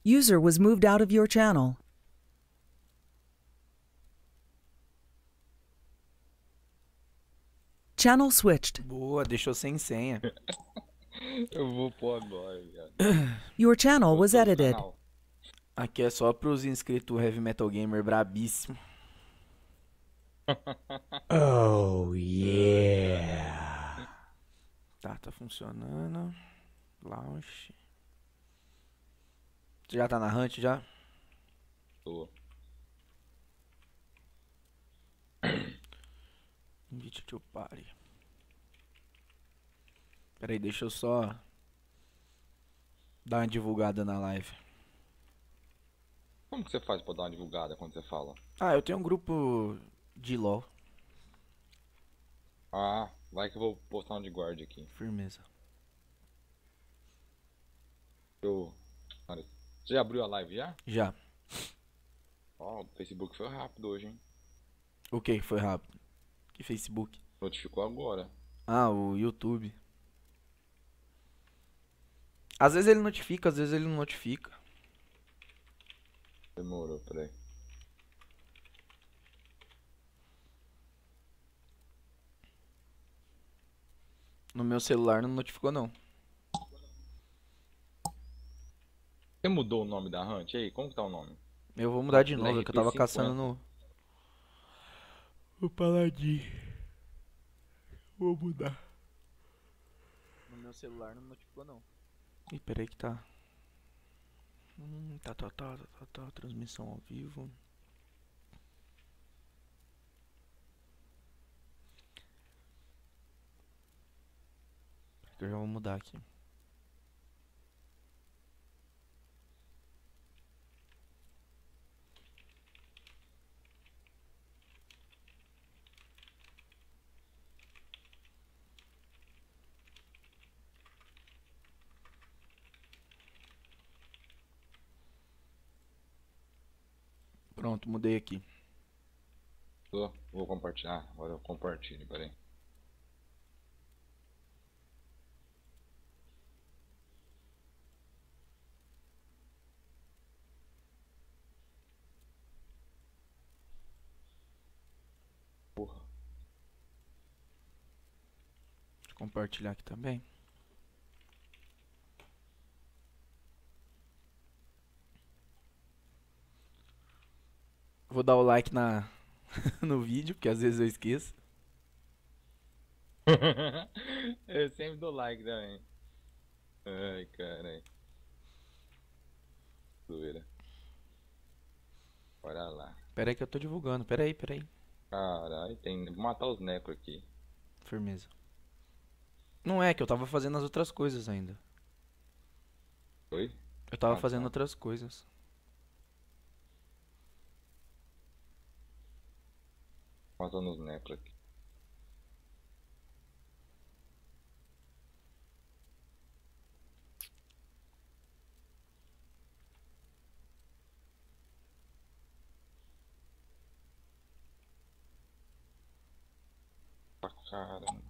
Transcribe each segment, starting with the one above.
User was moved out of your channel. Channel switched. Boa, deixou sem senha. Eu vou pôr agora, viado. Your channel was Gostou do edited. canal? Aqui é só pros inscritos Heavy Metal Gamer brabíssimo. Oh, yeah. Tá funcionando. Launch. Você já tá na Hunt já? Tô. Invite to party. Pera aí, deixa eu só dar uma divulgada na live. Como que você faz pra dar uma divulgada quando você fala? Ah, eu tenho um grupo de LoL. Ah, vai que eu vou postar um de guarda aqui. Firmeza. Olha, você já abriu a live já? Já. Ó, o Facebook foi rápido hoje, hein? O que foi rápido? Que Facebook? Notificou agora. Ah, o YouTube. Às vezes ele notifica, às vezes ele não notifica. Demorou, peraí. No meu celular não notificou não. Você mudou o nome da Hunt aí? Como que tá o nome? Eu vou mudar de No novo, é que eu tava RP50. caçando no... O Paladin. Vou mudar. No meu celular não notificou não. Ih, peraí que tá... Tá, transmissão ao vivo. Eu já vou mudar aqui. Pronto, mudei aqui. Vou compartilhar. Agora eu compartilho, peraí. Porra. Deixa eu compartilhar aqui também. Vou dar o like no vídeo, porque às vezes eu esqueço. Eu sempre dou like também. Ai, caralho. Zoeira. Bora lá. Pera aí que eu tô divulgando. Pera aí. Caralho, tem. Vou matar os necros aqui. Firmeza. Não é que eu tava fazendo as outras coisas ainda. Oi? Eu tava Ah, fazendo tá. outras coisas. Matando os necros aqui. Pra caramba.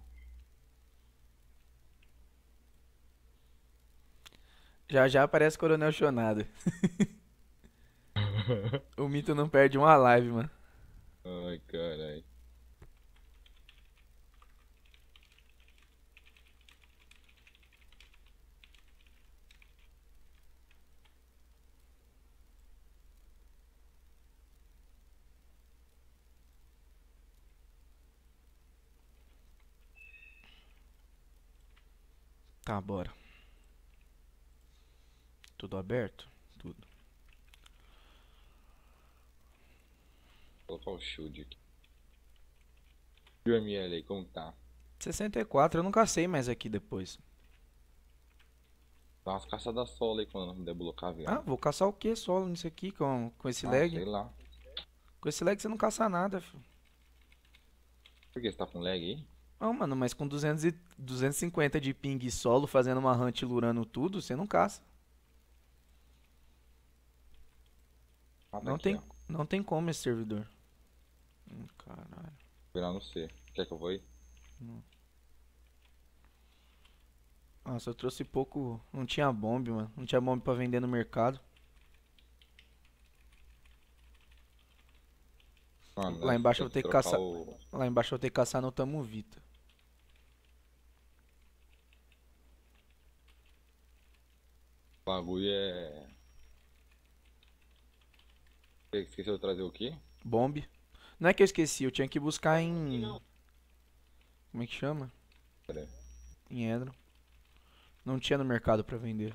Já já aparece Coronel Chonada. O Mito não perde uma live, mano. Ai, caralho. Tá, bora. Tudo aberto? Tudo. Vou colocar o shield aqui. E o ML aí, como tá? 64, eu nunca sei mais aqui depois. Dá umas caçadas solo aí quando não desbloquear, Ah, viado. vou caçar o que solo nisso aqui com esse Ah, lag? sei lá. Com esse lag você não caça nada, filho. Por que você tá com lag aí? Não, mano, mas com 250 de ping solo, fazendo uma hunt lurando tudo, você não caça. Ah, tá Não aqui, tem, ó. não tem como esse servidor. Caralho. Virar no C. Quer que eu vou aí? Nossa, eu trouxe pouco. Não tinha bomb, mano. Não tinha bomb pra vender no mercado. Mano, Lá nós embaixo eu tem vou ter que trocar caçar. o Lá embaixo eu vou ter que caçar no Tamo Vita. bagulho é. Você esqueceu de trazer o quê? Bombe. Não é que eu esqueci, eu tinha que buscar em. Como é que chama? Pera aí. Em Edron. Não tinha no mercado pra vender.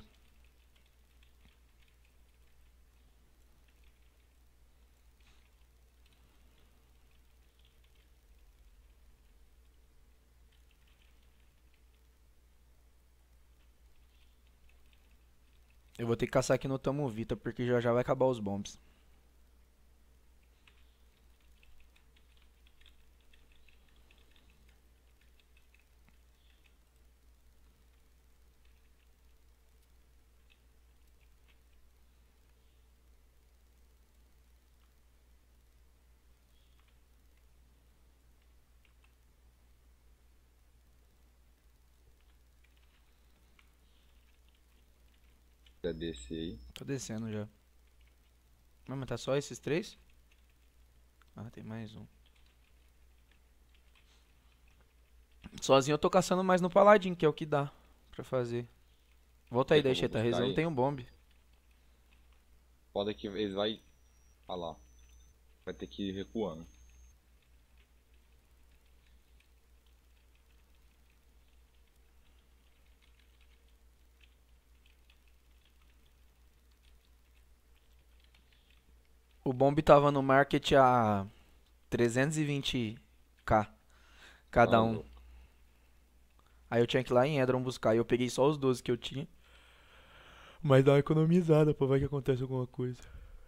Eu vou ter que caçar aqui no Tamo Vita, porque já já vai acabar os bombs. Quer descer aí. Tô descendo já. Mas tá só esses três? Ah, tem mais um. Sozinho eu tô caçando mais no Paladin, que é o que dá pra fazer. Volta aí Quer que daí, eu vou Cheta. buscar Rezão aí? tem um bombe. Foda que eles vai. Olha lá. Vai ter que ir recuando. O bombe tava no market a 320k Tá cada um. louco. Aí eu tinha que ir lá em Edron buscar. E eu peguei só os 12 que eu tinha. Mas dá uma economizada pra ver que acontece alguma coisa.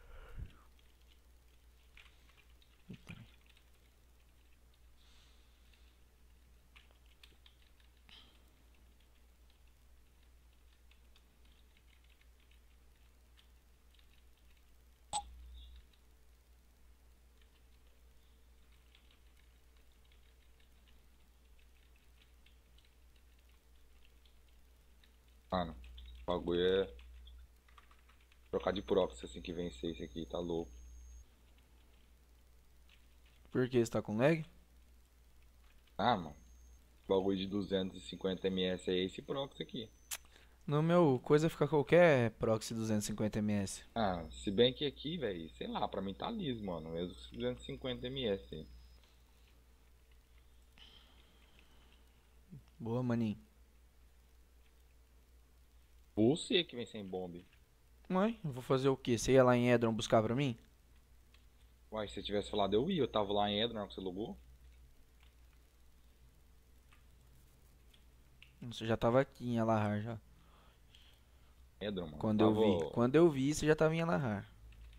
Mano, o bagulho é. Trocar de proxy assim que vencer esse aqui, tá louco. Por que? Você tá com lag? Ah, mano. Bagulho de 250 ms é esse proxy aqui. No meu coisa fica qualquer proxy 250 ms. Ah, se bem que aqui, velho, sei lá, pra mim tá liso, mano. Mesmo com 250 ms aí. Boa, maninho. Você que vem sem bombe. Ué, eu vou fazer o quê? Você ia lá em Edron buscar pra mim? Uai, se você tivesse falado eu ia, eu tava lá em Edron na hora que você logou. Você já tava aqui em Alahar já. Edron, mano. Quando eu Tava. vi. Quando eu vi, você já tava em Alahar.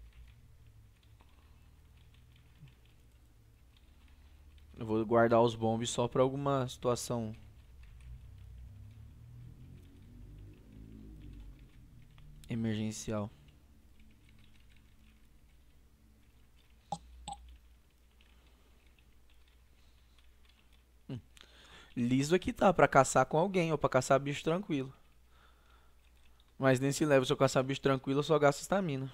Eu vou guardar os bombes só pra alguma situação emergencial. Liso aqui tá, pra caçar com alguém ou pra caçar bicho tranquilo. Mas nesse level, se eu caçar bicho tranquilo, eu só gasto estamina.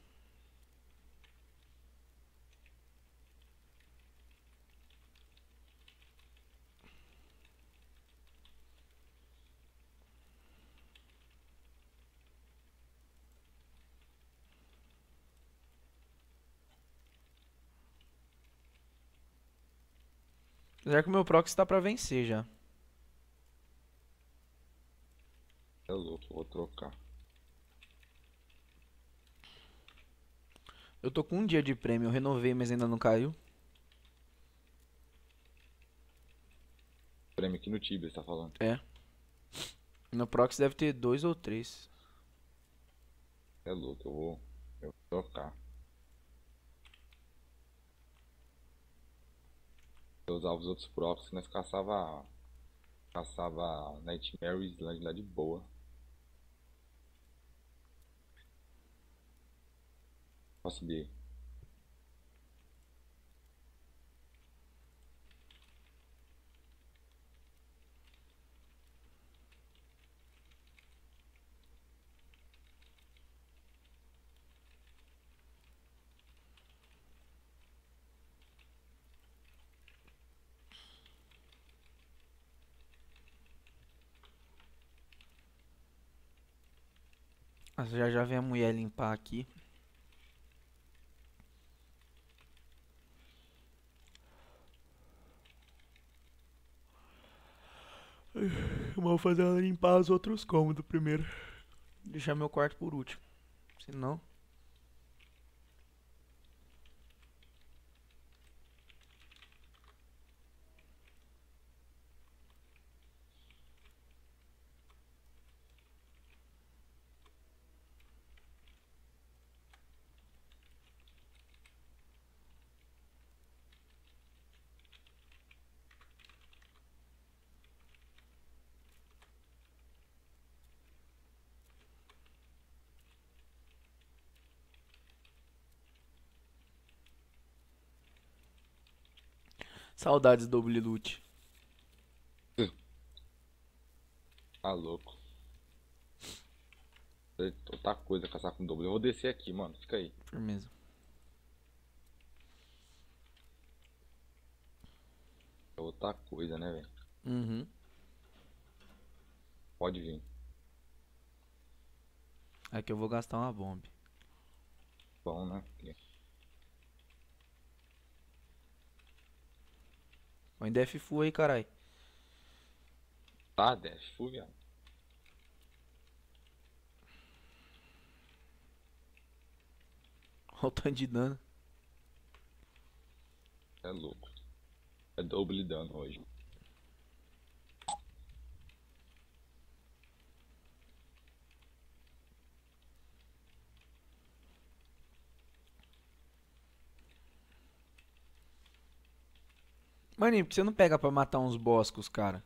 Já que o meu proxy tá pra vencer já. É louco, eu vou trocar. Eu tô com um dia de prêmio, eu renovei, mas ainda não caiu. Prêmio aqui no Tibia, você tá falando. É. No proxy deve ter 2 ou 3. É louco, eu vou trocar. Eu usava os outros proxies, nós caçava Nightmare Island lá de boa. Posso subir aí. Mas já já vem a mulher limpar aqui. Vou fazer ela limpar os outros cômodos primeiro. Deixar meu quarto por último. Senão. Saudades do Double Loot. Tá louco. Outra coisa caçar com dobro. Eu vou descer aqui, mano. Fica aí. Firmeza. É outra coisa, né, velho? Uhum. Pode vir. É que eu vou gastar uma bomba. Bom, né? Põe def full aí, carai. Tá, desce. Fui, viado. Olha o tanto de dano. É louco. É doble dano hoje. Maninho, por que você não pega pra matar uns boscos, cara?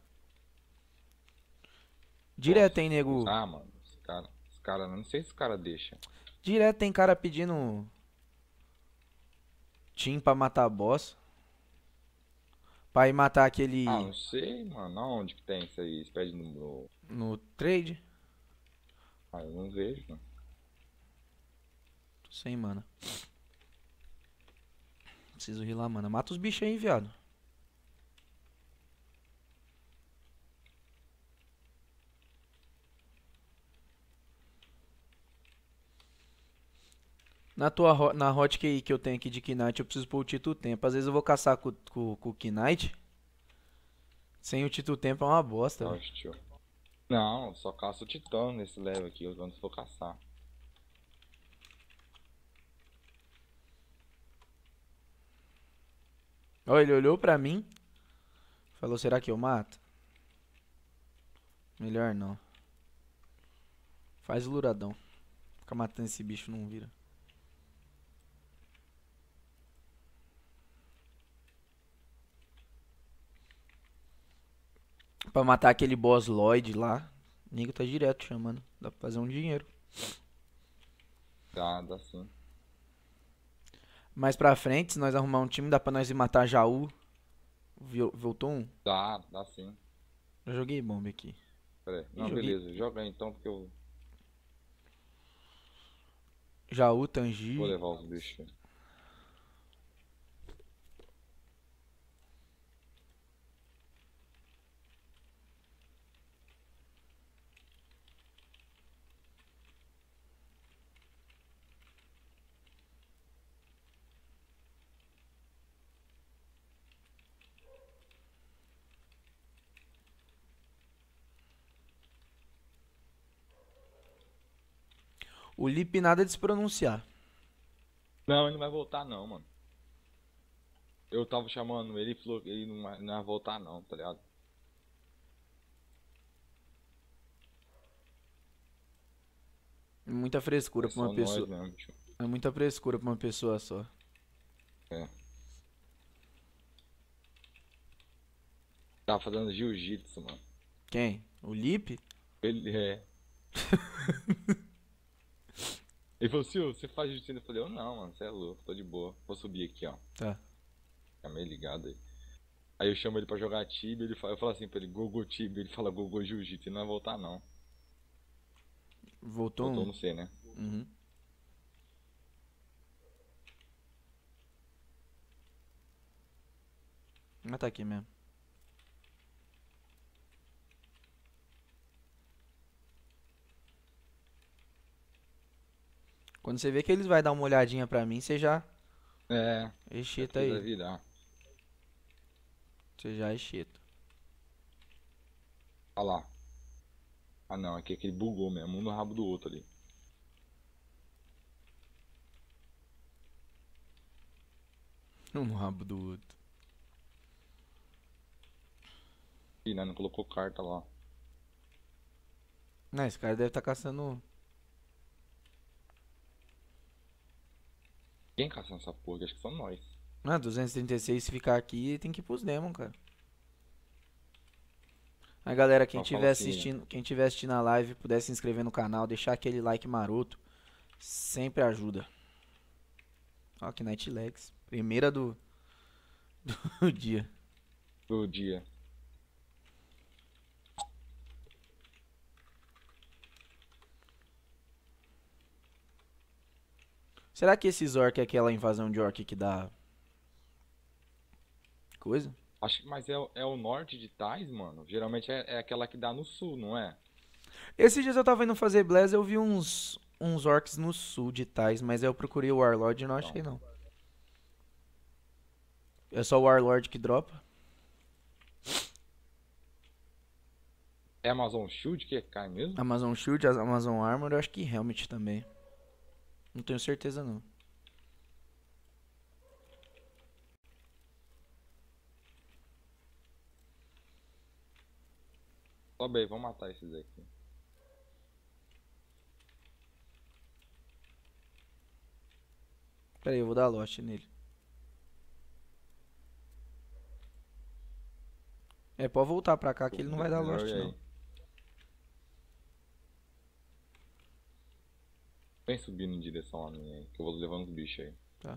Direto, hein, nego? Ah, mano. Os cara, não sei se os cara deixa. Direto tem cara pedindo team pra matar boss. Pra ir matar aquele Ah, não sei, mano. Aonde que tem isso aí? Eles pedem no trade. Ah, eu não vejo, mano. Tô sem mana. Preciso healar, mana. Mata os bichos aí, viado. Na hotkey que eu tenho aqui de Knight, eu preciso pôr o Tito Tempo. Às vezes eu vou caçar com o Knight. Sem o Tito Tempo é uma bosta, velho. Nossa, tio. Não, só caço o titã nesse level aqui, quando for caçar. Ó, ele olhou pra mim. Falou, será que eu mato? Melhor não. Faz o luradão. Ficar matando esse bicho não vira. Pra matar aquele boss Lloyd lá. O nego tá direto chamando. Dá pra fazer um dinheiro. Dá sim. Mais pra frente, se nós arrumar um time, dá pra nós ir matar Jaú. Voltou um? Dá sim. Eu joguei bomba aqui. Pera aí. Não, joguei. beleza. Joga aí então, porque eu Jaú, Tangi. vou levar os bichos. O Lip nada de se pronunciar. Não, ele não vai voltar não, mano. Eu tava chamando ele e falou que ele não vai voltar não, tá ligado? É muita frescura É pra uma só pessoa. nós mesmo, tio. É muita frescura pra uma pessoa só. É. Tava fazendo jiu-jitsu, mano. Quem? O Lip? Ele é. Ele falou, Silvio, você faz jiu-jitsu? Eu falei, eu não, mano, você é louco, tô de boa. Vou subir aqui, ó. Tá. Fica meio ligado aí. Aí eu chamo ele pra jogar Tibia, eu falo assim pra ele, Gogo Tibia, ele fala Gogo Jiu-Jitsu, ele não vai voltar não. Voltou Voltou, um. não sei, né? Uhum. Mas tá aqui mesmo. Quando você vê que eles vai dar uma olhadinha pra mim, você já É, exeta precisa aí. virar. Você já exeta. Olha lá. Ah não, aqui aquele bugou mesmo, um no rabo do outro ali. Um no rabo do outro. Ih, né, não colocou carta lá. Não, esse cara deve estar caçando. Quem caçando essa porra? Acho que são nós. Ah, 236 se ficar aqui tem que ir pros demon, cara. Aí galera, Só fala assim, quem tiver assistindo a live, puder se inscrever no canal, deixar aquele like maroto, sempre ajuda. Ó, que Night Legs. Primeira do dia. do dia. Será que esses orc é aquela invasão de orc que dá coisa? Acho que, mas é o norte de Tais, mano. Geralmente é aquela que dá no sul, não é? Esses dias eu tava indo fazer Blaz, eu vi uns orcs no sul de Tais, mas aí eu procurei o Warlord e não achei não. É só o Warlord que dropa? É Amazon Shield que cai mesmo? Amazon Shield, Amazon Armor, eu acho que Helmet também. Não tenho certeza não. Sobe aí, vamos matar esses aqui. Pera aí, eu vou dar Lost nele. É, pode voltar pra cá que ele não vai dar Lost não. Vem subindo em direção a mim aí, que eu vou levando os bichos aí. Tá.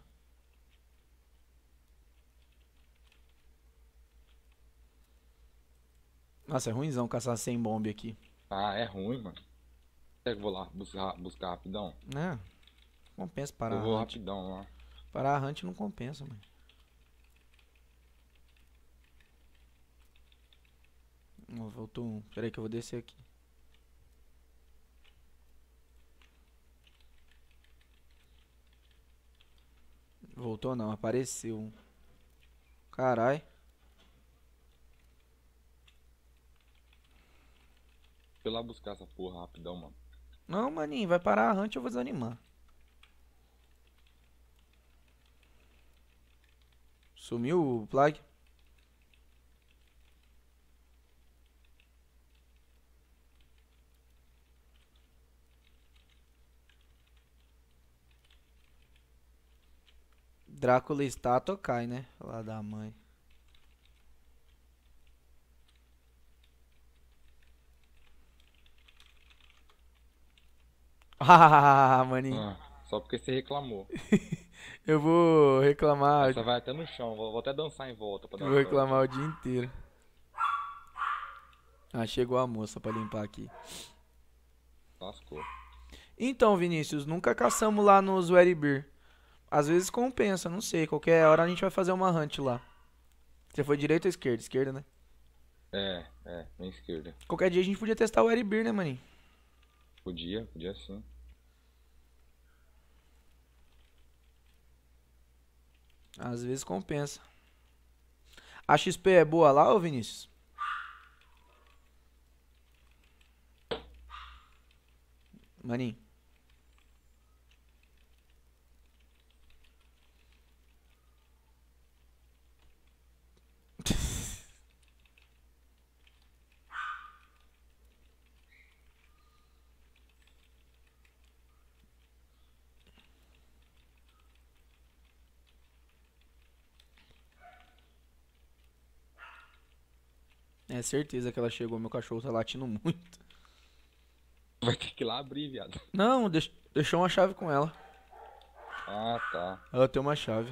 Nossa, é ruimzão caçar sem bomb aqui. Ah, é ruim, mano. Será que eu vou lá buscar rapidão? É, compensa parar Eu a vou hunt. rapidão lá. Parar a hunt não compensa, mano. Ó, voltou um. Pera aí que eu vou descer aqui. Voltou não, apareceu um. Carai. Deixa eu ir lá buscar essa porra rapidão, mano. Não, maninho, vai parar a hunt, eu vou desanimar. Sumiu o Plague? Drácula está a tocar, né? Lá da mãe. Ah, maninho. Ah, só porque você reclamou. Eu vou reclamar. Essa vai até no chão, vou até dançar em volta pra dar Vou sorte. reclamar o dia inteiro. Ah, chegou a moça pra limpar aqui. Lascou. Então, Vinícius, nunca caçamos lá no Zweribir. Às vezes compensa, não sei. Qualquer hora a gente vai fazer uma hunt lá. Você foi direita ou esquerda? Esquerda, né? Na esquerda. Qualquer dia a gente podia testar o Weribir, né, maninho? Podia sim. Às vezes compensa. A XP é boa lá, ô Vinícius? Maninho. É certeza que ela chegou, meu cachorro tá latindo muito. Vai ter que ir lá abrir, viado. Não, deixou uma chave com ela. Ah, tá. Ela tem uma chave.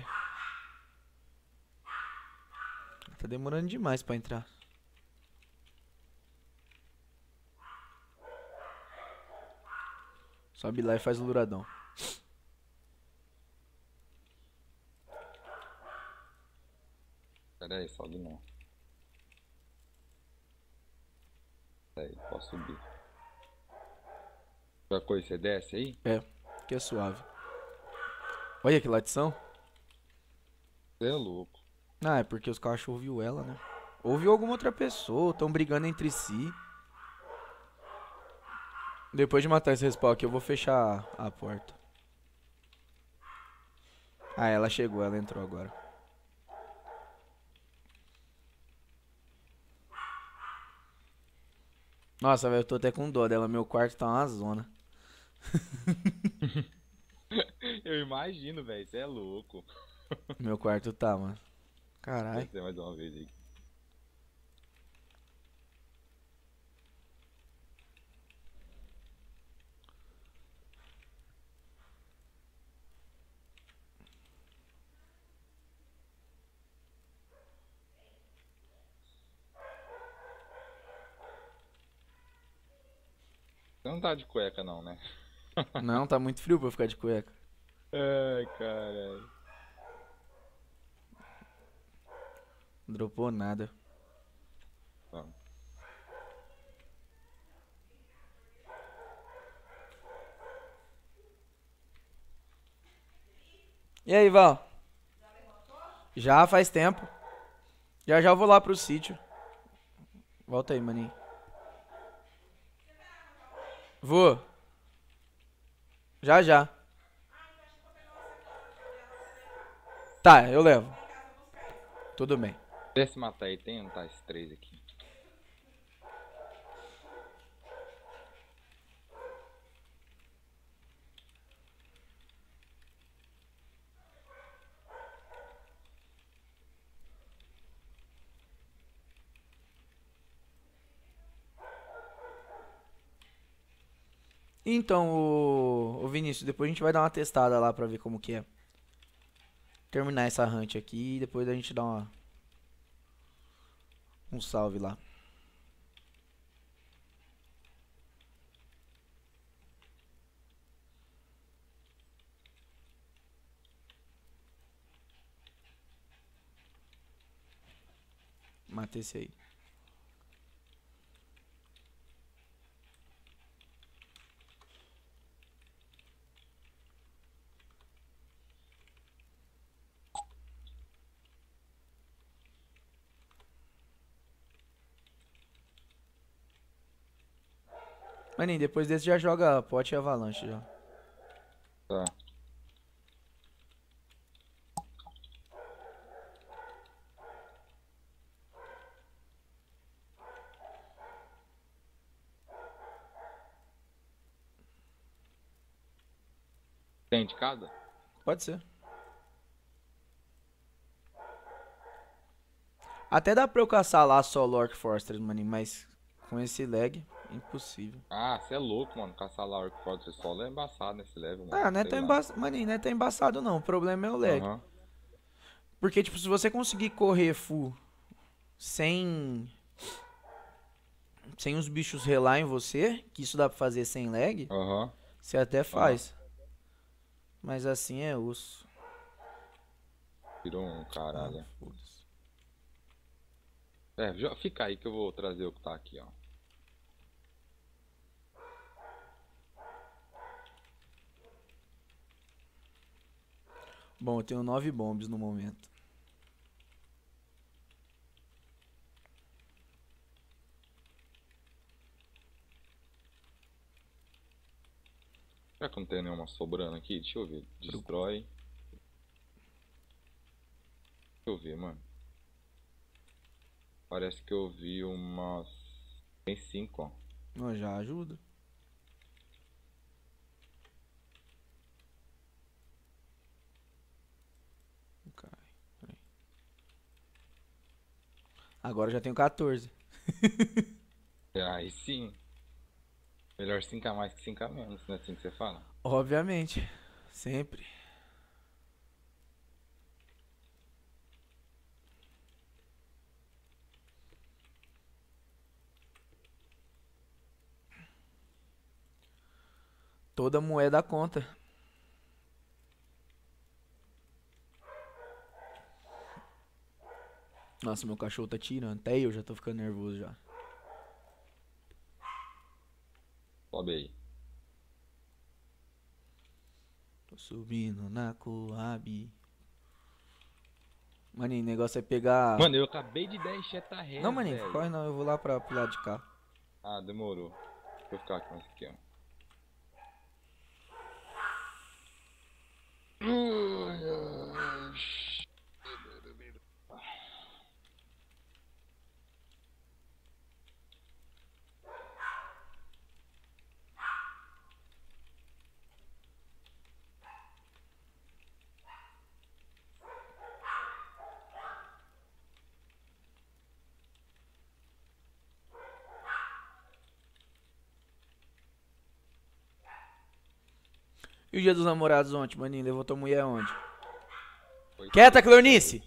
Tá demorando demais pra entrar. Sobe lá e faz o luradão. Pera aí, sobe não. Pera aí, posso subir. Qualquer coisa você desce aí? É. que é suave. Olha que latição. Você é louco. Ah, é porque os cachorros ouviu ela, né? Ouviu alguma outra pessoa, tão brigando entre si. Depois de matar esse respawn aqui, eu vou fechar a porta. Ah, ela chegou, ela entrou agora. Nossa, velho, eu tô até com dó dela. Meu quarto tá uma zona. Eu imagino, velho. Você é louco. Meu quarto tá, mano. Vou Caralho. descer mais uma vez aí. Você não tá de cueca não, né? Não, tá muito frio pra eu ficar de cueca. Ai, caralho. Não dropou nada. Tá. E aí, Val? Já faz tempo. Já já eu vou lá pro sítio. Volta aí, maninho. Vou. Já já. Tá, eu levo. Tudo bem. Desce matar aí, tem, não tá esses três aqui. Então, o Vinícius, depois a gente vai dar uma testada lá pra ver como que é. Terminar essa hunt aqui e depois a gente dá um salve lá. Mata esse aí. Maninho, depois desse já joga pote e avalanche já. Tá. Tem de cada? Pode ser. Até dá pra eu caçar lá só Lork Foresters, maninho, mas com esse lag, impossível. Ah, você é louco, mano. Caçar lá Orc Fortress solo é embaçado nesse level, mano. Ah, não é Sei tão lá. embaçado, maninho, não é tão embaçado não. O problema é o lag. Aham. Porque, tipo, se você conseguir correr full sem os bichos relar em você, que isso dá pra fazer sem lag, Aham. você até faz. Mas assim é osso. Virou um caralho. Foda-se. Fica aí que eu vou trazer o que tá aqui, ó. Bom, eu tenho 9 bombs no momento. Será que não tem nenhuma sobrando aqui? Deixa eu ver. Destrói. Deixa eu ver, mano. Parece que eu vi umas... Tem 5, ó. Ó, já ajuda. Cai, peraí. Agora eu já tenho 14. Aí sim. Melhor 5 a mais que 5 a menos, não é assim que você fala? Obviamente. Sempre. Toda moeda conta. Nossa, meu cachorro tá tirando. Até eu já tô ficando nervoso já. Sobe aí. subindo na Coab. Maninho, o negócio é pegar... Mano, eu acabei de dar enxeta ré, Não, maninho, velho. corre não, eu vou lá pro lado de cá. Ah, demorou. Deixa eu ficar aqui mais aqui, ó. E o dia dos namorados ontem, maninho? Levou tua mulher onde? Foi Quieta, Cleonice!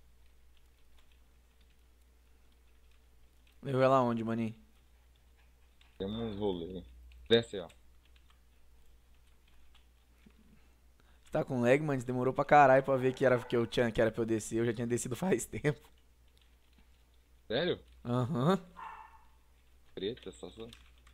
Levou ela onde, maninho? Tem uns rolês. Desce aí, ó. Tá com lag, mano? Demorou pra caralho pra ver que era que eu tinha, que era pra eu descer. Eu já tinha descido faz tempo. Sério? Aham. Preta, só.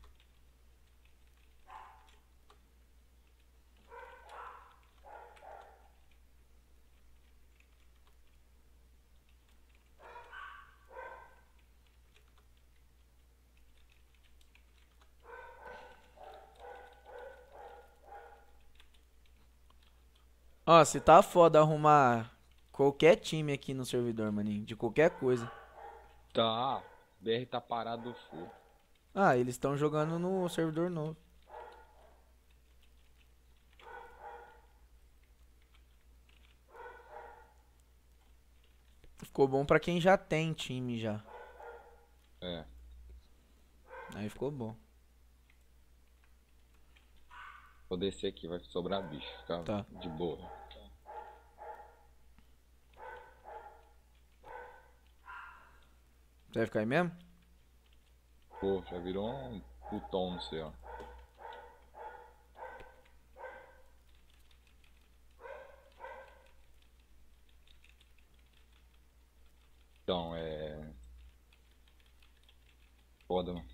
Ó, se tá foda arrumar qualquer time aqui no servidor, maninho. De qualquer coisa. Tá. BR tá parado full. Ah, eles estão jogando no servidor novo. Ficou bom pra quem já tem time já. É. Aí ficou bom. Vou descer aqui, vai sobrar bicho. Fica Tá. de boa. Você vai ficar aí mesmo? Pô, já virou um putão, não sei, ó. Então, foda, mano.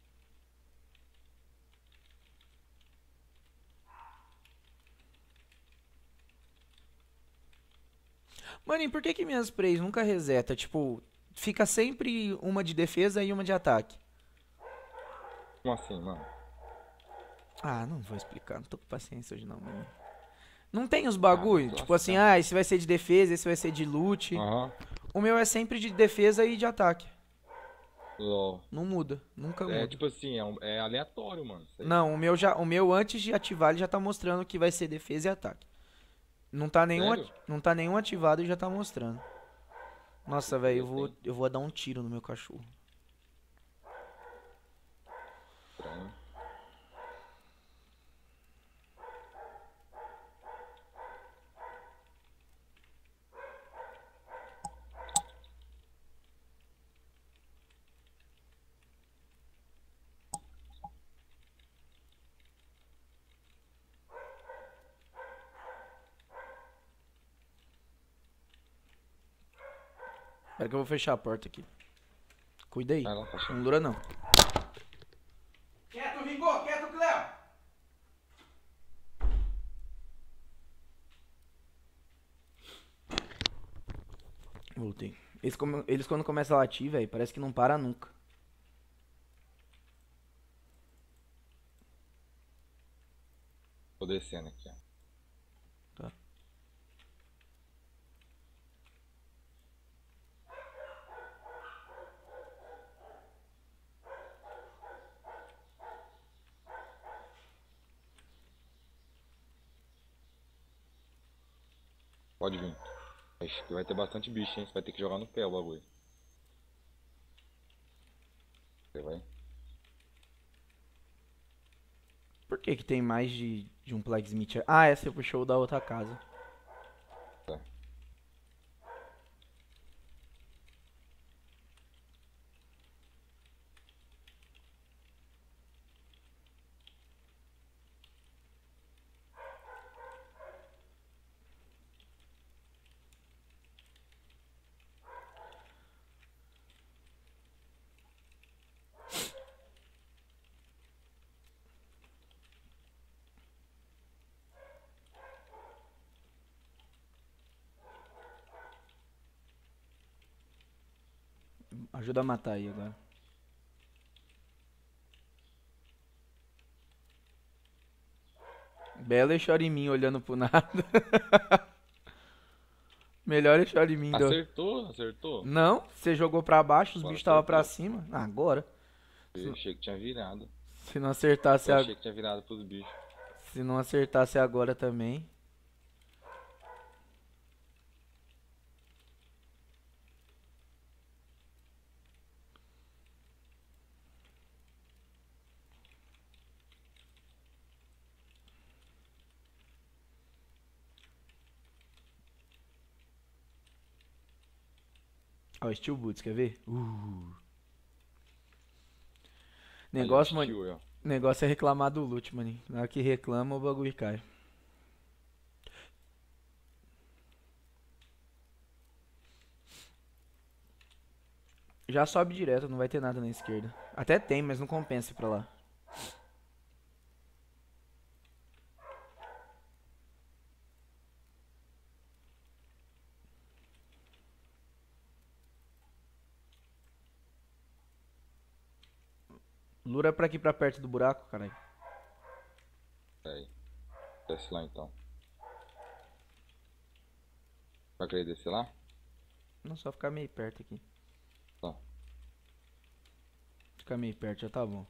Mano, e por que que minhas sprays nunca reseta? Tipo, fica sempre uma de defesa e uma de ataque. Como assim, mano? Ah, não vou explicar. Não tô com paciência hoje não, mano. Não tem os bagulho? Ah, Tipo assim, ah, esse vai ser de defesa, esse vai ser de loot. Aham. O meu é sempre de defesa e de ataque. LOL. Não muda, nunca muda. É tipo assim, é aleatório, mano. Isso aí. Não, o meu antes de ativar ele já tá mostrando que vai ser defesa e ataque. Não tá nenhum, Sério? não tá nenhum ativado e já tá mostrando. Nossa, velho, Deus, eu vou dar um tiro no meu cachorro. Estranho. Espera que eu vou fechar a porta aqui. Cuida aí. Vai lá, cachorro. Não dura não. Quieto, Ringo! Quieto, Cleo! Voltei. Eles quando começam a latir, velho, parece que não para nunca. Tô descendo aqui, ó. Tá. Pode vir. Acho que vai ter bastante bicho, hein? Você vai ter que jogar no pé o bagulho. Você vai. Por que que tem mais de um Plaguesmith? Ah, essa você puxou da outra casa. Tá. Ajuda a matar aí agora. Bela e Chorimim olhando pro nada. Melhor é Chorimim do... Acertou, acertou. Não, você jogou pra baixo, os Agora bichos estavam pra acertou. cima. Ah, agora. Eu achei que tinha virado. Se não acertasse Eu agora. achei que tinha virado pros bichos. Se não acertasse agora também. Ó, Steel Boots, quer ver? Negócio, Aí, mano. ó. Negócio é reclamar do loot, mano. Na hora que reclama, o bagulho cai. Já sobe direto, não vai ter nada na esquerda. Até tem, mas não compensa ir pra lá. Lura é pra aqui pra perto do buraco, caralho. Aí. Desce lá então. Vai querer descer lá? Não, só ficar meio perto aqui. Tá. Ficar meio perto já tá bom.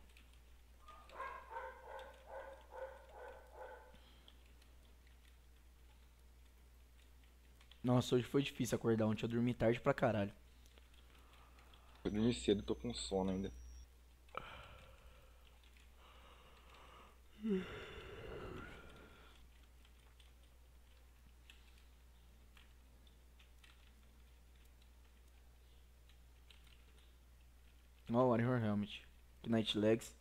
Nossa, hoje foi difícil acordar ontem. Eu dormi tarde pra caralho. Eu dormi cedo, tô com sono ainda. Ó, o Warrior Helmet. Knight Legs.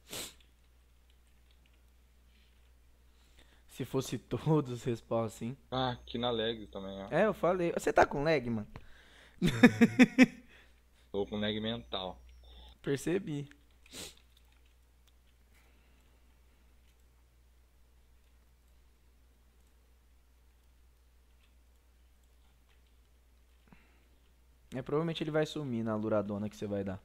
Se fosse todos respawn assim. Ah, aqui na lag também, ó. É, eu falei. Você tá com lag, mano? Tô com lag mental. Percebi. É, provavelmente ele vai sumir na luradona que você vai dar.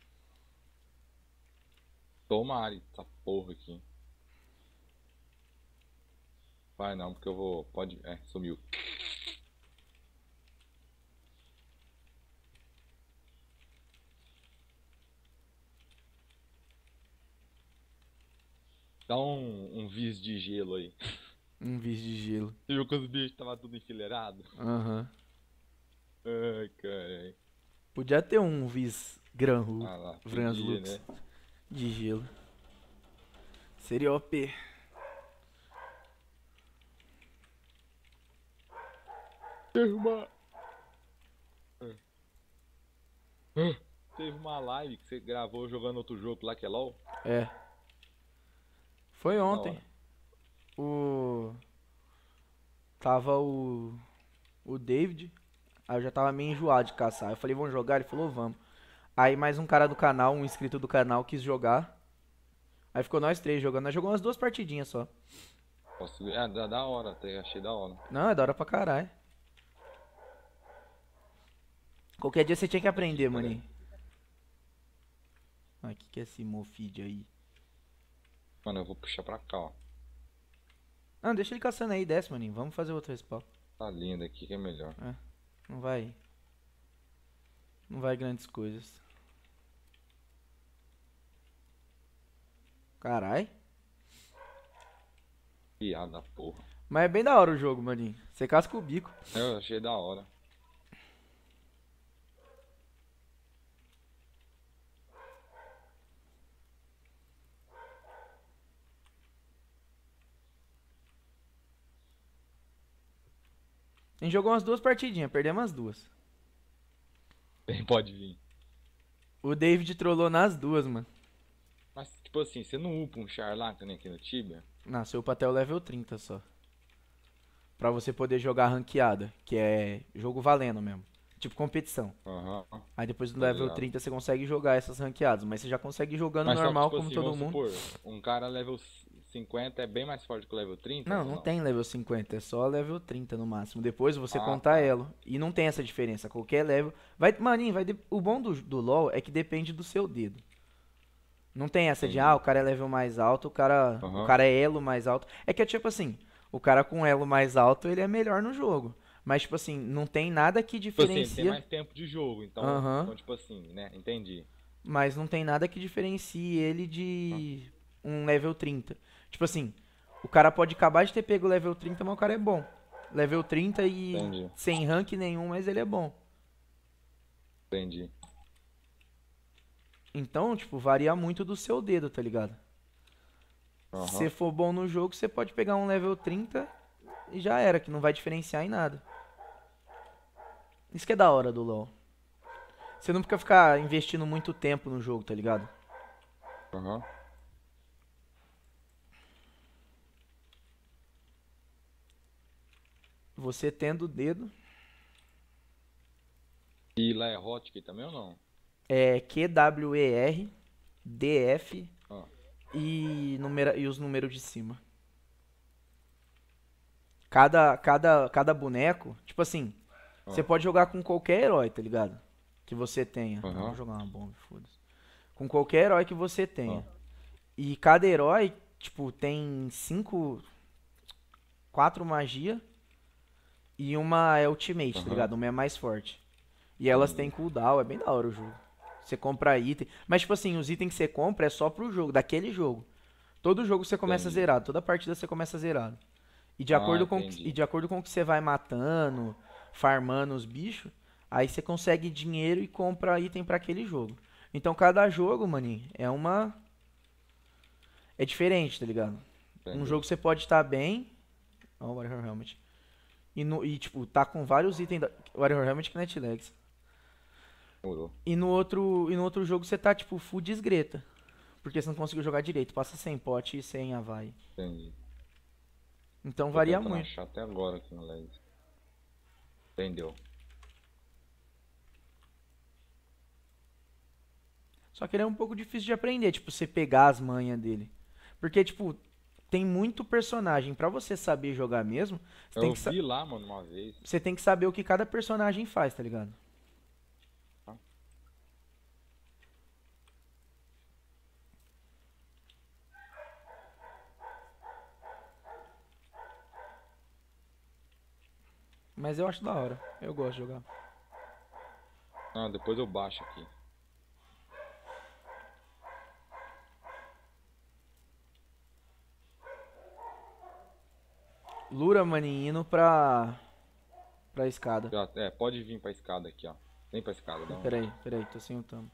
Tomara essa porra aqui. Vai não, porque eu vou. Pode. É, sumiu. Dá um vis de gelo aí. Um vídeo de gelo. Você viu que os bichos estavam tudo enfileirado? Aham. Ai, caralho. Podia ter um vis Granhu. Ah lá, Vrans podia, Lux. né? De gelo. Seria OP. Teve uma live que você gravou jogando outro jogo lá que é LOL? É. Foi ontem. hora. O. Tava o David. Aí eu já tava meio enjoado de caçar. Eu falei, vamos jogar? Ele falou, vamos. Aí mais um cara do canal, um inscrito do canal, quis jogar. Aí ficou nós três jogando. Nós jogamos umas 2 partidinhas só. Posso ver? Ah, da hora, até achei da hora. Não, é da hora pra caralho. Qualquer dia você tinha que aprender, maninho. Ah, o que é esse Mofid aí? Mano, eu vou puxar pra cá, ó. Ah, deixa ele caçando aí, desce, maninho. Vamos fazer outro respawn. Tá lindo aqui que é melhor. Não vai. Não vai grandes coisas. Carai. Piada, porra. Mas é bem da hora o jogo, maninho. Você casca o bico. Eu achei da hora. A gente jogou umas 2 partidinhas, perdemos as 2. Bem, pode vir. O David trollou nas 2, mano. Mas, tipo assim, você não upa um char lá, que nem aqui no Tibia? Nasceu pra até o level 30 só. Pra você poder jogar ranqueada, que é jogo valendo mesmo. Tipo competição. Aham. Aí depois do Tá level ligado. 30 você consegue jogar essas ranqueadas. Mas você já consegue ir jogando Mas só que, normal tipo como assim, todo vamos mundo. supor, um cara level 50 é bem mais forte que o level 30? Não, ou não tem level 50, é só level 30 no máximo. Depois você Ah, conta tá. elo. E não tem essa diferença. Qualquer level. Vai, maninho, o bom do LoL é que depende do seu dedo. Não tem essa de, Entendi. o cara é level mais alto, o Aham. cara é elo mais alto. É que é tipo assim, o cara com elo mais alto, ele é melhor no jogo. Mas, tipo assim, não tem nada que Tipo assim, ele tem diferencia. mais tempo de jogo, Aham. então tipo assim, né? Entendi. Mas não tem nada que diferencie ele Ah, de um level 30. Tipo assim, o cara pode acabar de ter pego o level 30, mas o cara é bom. Level 30 e entendi, sem rank nenhum, mas ele é bom. entendi. Então, tipo, varia muito do seu dedo, tá ligado? Se você Aham. for bom no jogo, você pode pegar um level 30 e já era, que não vai diferenciar em nada. Isso que é da hora do LoL. Você não ficar investindo muito tempo no jogo, tá ligado? Aham. Você tendo o dedo, E lá é hotkey também ou não? é QWER, DF Ah, e os números de cima. Cada boneco, tipo assim, você ah, pode jogar com qualquer herói, tá ligado? Que você tenha. Ah, vou aham. jogar uma bomba, foda-se. Com qualquer herói que você Ah, tenha. E cada herói, tipo, tem quatro magia e uma é ultimate, tá aham. ligado? Uma é mais forte. E elas têm Entendi. cooldown, é bem da hora o jogo. Você compra item. Mas, tipo assim, os itens que você compra é só pro jogo, daquele jogo. Todo jogo você começa Entendi. zerado, toda partida você começa zerado. Ah, E entendi. de acordo com o que você vai matando, farmando os bichos, aí você consegue dinheiro e compra item pra aquele jogo. Então cada jogo, maninho, é diferente, tá ligado? Um Entendi. jogo você pode estar bem, ó, o Warrior Helmet. Tipo, tá com vários itens da Warrior Helmet que net lags. Morou. E no outro jogo você tá tipo full desgreta, porque você não conseguiu jogar direito, passa sem pote e sem Avai. Entendi. Então Tô varia tentando muito. achar até agora aqui no lag. Entendeu? Só que ele é um pouco difícil de aprender, tipo, você pegar as manhas dele. Porque, tipo, tem muito personagem. Pra você saber jogar mesmo, Eu vi lá, mano, uma vez. você tem que saber o que cada personagem faz, tá ligado? Tá? Mas eu acho da hora. Eu gosto de jogar. Ah, depois eu baixo aqui. Lura, maninho, indo pra escada. Já, pode vir pra escada aqui, ó. Vem pra escada, dá um. Peraí, tô sem o tamo.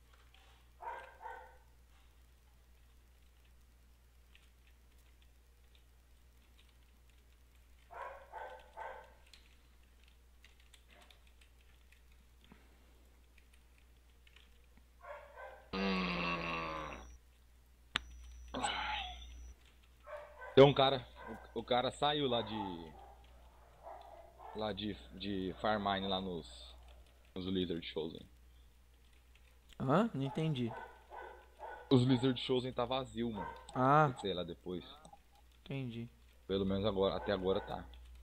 Tem um cara. O cara saiu lá de. Lá de Farmine lá nos Lizard Chosen. Hã? Não entendi. Os Lizard Chosen tá vazio, mano. Ah, Tem que ser lá depois. entendi. Pelo menos agora, até agora tá.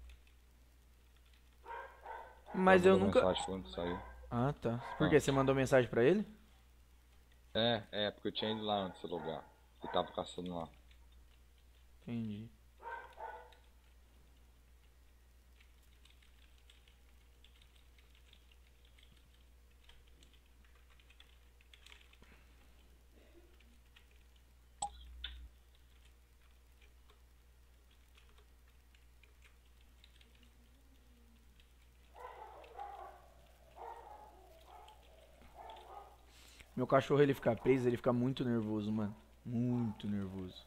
Ela Mas eu mandou nunca. mensagem falando que saiu. Ah, tá. Por Ah. quê? Você mandou mensagem pra ele? Porque eu tinha ido lá antes do lugar. E tava caçando lá. Entendi. Meu cachorro, ele fica preso, ele fica muito nervoso, mano. Muito nervoso.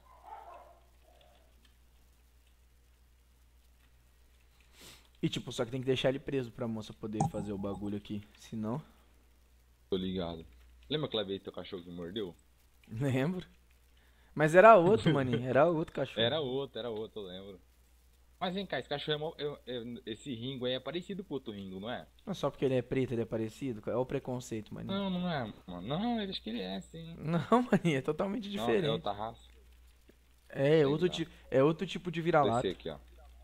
E tipo, só que tem que deixar ele preso pra moça poder fazer o bagulho aqui. Senão, Tô ligado. Lembra que levei teu cachorro que me mordeu? lembro. Mas era outro, maninho. Era outro cachorro. Era outro, eu lembro. Mas vem cá, esse cachorro esse Ringo aí é parecido com outro Ringo, não é? Não é só porque ele é preto, ele é parecido. É o preconceito, maninho. Não, não é, mano. Não, eu acho que ele é, sim. Não, maninho, é totalmente Não, é diferente. outra raça. É, Sei lá. é outro tipo de Vou vira-lata. descer aqui, ó.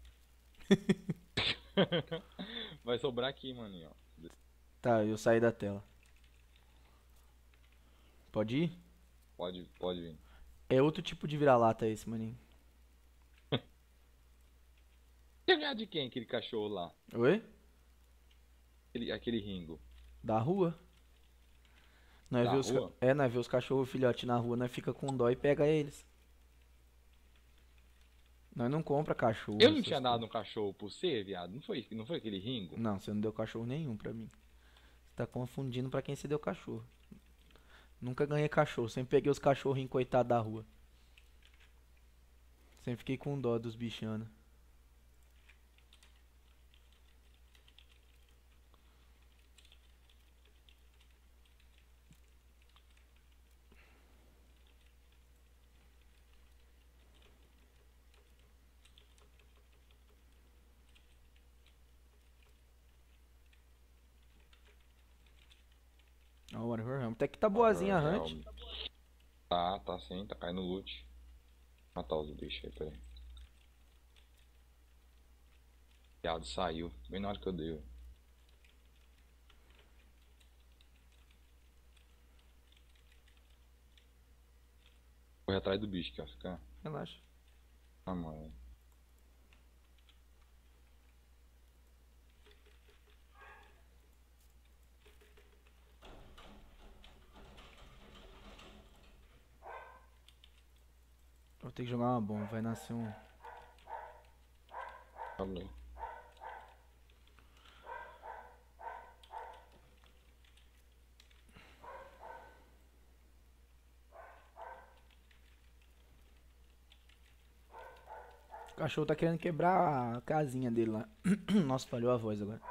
Vai sobrar aqui, maninho, ó. Tá, eu saí da tela. Pode ir? Pode vir. É outro tipo de vira-lata esse, maninho. Quer ganhar de quem aquele cachorro lá? Oi? Aquele Ringo. Da rua. Nós Da vê os, rua? nós vê os cachorros filhotes na rua, nós fica com dó e pega eles. Nós não compra cachorro. Eu não essas tinha dado coisas. um cachorro por você, viado? Não foi aquele Ringo? Não, você não deu cachorro nenhum pra mim. Você tá confundindo pra quem você deu cachorro. Nunca ganhei cachorro, sempre peguei os cachorrinhos coitados da rua. Sempre fiquei com dó dos bichanos. Ó, o Warhammer. Até que tá boazinha a Hunt. Tá sim, tá caindo loot. Matar os bichos aí, peraí. Viado saiu, bem na hora que eu dei. Corre atrás do bicho, que ó, fica Relaxa. na mão. Vou ter que jogar uma bomba, vai nascer um. Calma aí. O cachorro tá querendo quebrar a casinha dele lá. Nossa, falhou a voz agora.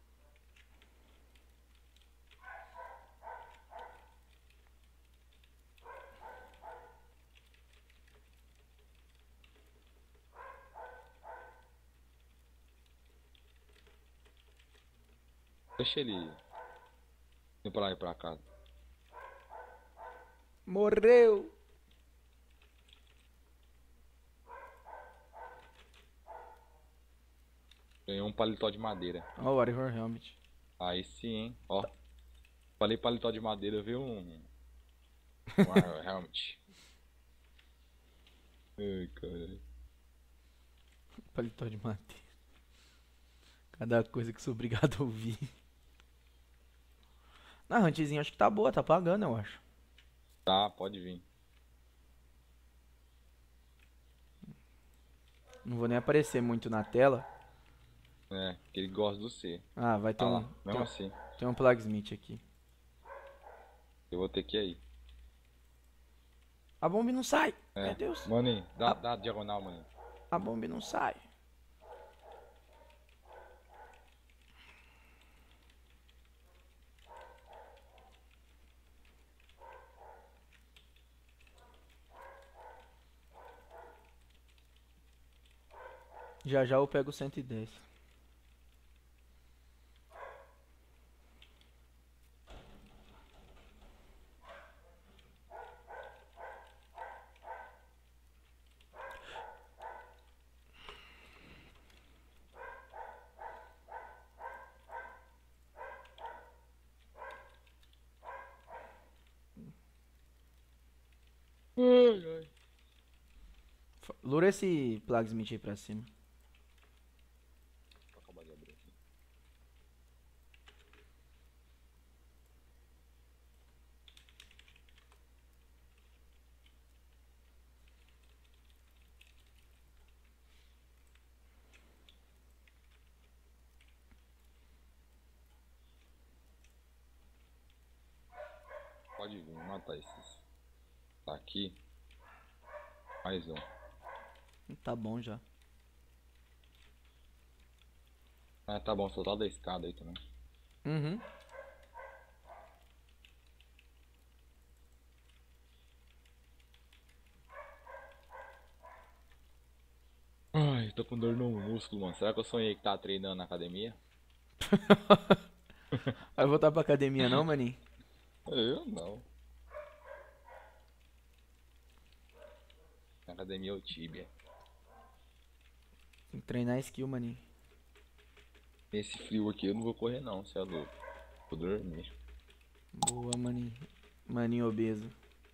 Deixa ele ir pra lá e pra cá. Morreu! Ganhou um paletó de madeira. Ó, o Warrior Helmet. Aí sim, hein? Ó. Falei paletó de madeira, viu? Um helmet. Ai, caralho. Paletó de madeira. Cada coisa que sou obrigado a ouvir. Na Huntzinha acho que tá boa, tá pagando, eu acho. Tá, pode vir. Não vou nem aparecer muito na tela. É, que ele gosta do C. Ah, vai ter Tá lá, um. mesmo assim. Tem um Plagsmith aqui. Eu vou ter que ir aí. A bomba não sai! É. Meu Deus! Maninho, dá diagonal, maninho. A bomba não sai. Já já eu pego o 110. Lura esse Plagsmith aí pra cima. Vou acabar de abrir aqui. Pode vir, matar esses. Tá aqui. Mais um. Tá bom já. Ah, tá bom, soltar da escada aí também. Uhum. Ai, tô com dor no músculo, mano. Será que eu sonhei que tava treinando na academia? Vai voltar pra academia não, maninho? Eu não. academia o Tibia. Tem que treinar skill, maninho. Nesse frio aqui eu não vou correr não, cê é louco. Vou dormir. Boa, maninho. Maninho obeso.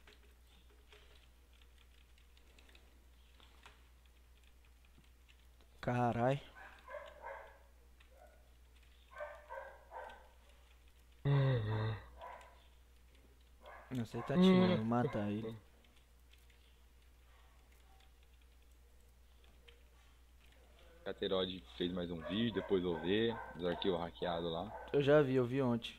Carai. Nossa, ele tá tirando, vou matar ele. Caterode fez mais um vídeo, depois eu ver. Dos arquivos hackeados lá. Eu vi ontem.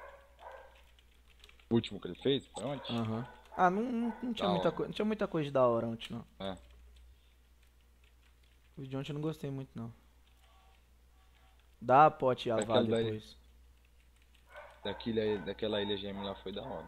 O último que ele fez foi ontem? Aham. Ah, não tinha Da muita hora. coisa. Não tinha muita coisa de da hora ontem, não. É. O de ontem eu não gostei muito, não. Dá a pote e a Daquela vala daí. depois. Daquela ilha gêmea lá foi da hora.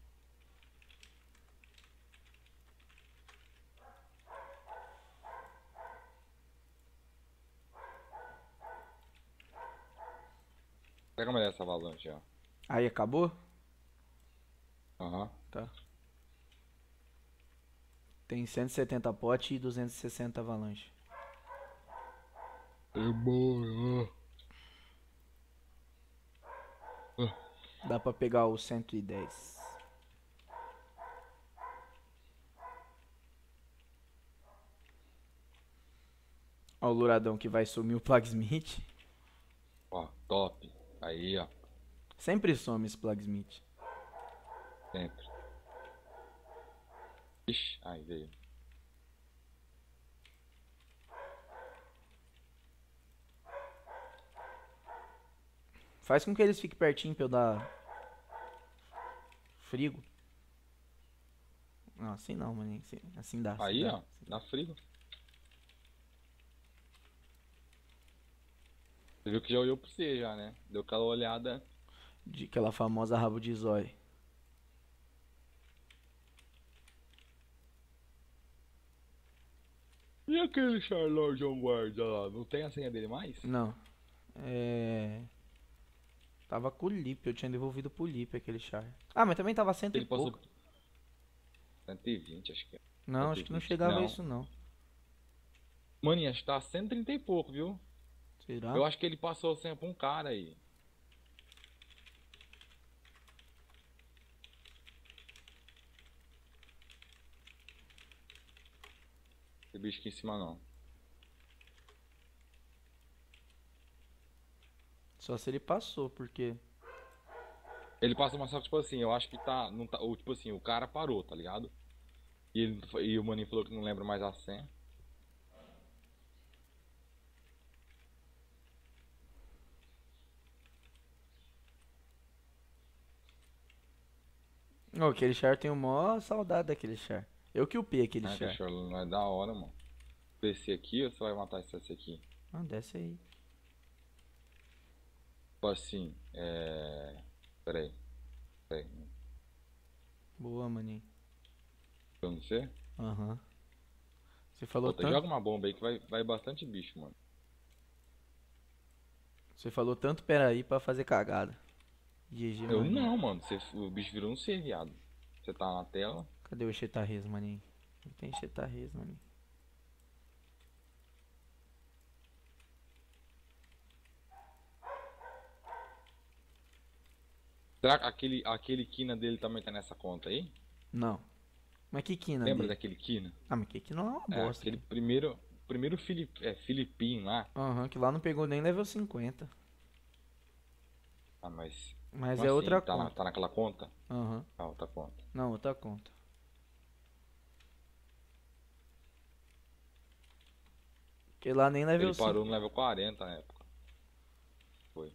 Pega mais essa avalanche, ó. Aí, acabou? Aham. Tá. Tem 170 pote e 260 avalanche. É bom, Dá pra pegar o 110. Ó o Luradão que vai sumir o Plagsmith. ó. Top. Aí, ó. Sempre some esse Plagsmith. Sempre. Ixi, aí veio. Faz com que eles fiquem pertinho pra eu dar frigo. Não, assim não, mano. Assim dá. assim Aí, dá. ó. Dá frio. Você viu que já olhou pra você já, né? Deu aquela olhada. De aquela famosa rabo de zóio. E aquele Charlord John Guarda lá? Não tem a senha dele mais? Não. Tava com o Lipe, eu tinha devolvido pro Lipe aquele char. Ah, mas também tava cento e Ele passou. pouco. 120, acho que é. Não, acho que não 120. chegava a Não. isso não. Maninha, acho que tá 130 e pouco, viu? Será? Eu acho que ele passou a senha pra um cara aí. Esse bicho aqui em cima não. Só se ele passou, porque... Ele passou, mas só que, tipo assim, eu acho que tá. Não tá ou, tipo assim, o cara parou, tá ligado? E o maninho falou que não lembra mais a senha. Ô, aquele char tem maior saudade daquele char. Eu que upei aquele Ah, char. cachorro, não é da hora, mano. Esse aqui ou você vai matar esse aqui? Ah, desce aí. Tipo assim, Peraí. Boa, maninho. Eu não sei. Aham. Você falou Puta, tanto... joga uma bomba aí que vai bastante bicho, mano. Você falou tanto peraí pra fazer cagada. GG, Eu maninho. não, mano. O bicho virou um C, viado. Você tá na tela. Cadê o Chetarres, maninho? Não tem Chetarres, maninho. Será que aquele Kina dele também tá nessa conta aí? Não. Mas que quina Lembra dele? daquele Kina? Ah, mas que não é uma É, bosta. aquele primeiro Filipinho lá. Aham, que lá não pegou nem level 50. Ah, mas. Mas como é assim? outra Tá, conta. tá naquela conta? Aham. Ah, outra conta. Não, outra conta. Que lá nem level Ele 5. parou no level 40 na época. Foi.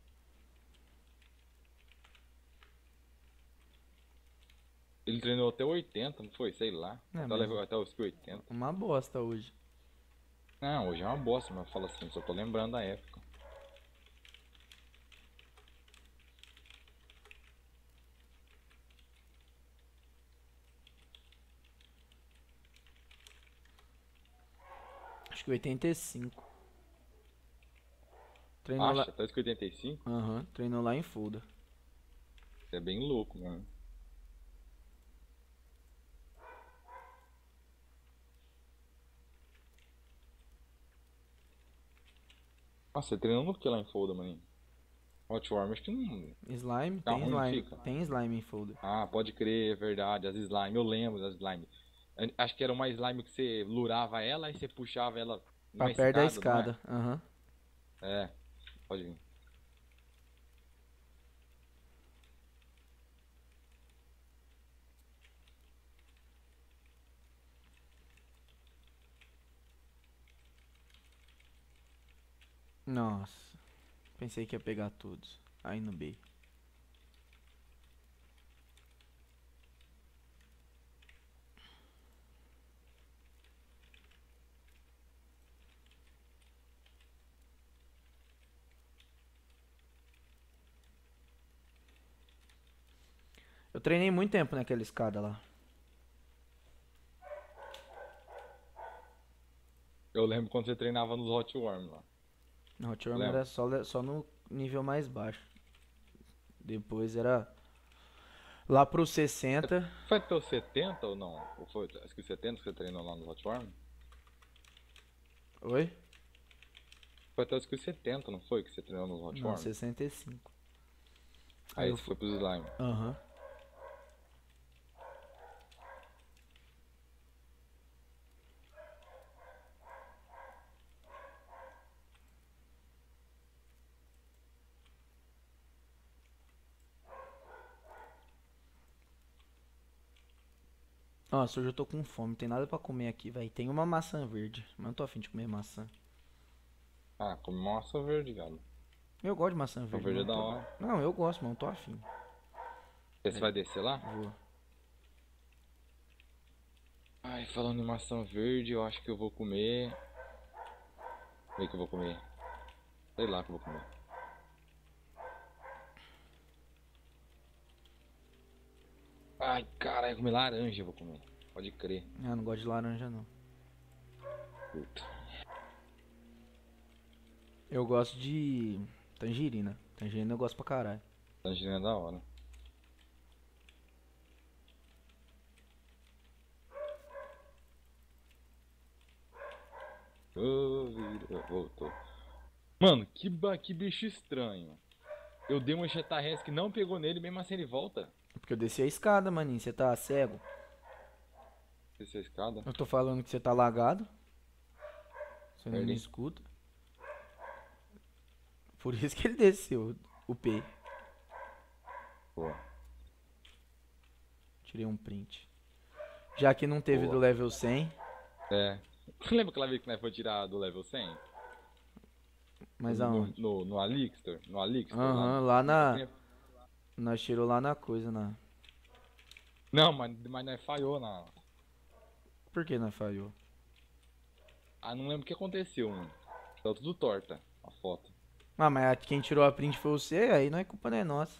Ele treinou até 80, não foi? Sei lá. É, até, mas- level, até os 80. Uma bosta hoje. Não, hoje é uma bosta, mas eu falo assim, só tô lembrando da época. Acho que 85. Treinou Acha? lá. Até os 85? Aham, treinou lá em Fulda. É bem louco, mano. Nossa, você treinou no que lá em Folda, maninho? Hot Worm, acho que não. Slime, Fica tem ruim, slime. fica. Tem slime em folder. Ah, pode crer, é verdade. As slime, eu lembro das slime. Acho que era uma slime que você lurava ela e você puxava ela Pra numa perto da escada, não é? escada. Aham. É, pode vir. Nossa. Pensei que ia pegar todos. Aí no B. Eu treinei muito tempo naquela escada lá. Eu lembro quando você treinava nos Hot Worm lá. No Hot Worm Lembro. era só no nível mais baixo. Depois era lá pro 60. Foi até os 70 ou não? Ou foi acho que os 70 que você treinou lá no Hot Worm? Oi? Foi até os 70, não foi? Que você treinou nos Hot Não, Worm? 65. Aí eu você foi pros slime. Aham. Nossa, hoje eu tô com fome. Tem nada pra comer aqui, velho. Tem uma maçã verde. Mas não tô afim de comer maçã. Ah, come massa verde, cara. Eu gosto de maçã Maçã verde. verde é mas da não tô- hora. Não, eu gosto, mas não tô afim. Você vai descer lá? Vou. Ai, falando em maçã verde, eu acho que eu vou comer. O que eu vou comer? Sei lá que eu vou comer. Ai, caralho, eu comer laranja, eu vou comer. Pode crer. Ah, não gosto de laranja, não. Puta. Eu gosto de tangerina. Tangerina eu gosto pra caralho. Tangerina é da hora. Ô, vida, voltou. Mano, que bicho estranho. Eu dei uma Chetarres que não pegou nele, mesmo assim ele volta. Porque eu desci a escada, maninho. Você tá cego? Desceu a escada. Eu tô falando que você tá lagado. Você não me Perdi. escuta. Por isso que ele desceu o P. Pô. Tirei um print. Já que não teve Boa. do level 100. É. Lembra aquela vez que nós foi tirar do level 100? Mas no, aonde? no Alixtor? No Alixtor? Aham, lá na. Nós tirou lá na coisa, na. Não, mas nós falhou na. Por que nós falhou? Ah, não lembro o que aconteceu, mano. Tá tudo torta a foto. Ah, mas quem tirou a print foi você, aí não é culpa não é nossa.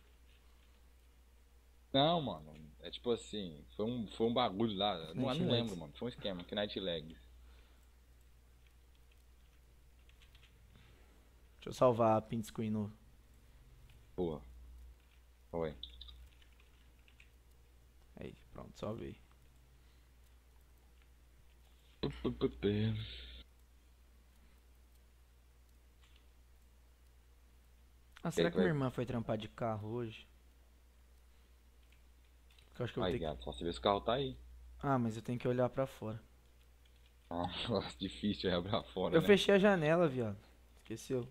Não, mano. É tipo assim, foi um bagulho lá. Não, Night não lembro, Legs. mano. Foi um esquema, que Night Legs. Deixa eu salvar a print screen no. Porra. Oi. Aí, pronto, salvei. Ah, será que minha irmã foi trampar de carro hoje? Porque eu acho que eu vou Aí, ter que... viado, só se vê se o carro tá aí. Ah, mas eu tenho que olhar pra fora. Ah, difícil é abrir fora, Eu né? fechei a janela, viado. Esqueceu.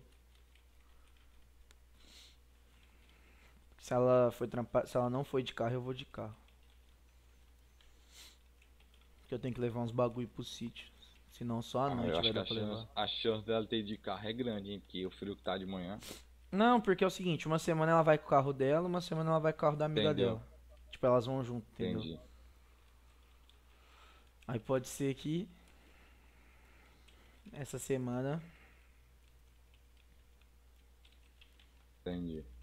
Se ela foi trampar, se ela não foi de carro, eu vou de carro. Porque eu tenho que levar uns bagulho pro sítio. Senão só à Ah, noite eu vai acho que dar pra levar. a chance dela ter ido de carro é grande, hein? Porque o frio que tá de manhã. Não, porque é o seguinte, uma semana ela vai com o carro dela, uma semana ela vai com o carro da amiga Entendeu. dela. Tipo, elas vão junto, entendeu? Entendi. Aí pode ser que essa semana. Entendi.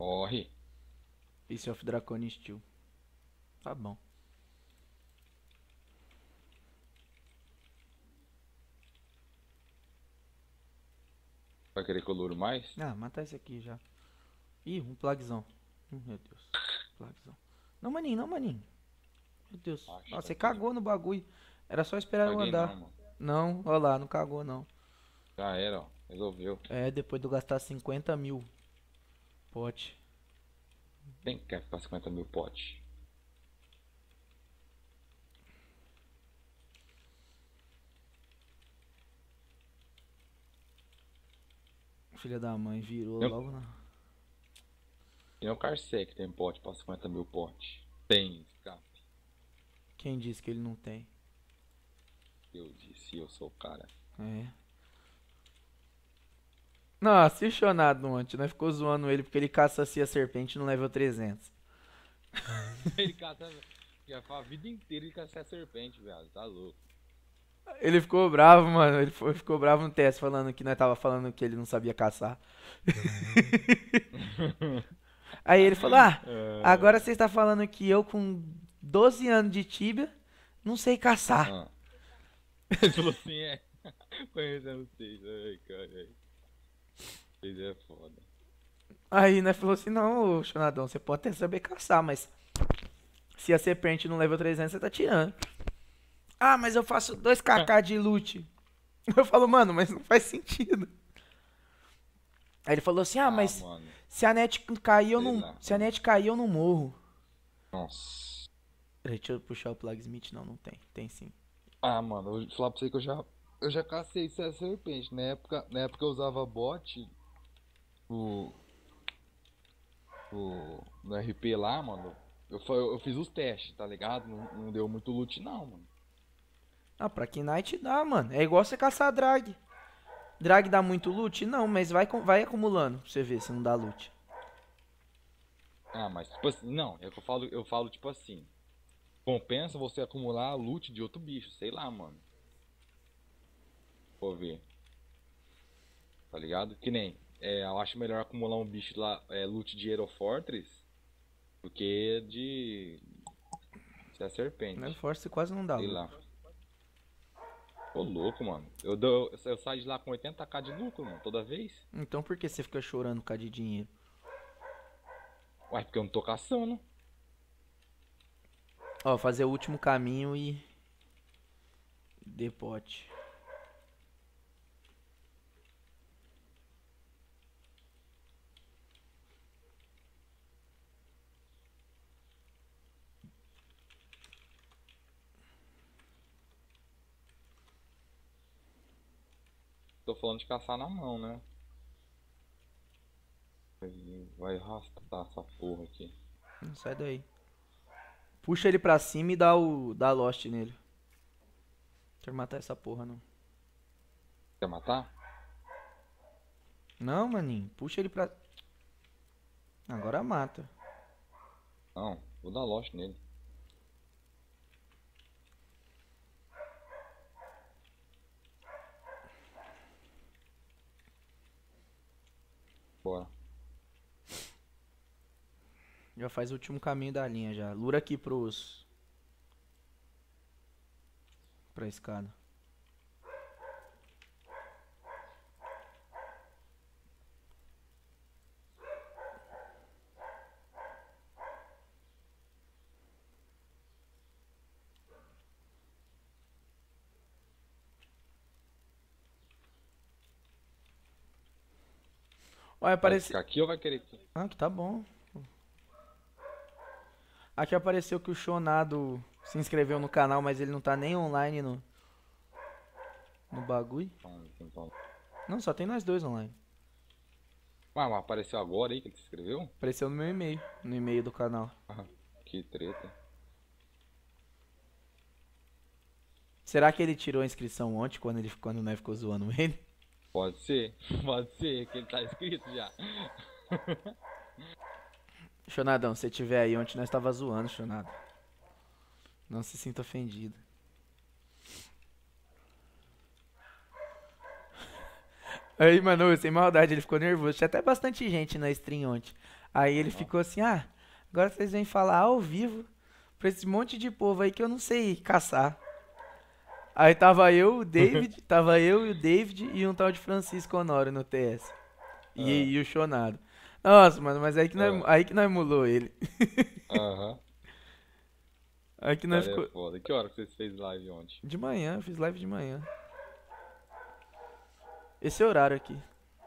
Corre. Piece of Draconic Steel. Tá bom. Vai querer que eu luro mais? Ah, matar esse aqui já. Ih, um plagzão. Meu Deus. Plagzão. Não, maninho, não, maninho. Meu Deus. Acho Ó, você que cagou no bagulho. Era só esperar eu Paguei andar. não, mano. Não, ó lá, não cagou não. Já era, ó. Resolveu. É, depois de eu gastar 50 mil. Pote. Quem quer ficar 50 mil pote? Filha da mãe, virou Eu- logo na... Tem o Carsec que tem pote pra 50 mil pote. Tem escape. Quem disse que ele não tem? Eu disse, eu sou o cara. É. Nossa, e o Shonado ontem, né? Ficou zoando ele porque ele caça-se a serpente no level 300. Ele caça. Já faz a vida inteira ele caça a serpente, viado. Tá louco. Ele ficou bravo, mano. Ficou bravo no teste, falando que nós tava falando que ele não sabia caçar. Aí ele falou: Ah, agora você está falando que eu com 12 anos de Tibia não sei caçar. Ah. Ele falou assim, é. Conhecendo vocês. Ai, cara. Vocês é foda. Aí nós falou assim: Não, ô, Xonadão, você pode até saber caçar, mas se a serpente no level 300 você tá tirando. Ah, mas eu faço 2kk de loot. Eu falo, mano, mas não faz sentido. Aí ele falou assim: Ah, mas mano. se a net cair, eu Sei não. lá. Se a net cair, eu não morro. Nossa. Peraí, deixa eu puxar o Plagsmith. Não, não tem. Tem sim. Ah, mano, eu vou falar pra você que eu já cacei essa serpente. Na época eu usava bot no RP lá, mano. Eu fiz os testes, tá ligado? Não deu muito loot não, mano. Ah, pra Knight dá, mano. É igual você caçar drag. Drag dá muito loot? Não, mas vai acumulando pra você ver se não dá loot. Ah, mas tipo assim, não, é que eu falo tipo assim. Compensa você acumular loot de outro bicho, sei lá, mano. Vou ver. Tá ligado? Que nem, eu acho melhor acumular um bicho lá, loot de Hero Fortress, do que de ser a serpente. No Force quase não dá Sei loot. lá. Ô louco, mano. Eu saio de lá com 80k de lucro, mano, toda vez. Então por que você fica chorando por causa de dinheiro? Ué, porque eu não tô caçando. Ó, fazer o último caminho e... Depote. Tô falando de caçar na mão, né? Vai arrastar essa porra aqui. Sai daí. Puxa ele pra cima e dá Lost nele. Não quero matar essa porra, não. Quer matar? Não, maninho. Puxa ele pra... Agora mata. Não, vou dar lost nele. Bora. Já faz o último caminho da linha já. Lura aqui pra escada. Olha, Vai apareceu... ficar aqui ou vai querer aqui? Ah, que tá bom. Aqui apareceu que o Shonado se inscreveu no canal, mas ele não tá nem online no bagulho. Então. Não, só tem nós dois online. Mas apareceu agora aí que ele se inscreveu? Apareceu no meu e-mail, no e-mail do canal. Que treta. Será que ele tirou a inscrição ontem quando nós ficou zoando ele? Pode ser, que ele tá inscrito já. Shonadão, se você tiver aí ontem nós tava zoando, Shonado. Não se sinta ofendido. Aí, mano, sem maldade, ele ficou nervoso. Tinha até bastante gente na stream ontem. Aí ele ficou assim, ah, agora vocês vêm falar ao vivo pra esse monte de povo aí que eu não sei caçar. Aí tava eu e o David e um tal de Francisco Honório no TS. Ah, E o Chonado. Nossa, mano, mas ah, aí que nós emulou ele. aham. Aí que nós Cara, é ficou. foda. Que hora que vocês fez live ontem? De manhã, eu fiz live de manhã. Esse é o horário aqui.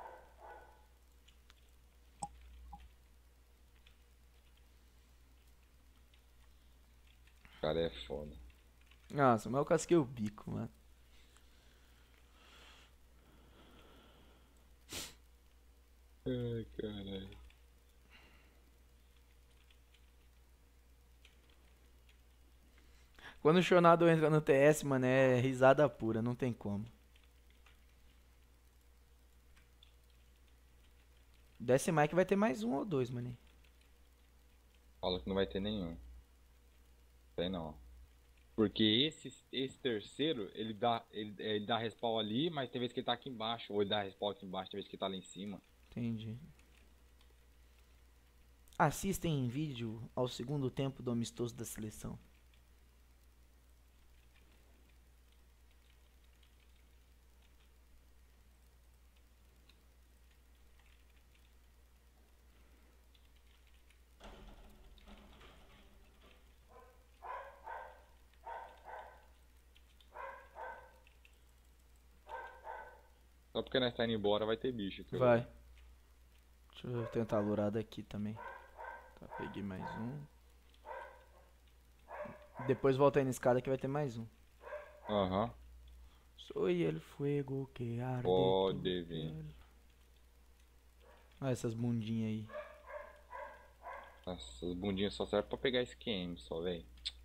Cara, é foda. Nossa, mas eu casquei o bico, mano. Ai, caralho. Quando o Chonado entra no TS, mano, é risada pura, não tem como. Desce Mike vai ter mais um ou dois, mano. Fala que não vai ter nenhum. Tem não. Porque esse terceiro, ele dá respawn ali, mas tem vez que ele tá aqui embaixo. Ou ele dá respawn aqui embaixo, tem vez que ele tá lá em cima. Entendi. Assistem em vídeo ao segundo tempo do amistoso da seleção. Só porque nós tá indo embora vai ter bicho aqui. Vai. Deixa eu tentar a lourada aqui também. Tá, peguei mais um. Depois volta aí na escada que vai ter mais um. Aham. Soy el fuego que arde. Pode vir. Olha essas bundinhas aí. Essas bundinhas só servem pra pegar SQM só, velho.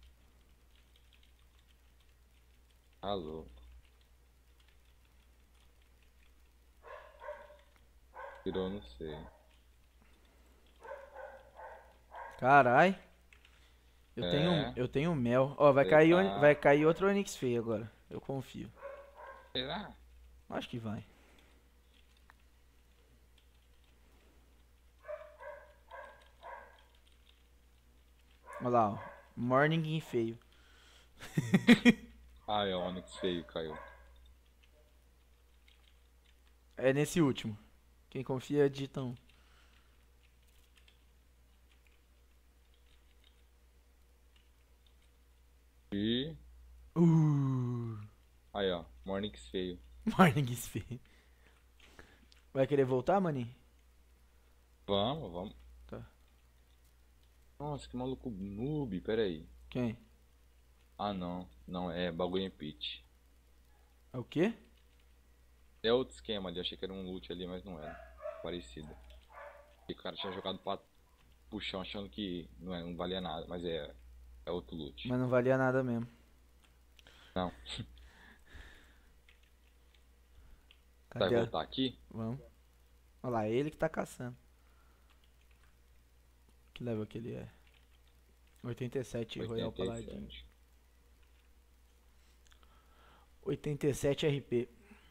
Tá louco. Tirou, não sei. Carai. É. Eu tenho mel. Ó, vai Você cair, tá- vai cair outro Onix feio agora. Eu confio. Será? Acho que vai. Olha lá, ó. Morning feio. Ah, é o Onix feio, caiu. É nesse último. Quem confia, digita um. E. Uh, Aí, ó. Mornix feio. Morning feio. Vai querer voltar, maninho? Vamos, vamos. Tá. Nossa, que maluco noob, pera aí. Quem? Ah, não. Não, é bagulho em pitch. É o quê? É outro esquema ali, achei que era um loot ali, mas não era. Parecido. E o cara tinha jogado pra puxão achando que não valia nada, mas é outro loot. Mas não valia nada mesmo. Não. Vai Cadê? voltar aqui? Vamos. Olha lá, ele que tá caçando. Que level que ele é? 87 Royal Paladin. 87. 87 RP.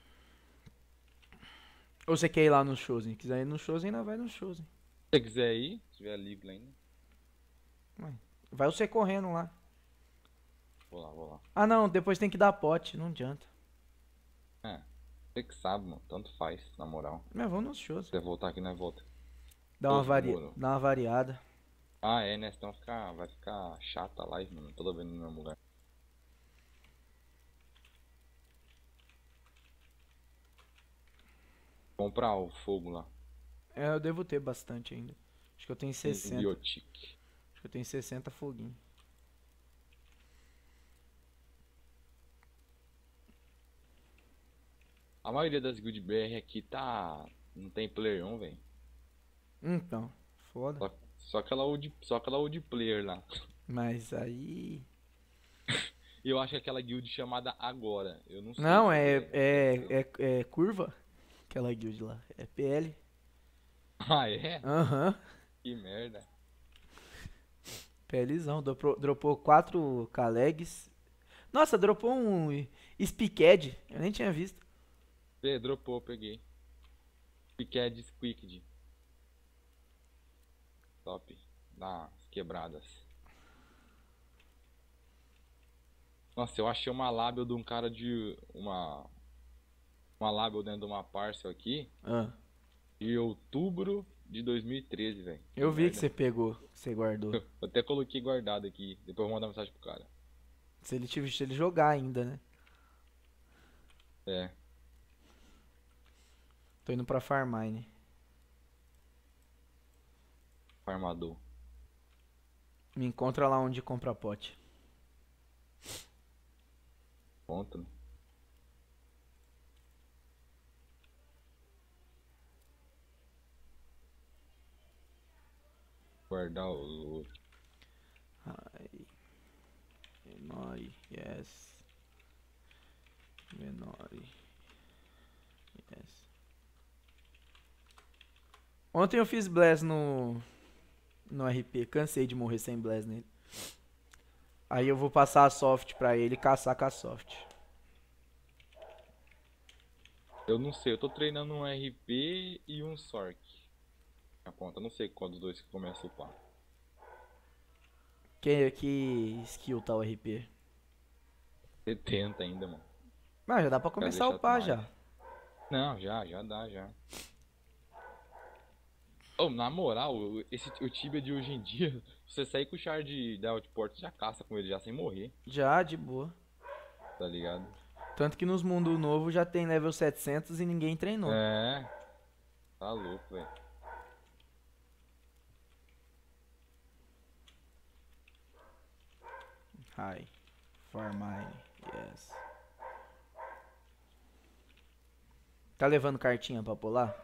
Ou você quer ir lá no Chosen? Quiser ir no Chosen, ainda vai no Chosen. Se você quiser ir, se tiver livre ainda. Vai você correndo lá. Vou lá, vou lá. Ah não, depois tem que dar pote, não adianta. É, você que sabe, mano. Tanto faz, na moral. Mas vamos no Chosen. Se você voltar aqui, nós volta. Dá uma, Demorou. dá uma variada. Ah, é, né? Senão vai ficar chata a live, mano. Toda vez no mesmo lugar. Comprar o fogo lá. É, eu devo ter bastante ainda. Acho que eu tenho 60. Biotic. Acho que eu tenho 60 foguinhos. A maioria das guild BR aqui tá. Não tem player 1, velho. Então, foda. Só aquela old player lá. Mas aí. E eu acho que aquela guild chamada Agora. Eu não sei. Não, se é curva. Aquela guild lá. É PL. Ah, é? Aham. Que merda. PLzão. Dropou 4 Kalegs. Nossa, dropou um Spicked. Eu nem tinha visto. Dropou, peguei. Piqued Squeaked. Top. Dá umas quebradas. Nossa, eu achei uma lábio de um cara de. Uma lábio dentro de uma parcel aqui. Ah, De outubro de 2013, velho. eu vi que merda. você pegou, que você guardou. Eu até coloquei guardado aqui. Depois eu vou mandar mensagem pro cara. Se ele te visto ele jogar ainda, né? É. Tô indo pra Farmine. Farmador. Me encontra lá onde compra pote. Ponto, né? Guardar o. Ai. Menori, yes. Menori. Yes. Ontem eu fiz blast no RP. Cansei de morrer sem blast nele. Aí eu vou passar a soft pra ele e caçar com a soft. Eu não sei, eu tô treinando um RP e um Sork. A ponta, eu não sei qual dos dois que começa a upar. Que skill tá o RP? 70 ainda, mano. Ah, já dá pra Quero começar a deixar upar mais. já. Não, já dá, já. Ô, na moral, o Tibia de hoje em dia, você sair com o char de outport, já caça com ele já sem morrer, Já, de boa. tá ligado? Tanto que nos mundos novos já tem level 700 e ninguém treinou. É, tá louco, velho. Hi. Farmine, yes. Tá levando cartinha pra pular?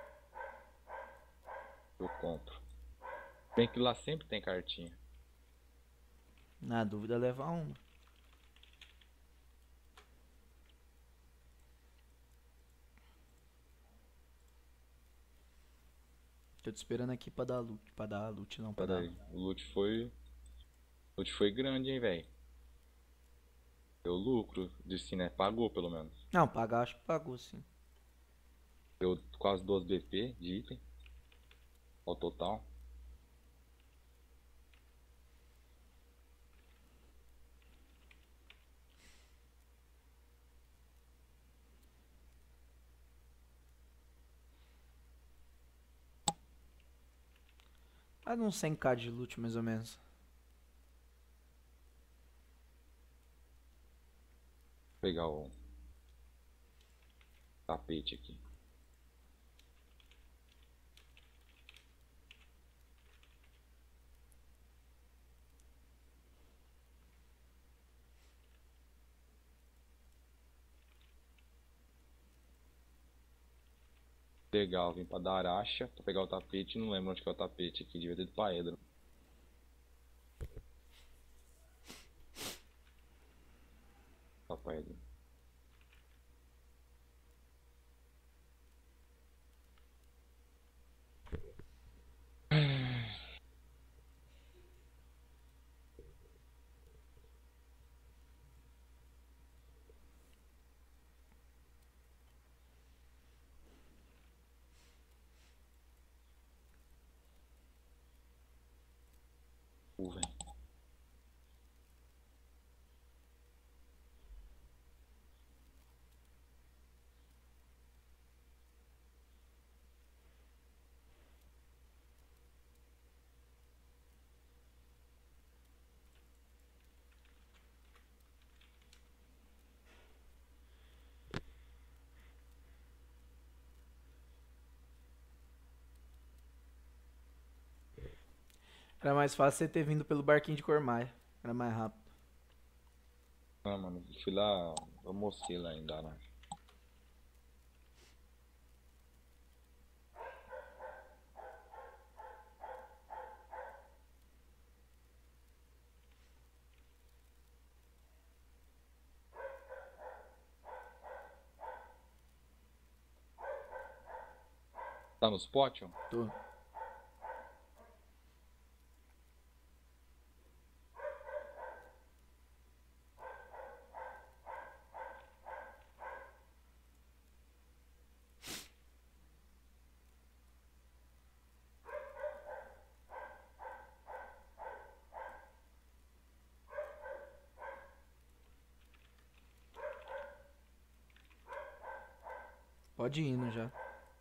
Eu compro. Bem que lá sempre tem cartinha. Na dúvida, leva uma. Tô te esperando aqui pra dar loot. Pra dar loot, não, pra Pera dar. aí, o loot foi. O loot foi grande, hein, velho. Deu lucro, disse, né? Pagou pelo menos. Não, pagar acho que pagou sim. Deu quase 12 BP de item. Ao total. Mas uns 100k de loot mais ou menos. Vou pegar o tapete aqui. Legal, vim pra dar araxa pra pegar o tapete. Não lembro onde que é o tapete aqui, devia ter ido pra Edro. Tá pra Edro. Velho. Era mais fácil você ter vindo pelo barquinho de Cormaia. Era mais rápido. Ah, mano, fui lá, almocei lá ainda, né? Tá no spot, ó? Tô. Pode ir indo já.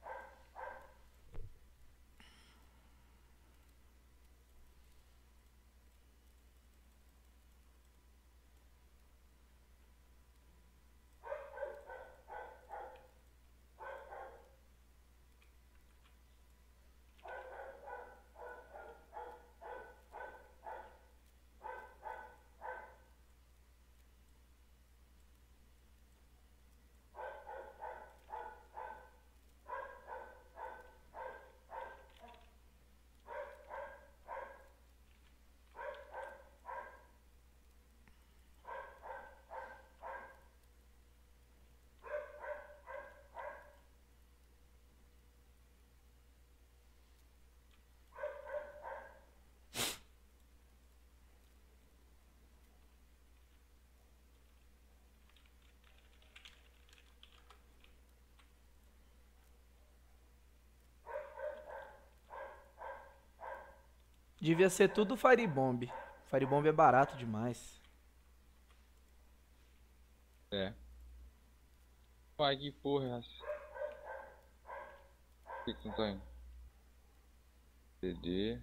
Devia ser tudo Firebomb. Firebomb é barato demais. É. Pai, que porra é essa? Por que não tá indo? CD.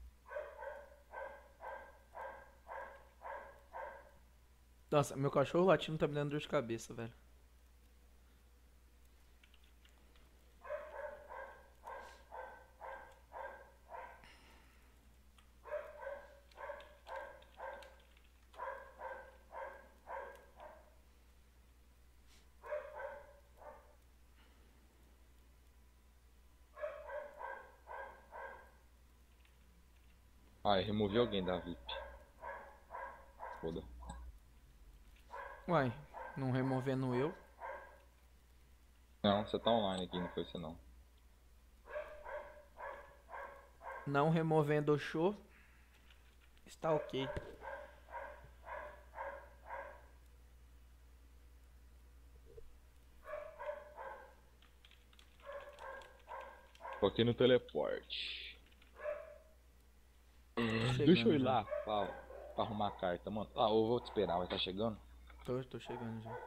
Nossa, meu cachorro latindo tá me dando dor de cabeça, velho. Ah, eu removi alguém da VIP. Foda. Uai, não removendo eu. Não, você tá online aqui, não foi você não. Não removendo o show. Está ok. Tô aqui no teleporte. Chegando Deixa eu ir já. lá pra arrumar a carta, mano. Ah, eu vou te esperar, vai estar chegando? Tô chegando já.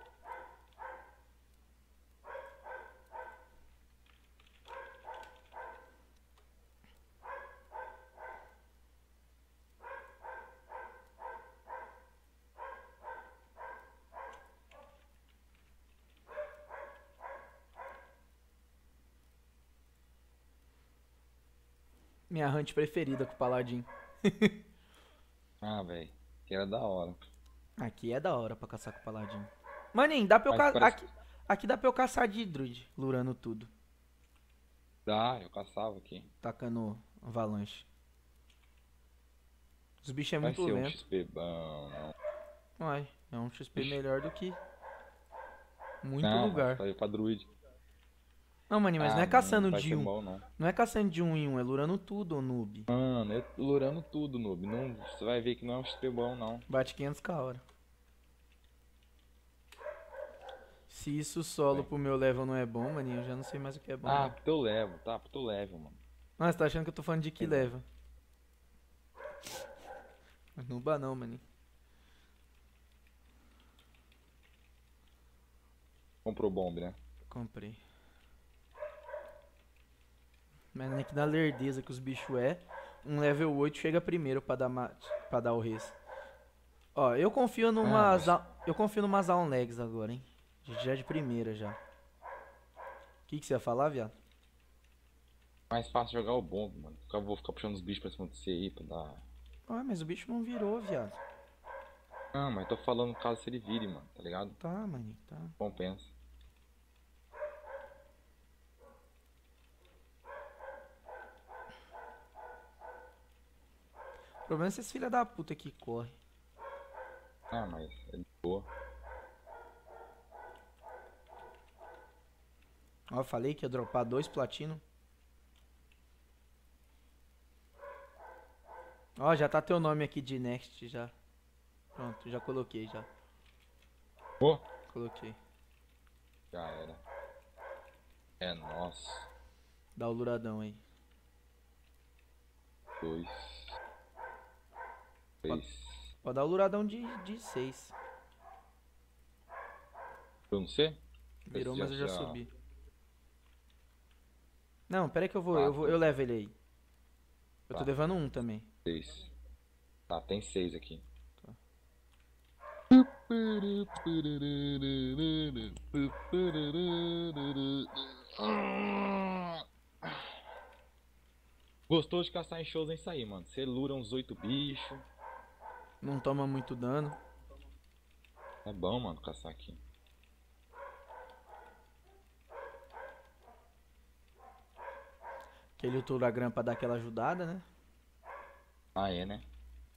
Minha hunt preferida com o Paladin. Ah, velho. Que era da hora. Aqui é da hora pra caçar com o Paladin. Maninho, dá pra eu Mas caçar. parece- Aqui dá pra eu caçar de druid, lurando tudo. Dá, eu caçava aqui. Tacando avalanche. Os bichos é Vai muito ser um lento. XP bom, não. Uai, é um XP melhor do que muito Não, lugar. mas vai pra druid. Não, maninho, mas não é não caçando vai de ser um. bom, não. Não é caçando de um em um, é lurando tudo, ô noob. Mano, eu tô lurando tudo, noob. Não, você vai ver que não é um XP bom, não. Bate 500 a hora. Se isso solo Bem. pro meu level não é bom, maninho, eu já não sei mais o que é bom. Ah, não. pro teu level, tá? Pro teu level, mano. Ah, você tá achando que eu tô falando de que level? Mas nooba não, maninho. Comprou bomb, né? Comprei. Mas não é que na lerdeza que os bichos é, um level 8 chega primeiro pra dar, pra dar o res. Ó, eu confio numa eu confio numa Zaun Legs agora, hein. Já é de primeira já. O que você ia falar, viado? Mais fácil jogar o bomb, mano. Vou ficar puxando os bichos pra cima de você aí pra dar. Ah, mas o bicho não virou, viado. Ah, mas tô falando caso se ele vire, mano, tá ligado? Tá, maninho, tá. Compensa. O problema é esses filha da puta que corre. Ah, mas é de boa. Ó, eu falei que ia dropar 2 platino. Ó, já tá teu nome aqui de next já. Pronto, já coloquei já. Pô, Coloquei. já era. É nosso. Dá o luradão aí. 2. 3. Pode dar o luradão de 6. Eu não sei? Virou, Esse mas eu já subi. Não, pera aí que eu levo ele aí. Eu tô Tá. levando um também. 6. Tá, tem 6 aqui. Gostou de caçar em shows, é isso aí, mano. Você lura uns 8 bichos. Não toma muito dano. É bom, mano, caçar aqui. Aquele Turagram pra dar aquela ajudada, né? Ah, é, né?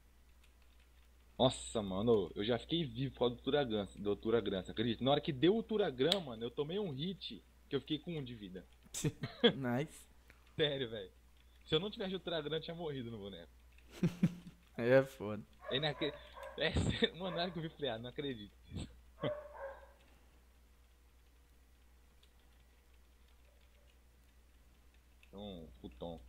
Nossa, mano, eu já fiquei vivo por causa do Turagram, você acredita? Na hora que deu o Turagram, mano, eu tomei um hit que eu fiquei com 1 de vida. Nice. Sério, velho. Se eu não tivesse o Turagram, eu tinha morrido no boneco. É foda. É, é sério, mano, na hora que eu vi, falei, ah, não acredito. Futon.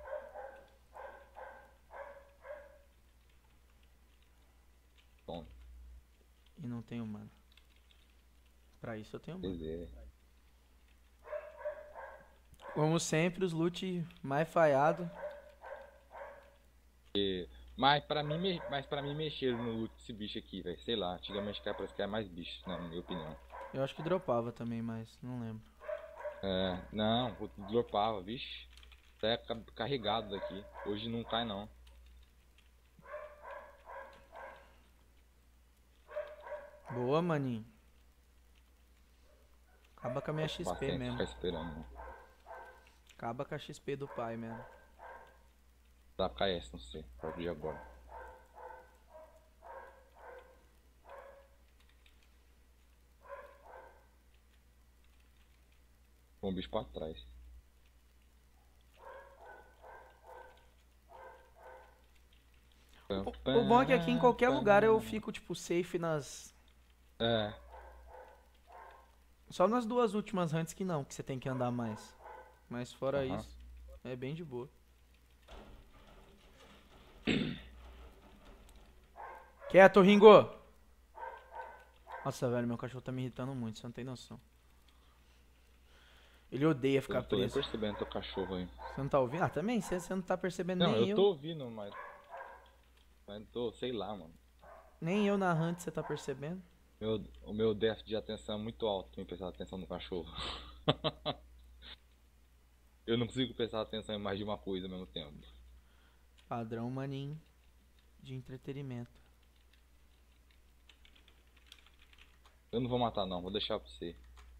Tom, E não tenho mana. Pra isso eu tenho mana. beleza. Como sempre, os loot mais falhado. Mas pra mim mexeram no loot desse bicho aqui, velho. Sei lá, antigamente parece que era mais bicho, na minha opinião. Eu acho que dropava também, mas não lembro. É, não, dropava, vixe. Até carregado daqui. Hoje não cai não. Boa, maninho. Acaba com a minha XP Paciente mesmo. ficar esperando, né? Acaba com a XP do pai mesmo. Dá KS, não sei, a partir de agora. Um bicho pra trás. O bom é que aqui em qualquer lugar eu fico, tipo, safe nas... É, Só nas duas últimas hunts que não, que você tem que andar mais. Mas fora Aham. isso, é bem de boa. Quieto, Ringo! Nossa, velho, meu cachorro tá me irritando muito, você não tem noção. Ele odeia eu ficar não tô nem preso. percebendo teu cachorro aí. Você não tá ouvindo? Ah, também, você não tá percebendo Não, nem eu eu. tô ouvindo, mas não tô, sei lá, mano. Nem eu na hunt você tá percebendo. O meu déficit de atenção é muito alto pra me prestar atenção no cachorro. Eu não consigo prestar atenção em mais de uma coisa ao mesmo tempo. Padrão maninho de entretenimento. Eu não vou matar não, vou deixar pra você.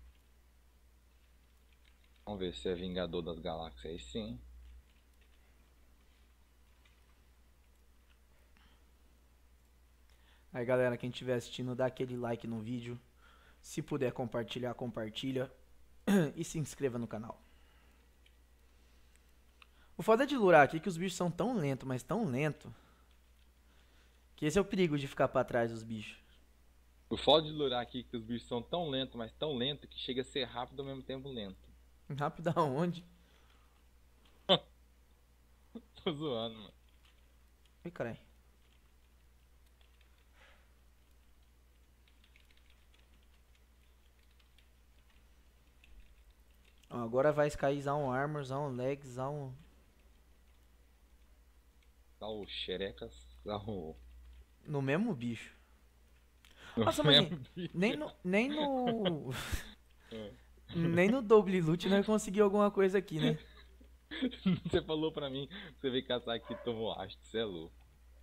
Vamos ver se é Vingador das Galáxias aí sim. Aí galera, quem estiver assistindo, dá aquele like no vídeo. Se puder compartilhar, compartilha. E se inscreva no canal. O foda de lurar aqui é que os bichos são tão lentos, mas tão lentos. Que esse é o perigo de ficar pra trás dos bichos. O foda de lurar aqui é que os bichos são tão lentos, mas tão lentos que chega a ser rápido ao mesmo tempo lento. Rápido aonde? Tô zoando, mano. Ih, carai. Ó, agora vai Skyzar um Armor, um Legs, um... Dá o xerecas, dá o... No mesmo bicho. o Nossa, mesmo mas bicho. nem no... Nem no... É. Nem no Double Loot nós conseguimos alguma coisa aqui, né? Você falou pra mim que você veio caçar aqui e tomou haste, você é louco.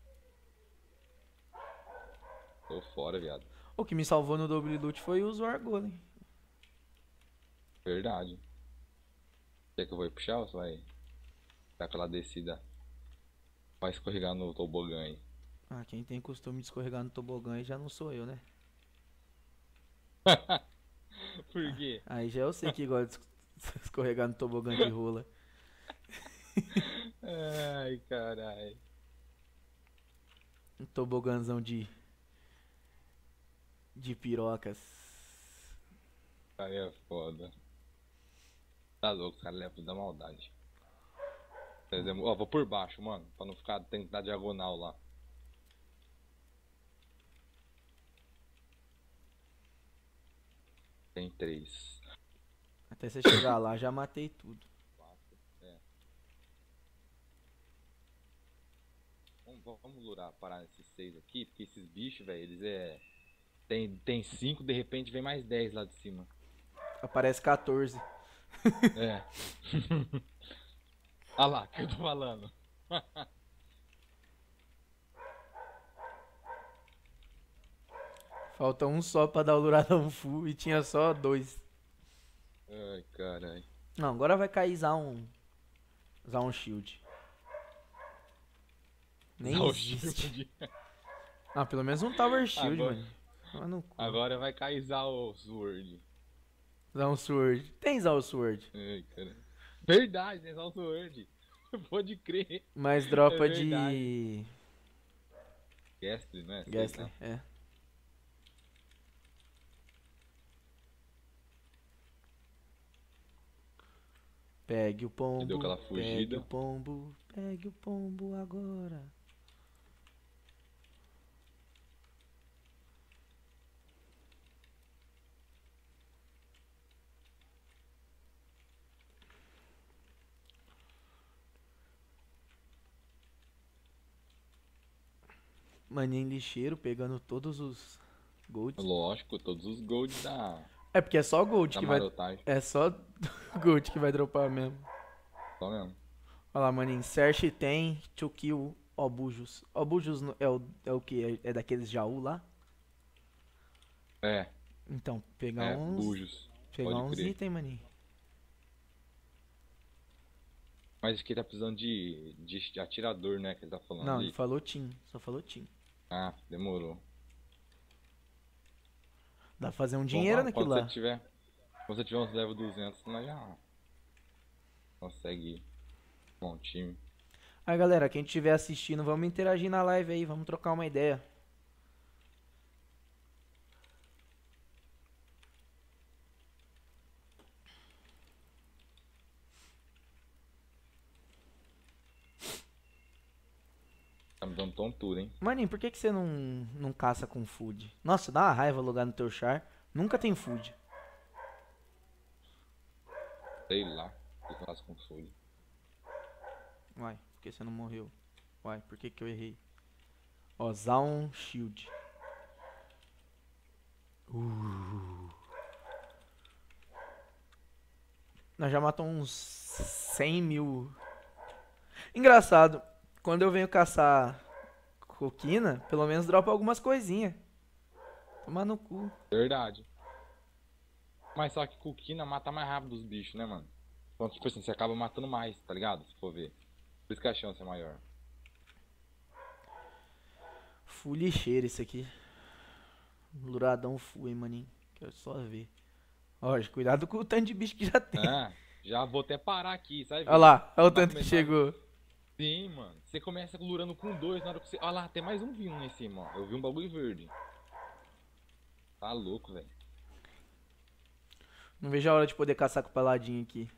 Tô fora, viado. O que me salvou no Double Loot foi o Zwar Golem. Verdade. Quer que eu vou ir puxar ou você vai dar aquela descida? Vai escorregar no tobogã aí. Ah, quem tem costume de escorregar no tobogã aí já não sou eu, né? Por quê? Aí já eu sei que gosta de escorregar no tobogã de rola. Ai, carai. Um tobogãzão de pirocas. Aí é foda. Tá louco, os caras levam tudo da maldade. Ó, vou por baixo, mano. Pra não ficar, tem que dar diagonal lá. Tem 3. Até você chegar lá, já matei tudo. 4. vamos lurar, parar esses 6 aqui, porque esses bichos, velho, eles tem 5, de repente vem mais 10 lá de cima. Aparece 14. É. Olha lá, que eu tô falando. Falta um só pra dar o Luradão full e tinha só 2. Ai, caralho. Não, agora vai cair usar um shield. Nem Dá o existe. shield. Ah, pelo menos um Tower Shield, Agora- mano. Toma no cu. Agora vai cair o Sword. Usar um Sword. Tem usar o Sword. Ai, caralho. Verdade, tem só o Sword. Pode crer. Mas dropa É de... Gastly, né? Sei Gastly, lá. é. Pegue o pombo, deu aquela pegue fugida. o pombo, pegue o pombo agora. Maninho lixeiro pegando todos os golds. Lógico, todos os golds da É porque é só gold que vai... marotagem. É só gold que vai dropar mesmo. Só mesmo. Olha lá, maninho. Search tem to kill Obujos. Obujos é o que? É daqueles Jaú lá? É, Então, pegar uns... bujos. Pegar pode uns crer. itens, maninho. Mas aqui tá precisando de atirador, né? Que ele tá falando Não, ali. ele falou Team. Só falou Team. Ah, demorou. Dá pra fazer um Bom, dinheiro naquilo lá. Quando você tiver uns level 200, nós já consegue ir. Bom time. Aí, galera, quem estiver assistindo, vamos interagir na live aí. Vamos trocar uma ideia. Tá me dando tontura, hein? Maninho, por que você não caça com food? Nossa, dá uma raiva logar no teu char. Nunca tem food. Sei lá. O que eu faço com fogo? Uai, por que você não morreu? Uai, por que eu errei? Ó, Zaun Shield. Nós já matamos uns 100 mil. Engraçado, quando eu venho caçar coquina, pelo menos dropa algumas coisinhas. Tomar no cu. Verdade. Mas só que Kukina mata mais rápido os bichos, né, mano? Então, tipo assim, você acaba matando mais, tá ligado? Se for ver. Por isso que a chance é maior. Full lixeira isso aqui. Luradão full, hein, maninho. Quero só ver. Ó, cuidado com o tanto de bicho que já tem. Ah, já vou até parar aqui, sabe? Olha lá, olha o Vai tanto que começar- chegou. Sim, mano. Você começa lurando com 2, na hora que você... Olha lá, tem mais um vindo lá em cima, ó. Eu vi um bagulho verde. Tá louco, velho. Não vejo a hora de poder caçar com o paladinho aqui.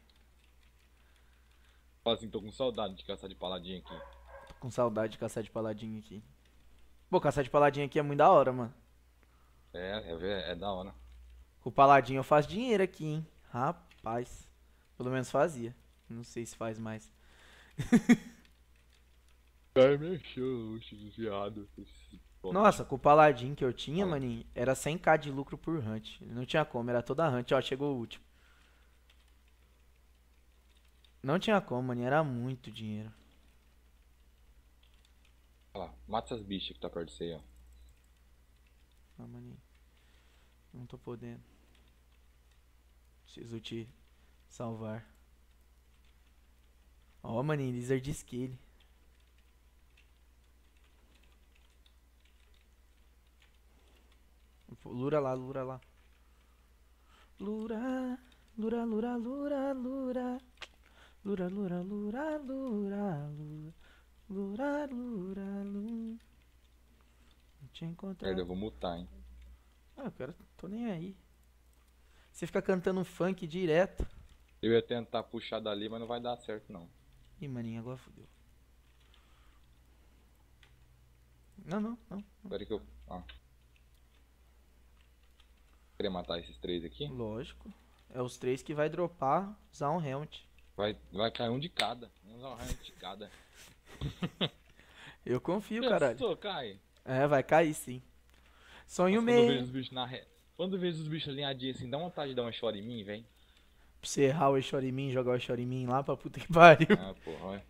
Fala assim, tô com saudade de caçar de paladinho aqui. Tô com saudade de caçar de paladinho aqui. Pô, caçar de paladinho aqui é muito da hora, mano. É da hora. Com o paladinho eu faço dinheiro aqui, hein. Rapaz. Pelo menos fazia. Não sei se faz mais. Ai, mexeu, viado. Nossa, com o paladinho que eu tinha, maninho, era 100k de lucro por hunt. Não tinha como, era toda hunt. Ó, chegou o último. Não tinha como, maninho, era muito dinheiro. Olha lá, mata essas bichas que tá perto de você aí, ó. Ah, maninho. Não tô podendo. Preciso te salvar. Ó, maninho, Lizard Scale. Lura lá, lura lá. Lura, lura, lura, lura, lura. Lura, lura, lura, lura, lura. Lura, lura, lura. Não te encontrar. Merda, eu vou mutar, hein. Ah, cara, tô nem aí. Você fica cantando funk direto. Eu ia tentar puxar dali, mas não vai dar certo, não. Ih, maninho, agora fodeu. Não. Espera que eu... Ah. Queria matar esses 3 aqui. Lógico. É os 3 que vai dropar usar um helmet. Vai cair um de cada. Vamos usar um raio de cada. Eu confio, caralho. Pensou, cai. É, vai cair sim. Sonho Nossa, quando eu vejo meio. os bichos Quando eu vejo os bichos alinhadinhos assim, dá vontade de dar uma chora em mim, velho. Pra você errar o Eixor em mim, jogar o Eixor em mim lá pra puta que pariu. Ah, porra, olha.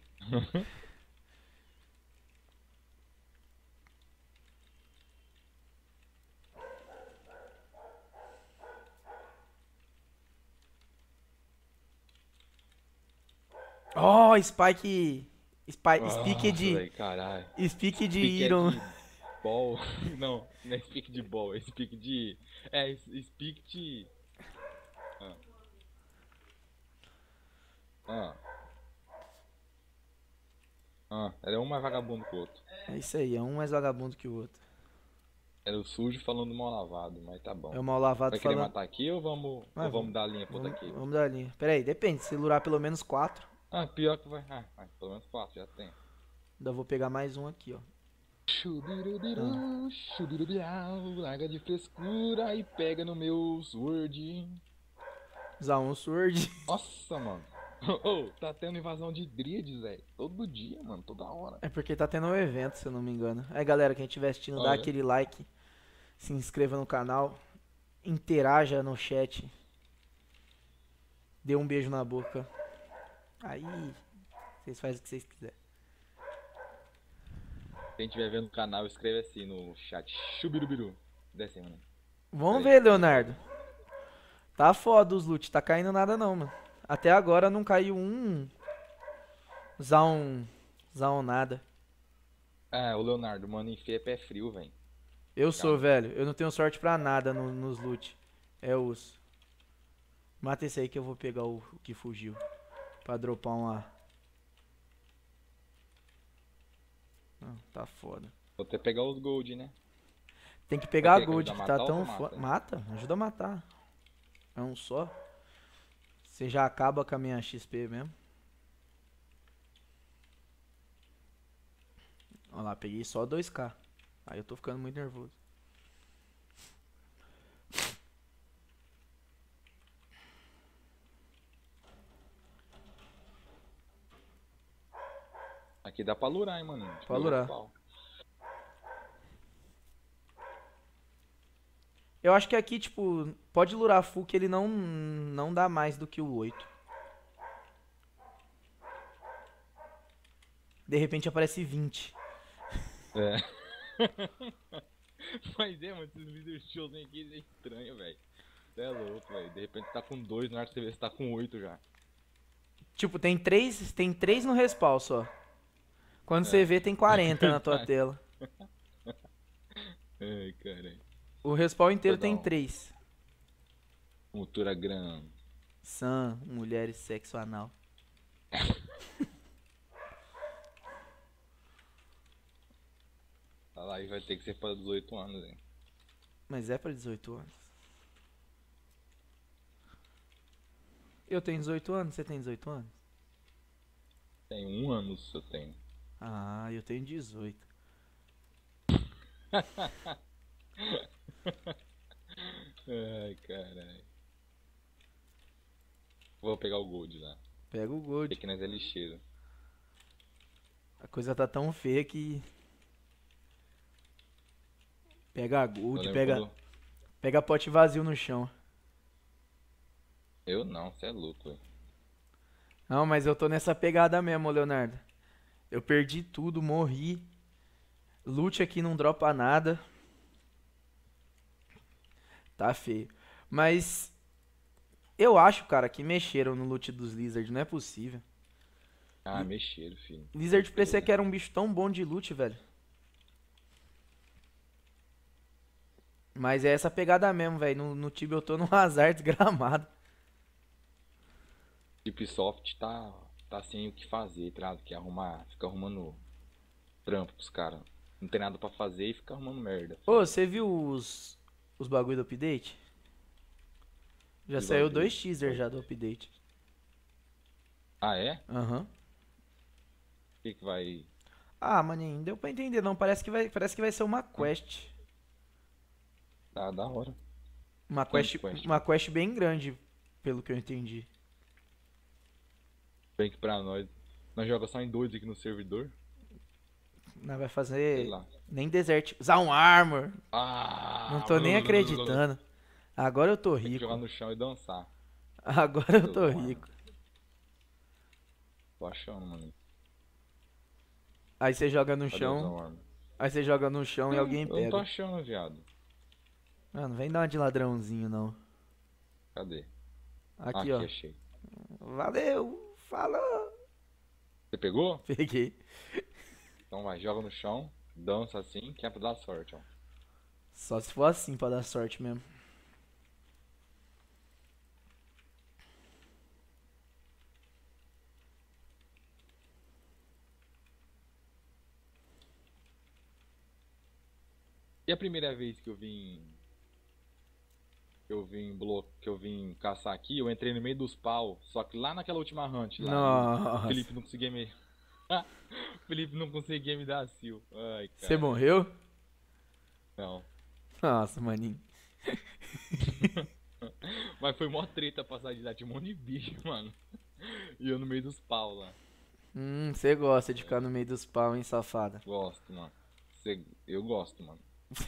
Oh, Spike. Speak Nossa, de. velho, caralho. Speak de Speak é Iron. de ball. Não, não é speak de ball, é speak de. É, speak de. Ah. Ah. Era um mais vagabundo que o outro. É isso aí, é um mais vagabundo que o outro. Era o sujo falando mal lavado, mas tá bom. É o mal lavado Vai querer falando. matar aqui ou vamos, Vai, ou vamos dar a linha pro outro aqui? Vamos dar a linha. Pera aí, depende. Se lurar pelo menos 4, Ah, pior que vai. Pelo menos 4 já tem. ainda vou pegar mais um aqui, ó. Chubirubiru, chubirubiau, larga de frescura e pega no meu sword. Usar um sword. Nossa, mano. Ô, tá tendo invasão de dríades, velho. Todo dia, mano, toda hora. É porque tá tendo um evento, se eu não me engano. Aí, galera, quem estiver assistindo, dá Olha. aquele like. Se inscreva no canal. Interaja no chat. Dê um beijo na boca. Aí, vocês fazem o que vocês quiserem. Quem estiver vendo o canal, escreve assim no chat. Chubirubiru. Desce aí, mano. Vamos Aí. ver, Leonardo. Tá foda os loot, tá caindo nada não, mano. Até agora não caiu um. Zaun nada. Ah, o Leonardo, mano, enfia pé frio, velho. Eu sou, velho. Eu não tenho sorte pra nada nos loot. É osso. Mata esse aí que eu vou pegar o que fugiu. Pra dropar uma. Ah, tá foda. Vou até pegar os gold, né? Tem que pegar a Vai querer gold, ajudar que a tá matar tão ou tu foda. mata? Mata, ajuda a matar. É um só. Você já acaba com a minha XP mesmo. Olha lá, peguei só 2k. Aí eu tô ficando muito nervoso. Aqui dá pra lurar, hein, mano. Pra lurar. Eu acho que aqui, tipo, pode lurar full que ele não dá mais do que o 8. De repente aparece 20. É. Mas mano, esses líderes shows aqui é estranho, velho. Você é louco, velho. De repente tá com 2, na hora que você vê, você tá com 8 já. Tipo, tem 3 no respawn só. Quando você vê, tem 40 na tua tela. Ai, caralho. O respawn inteiro Vou dar tem um- 3. Cultura grande. Sam, mulheres, sexo anal. A live vai ter que ser para 18 anos, hein. Mas é pra 18 anos. Eu tenho 18 anos, você tem 18 anos? Tem 1 ano se eu tenho. Ah, eu tenho 18. Ai, caralho. Vou pegar o gold lá. Pega o gold. Aqui nós é lixeiro. A coisa tá tão feia que... Pega a Eu gold, lembro pega, quando- pega pote vazio no chão. Eu não, você é louco, velho. Não, mas eu tô nessa pegada mesmo, Leonardo. Eu perdi tudo, morri. Loot aqui não dropa nada. Tá feio. Mas eu acho, cara, que mexeram no loot dos Lizard, não é possível. Ah, mexeiro, filho. Lizard parecia Certeza. que era um bicho tão bom de loot, velho. Mas é essa pegada mesmo, velho. No Tibia eu tô num azar desgramado. Ubisoft tá sem o que fazer, tá ligado? Que arrumar, fica arrumando trampo pros caras. Não tem nada pra fazer e fica arrumando merda. Ô, você viu os bagulho do update? Já Que saiu bagulho? 2 teasers já do update. Ah, é? Aham. O que vai... Ah, maninho, deu pra entender não. Parece que vai ser uma quest. Tá da hora. Uma Quest, quest, quest. uma quest bem grande, pelo que eu entendi. Bem que pra nós... Nós jogamos só em 2 aqui no servidor. Nós vai Sei fazer lá. nem Desert. Usar um Armor. Ah! Não tô nem acreditando. Agora eu tô Tem que jogar rico. no chão e dançar. Agora eu tô Usar um Armor. rico. Tô achando, mano. Aí você joga no Cadê usar chão. o Armor? Aí você joga no chão e alguém Eu não tô pega. achando, viado. Mano, vem dar uma de ladrãozinho, não. Cadê? Aqui, Aqui, ó. achei. Valeu. Falou. Você pegou? Peguei. Então vai, joga no chão, dança assim, que é pra dar sorte, ó. Só se for assim pra dar sorte mesmo. E a primeira vez que eu vim. Que eu vim caçar aqui, eu entrei no meio dos pau. Só que lá naquela última hunt lá. O Nossa. Felipe não conseguia me. O Felipe não conseguia me dar sil. Ai, cara. Você morreu? Não. Nossa, maninho. Mas foi mó treta passar de lá, tinha um monte de bicho, mano. E eu no meio dos pau lá. Você gosta de ficar no meio dos pau, hein, safada? Gosto, mano. Eu gosto, mano.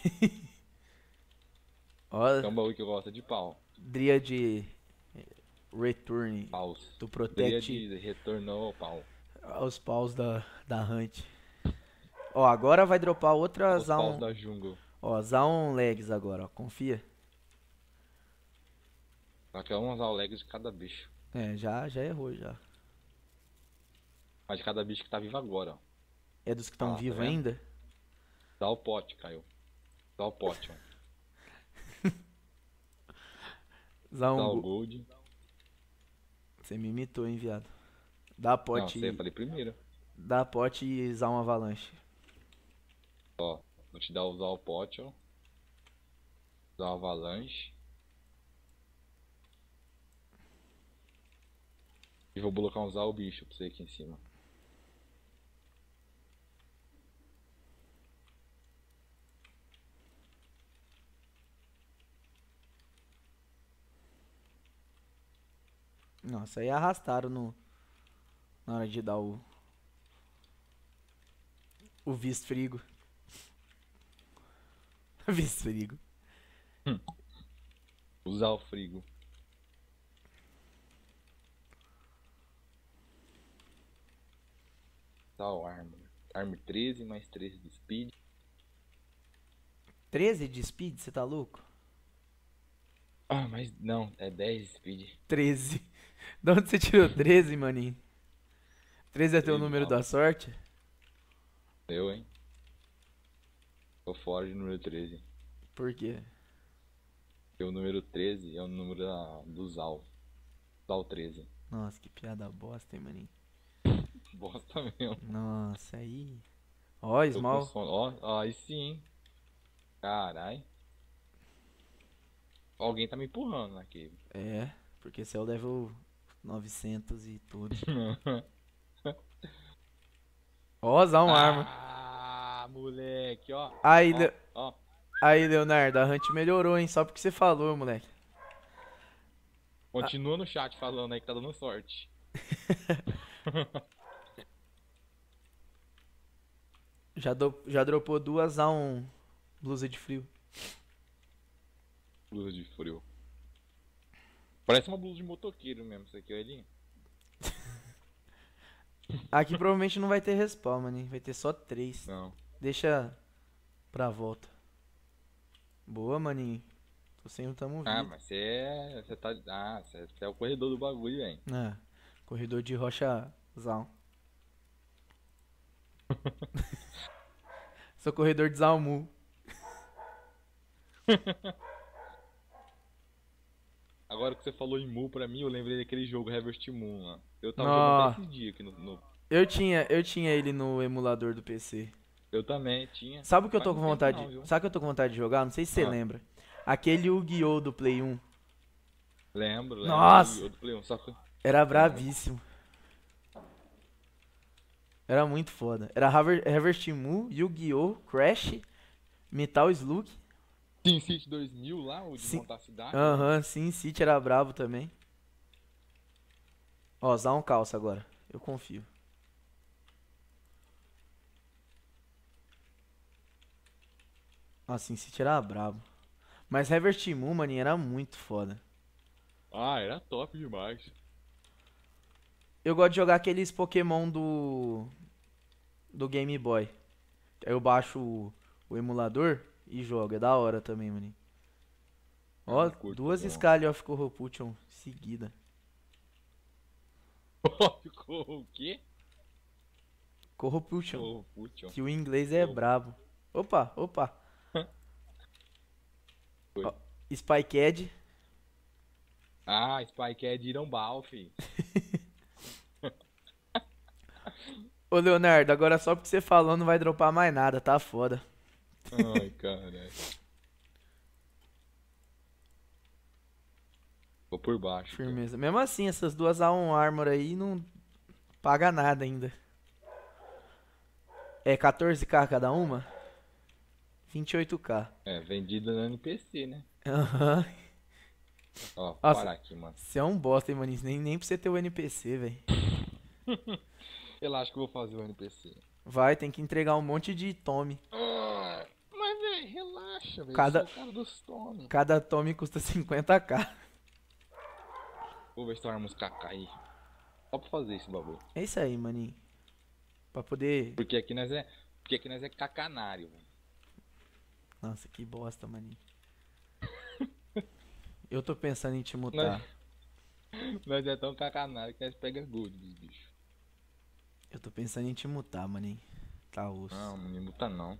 Ó, É um baú que eu gosto de pau. Dryad Return. Paus. Tu protege De retornou ao pau. os paus da Hunt. Ó, agora vai dropar outra Os paus Zaun. da jungle. Ó, Zaun Legs agora, ó. Confia. Só que vamos usar o leg de cada bicho. É, já errou, já. Mas de cada bicho que tá vivo agora, ó. É dos que estão Ah, tá vivos vendo? ainda? Dá o pote, Caio. Dá o pote, ó. Dá o Zaun. gold. Você me imitou, hein, viado. Dá Não, pote. você eu falei primeiro. Dá pote e Zaun Avalanche. Ó, vou te dar usar o pote, ó. Usar o avalanche. E vou colocar usar o bicho pra você aqui em cima. Nossa, aí arrastaram na hora de dar o Visfrigo. Visfrigo. Usar o frigo. Usar o armor. Armor 13 mais 13 de speed. 13 de speed, você tá louco? Ah, mas não, é 10 de speed. 13. De onde você tirou 13, maninho? 13 é teu 13, número fala. da sorte? Eu, hein? Tô fora de número 13. Por quê? Porque o número 13 é o número do Zal. Zal 13. Nossa, que piada bosta, hein, maninho? Bosta mesmo. Nossa, aí. Ó, Tô com Small. sono. Ó, aí sim. Carai. Alguém tá me empurrando aqui. É, porque você é o level 900 e tudo. Ó, usar um arma. Ah, moleque, ó. Aí, Ó. aí, Leonardo, a Hunt melhorou, hein? Só porque você falou, moleque. Continua no chat falando aí que tá dando sorte. Já dropou duas a um blusa de frio. Blusa de frio. Parece uma blusa de motoqueiro mesmo, isso aqui, olha ali. Aqui provavelmente não vai ter respawn, mano. Vai ter só 3. Não. Deixa pra volta. Boa, maninho. Tô sem o tamo Ah, vivo. mas você tá. Ah, você é o corredor do bagulho, hein? Ah, corredor de rocha Zaun. Sou corredor de Zalmu. Agora que você falou em Mu pra mim, eu lembrei daquele jogo Harvest Moon lá. Eu tava Nossa. jogando até esses dias aqui no. Eu tinha ele no emulador do PC. Eu também tinha. Sabe o que eu tô Faz com um tempo vontade? não, viu? Sabe o que eu tô com vontade de jogar? Não sei se você Ah. lembra. Aquele Yu-Gi-Oh! Do Play 1. Lembro. Nossa! Eu do Play 1, só que. Era bravíssimo. Era muito foda. Era Harvest Moon, Yu-Gi-Oh! Crash, Metal Slug. Team City 2000 lá, o de Sim. montar a cidade. Aham, Sin City era brabo também. Ó, Zaun calça agora. Eu confio. Assim, se tirar brabo. Mas Harvest Moon, maninho, era muito foda. Ah, era top demais. Eu gosto de jogar aqueles Pokémon do Game Boy. Aí eu baixo o emulador e jogo. É da hora também, maninho. Eu Ó, não curto duas Pokémon. Scaly of Corruption seguida. Ficou o quê? Corruption. Oh, puto. Que o inglês é Oh. brabo. Opa, opa. Foi. Ó, Spycad. Ah, Spike é de Irão Bal, fi. Ô, Leonardo, agora só porque você falou não vai dropar mais nada, tá foda. Ai, caralho. Vou por baixo. Então. Firmeza. Mesmo assim, essas duas A1 Armor aí não paga nada ainda. É 14k cada uma? 28k. É, vendida no NPC, né? Aham. Ó, Nossa. parar aqui, mano. Você é um bosta, hein, mano? Isso nem pra você ter o NPC, velho. Relaxa que eu vou fazer o NPC. Vai, tem que entregar um monte de tome. Ah, mas, velho, relaxa, velho. Cada- Eu sou o cara dos Tommy. Cada tome custa 50k. Vou ver se tornamos KK aí. Só pra fazer esse bagulho. É isso aí, maninho. Pra poder... Porque aqui nós é. Porque aqui nós é cacanário, velho. Nossa, que bosta, maninho. Eu tô pensando em te mutar. Nós é tão cacanário que nós pega gold dos bichos. Eu tô pensando em te mutar, maninho. Tá osso. Não, não me muta não.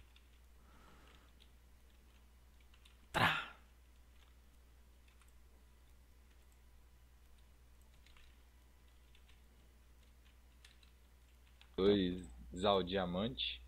Dois Zal Diamante.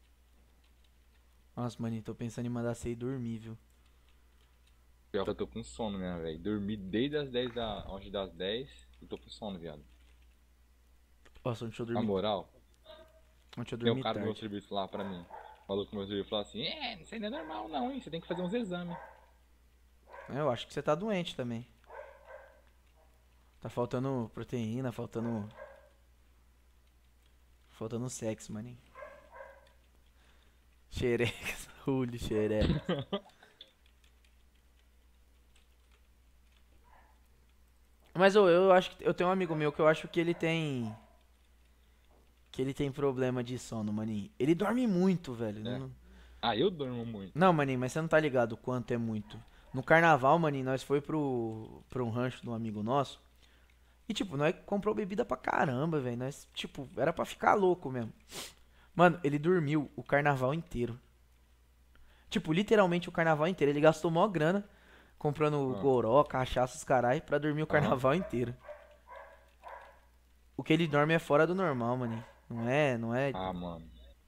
Nossa, maninho, tô pensando em mandar você ir dormir, viu? Pior que eu tô com sono mesmo, velho. Dormi desde as 10 da. Antes das 10 e tô com sono, viado. Nossa, ontem eu Na dormi, moral, ontem eu tem dormi um cara do meu tarde. serviço lá pra mim. Falou com o meu serviço falou assim: isso aí não é normal não, hein? Você tem que fazer uns exames. Eu acho que você tá doente também. Tá faltando proteína, faltando sexo, maninho. Xerecas, Rulho, xereca. Mas eu acho que eu tenho um amigo meu que eu acho que ele tem problema de sono, maninho. Ele dorme muito, velho. É. Não, Ah, eu durmo muito. não, maninho, mas você não tá ligado o quanto é muito. No carnaval, maninho, nós foi pra um rancho de um amigo nosso. E, tipo, nós comprou bebida pra caramba, velho. Nós, tipo, era pra ficar louco mesmo. Mano, ele dormiu o carnaval inteiro. Tipo, literalmente o carnaval inteiro. Ele gastou mó grana comprando Ah. goró, cachaça, os carai, pra dormir o carnaval inteiro. O que ele dorme é fora do normal, maninho. Não é. Ah, mano.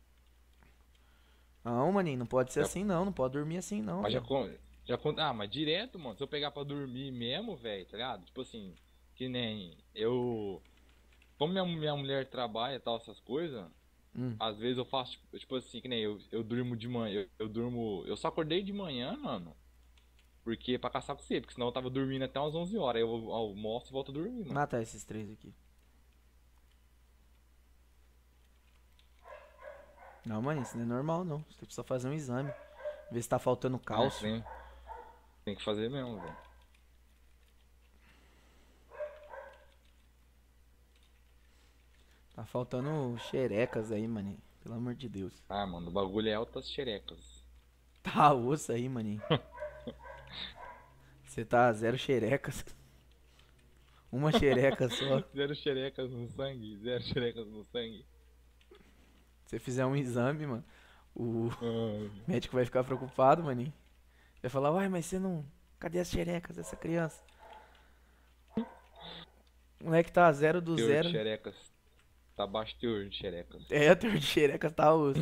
Não, maninho, não pode ser Já- assim não. Não pode dormir assim não. Mas já, velho. Ah, mas direto, mano. Se eu pegar pra dormir mesmo, velho, tá ligado? Tipo assim, que nem eu. Como minha mulher trabalha e tal, essas coisas, Hum. às vezes eu faço, tipo assim, que nem eu durmo de manhã. Eu durmo. Eu só acordei de manhã, mano. Porque pra caçar com você, porque senão eu tava dormindo até umas 11 horas. Aí eu almoço e volto a dormir, mano. Matar esses três aqui. Não, maninho, isso não é normal não. Você precisa fazer um exame. Ver se tá faltando cálcio. Tem que fazer mesmo, velho. Tá faltando xerecas aí, maninho. Pelo amor de Deus. Ah, mano, o bagulho é altas xerecas. Tá osso aí, maninho. Você tá zero xerecas. Uma xereca só. Zero xerecas no sangue, zero xerecas no sangue. Se você fizer um exame, mano, o Ai, médico vai ficar preocupado, maninho. Vai falar, uai, mas você não. Cadê as xerecas dessa criança? O moleque tá zero do teor zero. de xerecas. Tá baixo teor de xerecas. É, o teor de xerecas tá osso.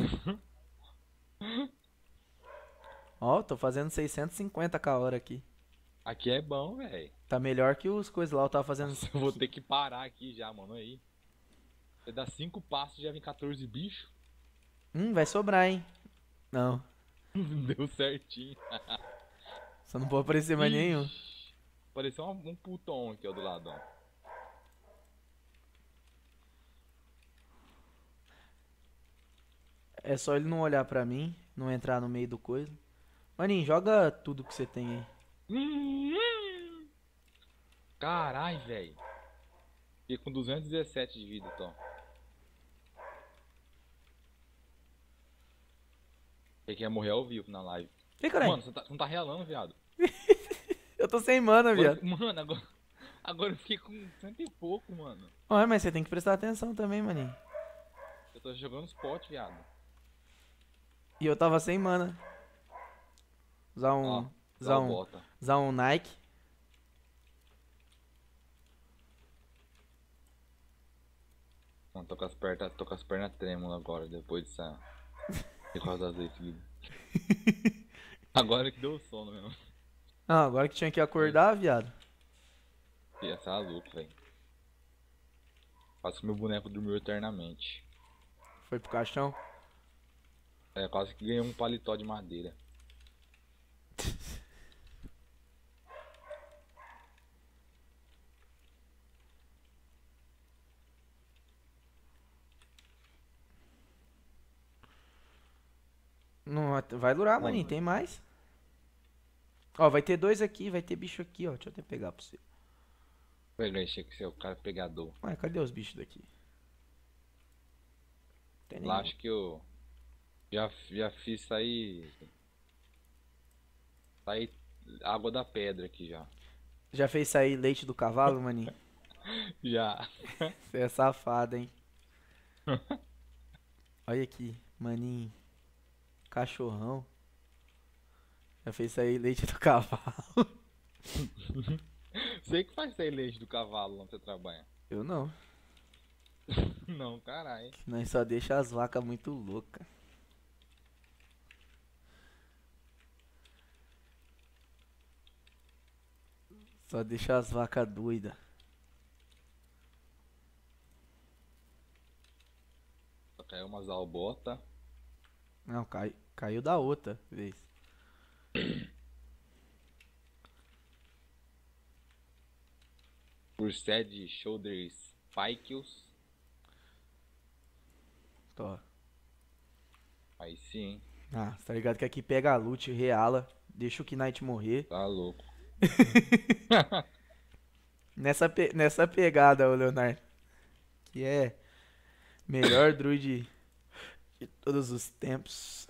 Ó, tô fazendo 650 k hora aqui. Aqui é bom, velho. Tá melhor que os coisas lá, eu tava fazendo. Eu vou ter que parar aqui já, mano. Aí. Você dá 5 passos e já vem 14 bichos. Vai sobrar, hein? Não, Deu certinho. só não pode aparecer mais nenhum. Ixi, pareceu um putão aqui, ó, do lado, ó. É só ele não olhar pra mim, não entrar no meio do coisa. Maninho, joga tudo que você tem aí. Carai, velho. Fiquei com 217 de vida, Tom. Achei que ia morrer ao vivo na live. Ih, caralho. Mano, você não tá realando, viado. Eu tô sem mana, Agora, viado. mano, agora eu fiquei com cento e pouco, mano. Ué, mas você tem que prestar atenção também, maninho. Eu tô jogando spot, viado. E eu tava sem mana. Usar Ó, um. dá Usar o um. bota. Usar um Nike. Mano, tô com as pernas trêmulas agora, depois dessa. De causa das vezes seguidas. Agora que deu sono mesmo. Ah, agora que tinha que acordar, viado. Ia ser louco, velho. Quase que meu boneco dormiu eternamente. Foi pro caixão. É, quase que ganhei um paletó de madeira. Não, vai durar, Mano, maninho. Tem mais. Ó, vai ter dois aqui, vai ter bicho aqui, ó. Deixa eu até pegar pra você. Peguei, achei que você é o cara pegador. Ué, cadê os bichos daqui? Tem Lá nenhum. acho que eu já fiz sair. Sair água da pedra aqui já. Já fez sair leite do cavalo, maninho? Já. Você é safado, hein? Olha aqui, maninho. Cachorrão. Já fez sair leite do cavalo. Você que faz sair leite do cavalo lá onde você trabalha. Eu não. Não, caralho. Nós só deixa as vacas muito loucas. Só deixa as vacas doidas. Só caiu umas albota. Não, caiu da outra vez. Por sede shoulders spikes. Tô. Aí sim, Ah, você tá ligado que aqui pega a loot, reala, deixa o Knight morrer. tá louco. Nessa pegada, ô Leonardo. Que é melhor druid de todos os tempos.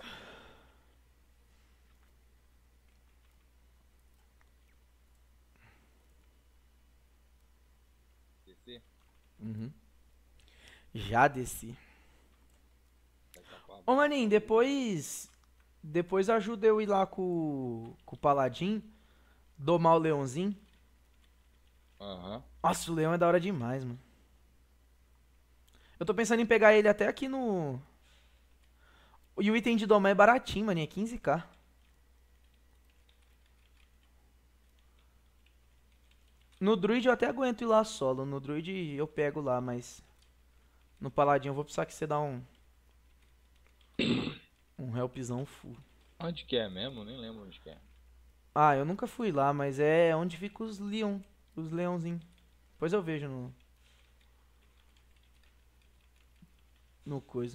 Descer. Uhum. Já desci. Vai tá com a Ô maninho, depois ajuda eu ir lá com o Paladin, domar o leãozinho. Aham. Nossa, o leão é da hora demais, mano. Eu tô pensando em pegar ele até aqui no... E o item de domar é baratinho, maninho, é 15k. No Druid eu até aguento ir lá solo. No Druid eu pego lá, mas... No Paladin eu vou precisar que você dá um helpzão full. Onde que é mesmo? Nem lembro onde que é. Ah, eu nunca fui lá, mas é onde fica os leãozinhos. Depois eu vejo no coisa.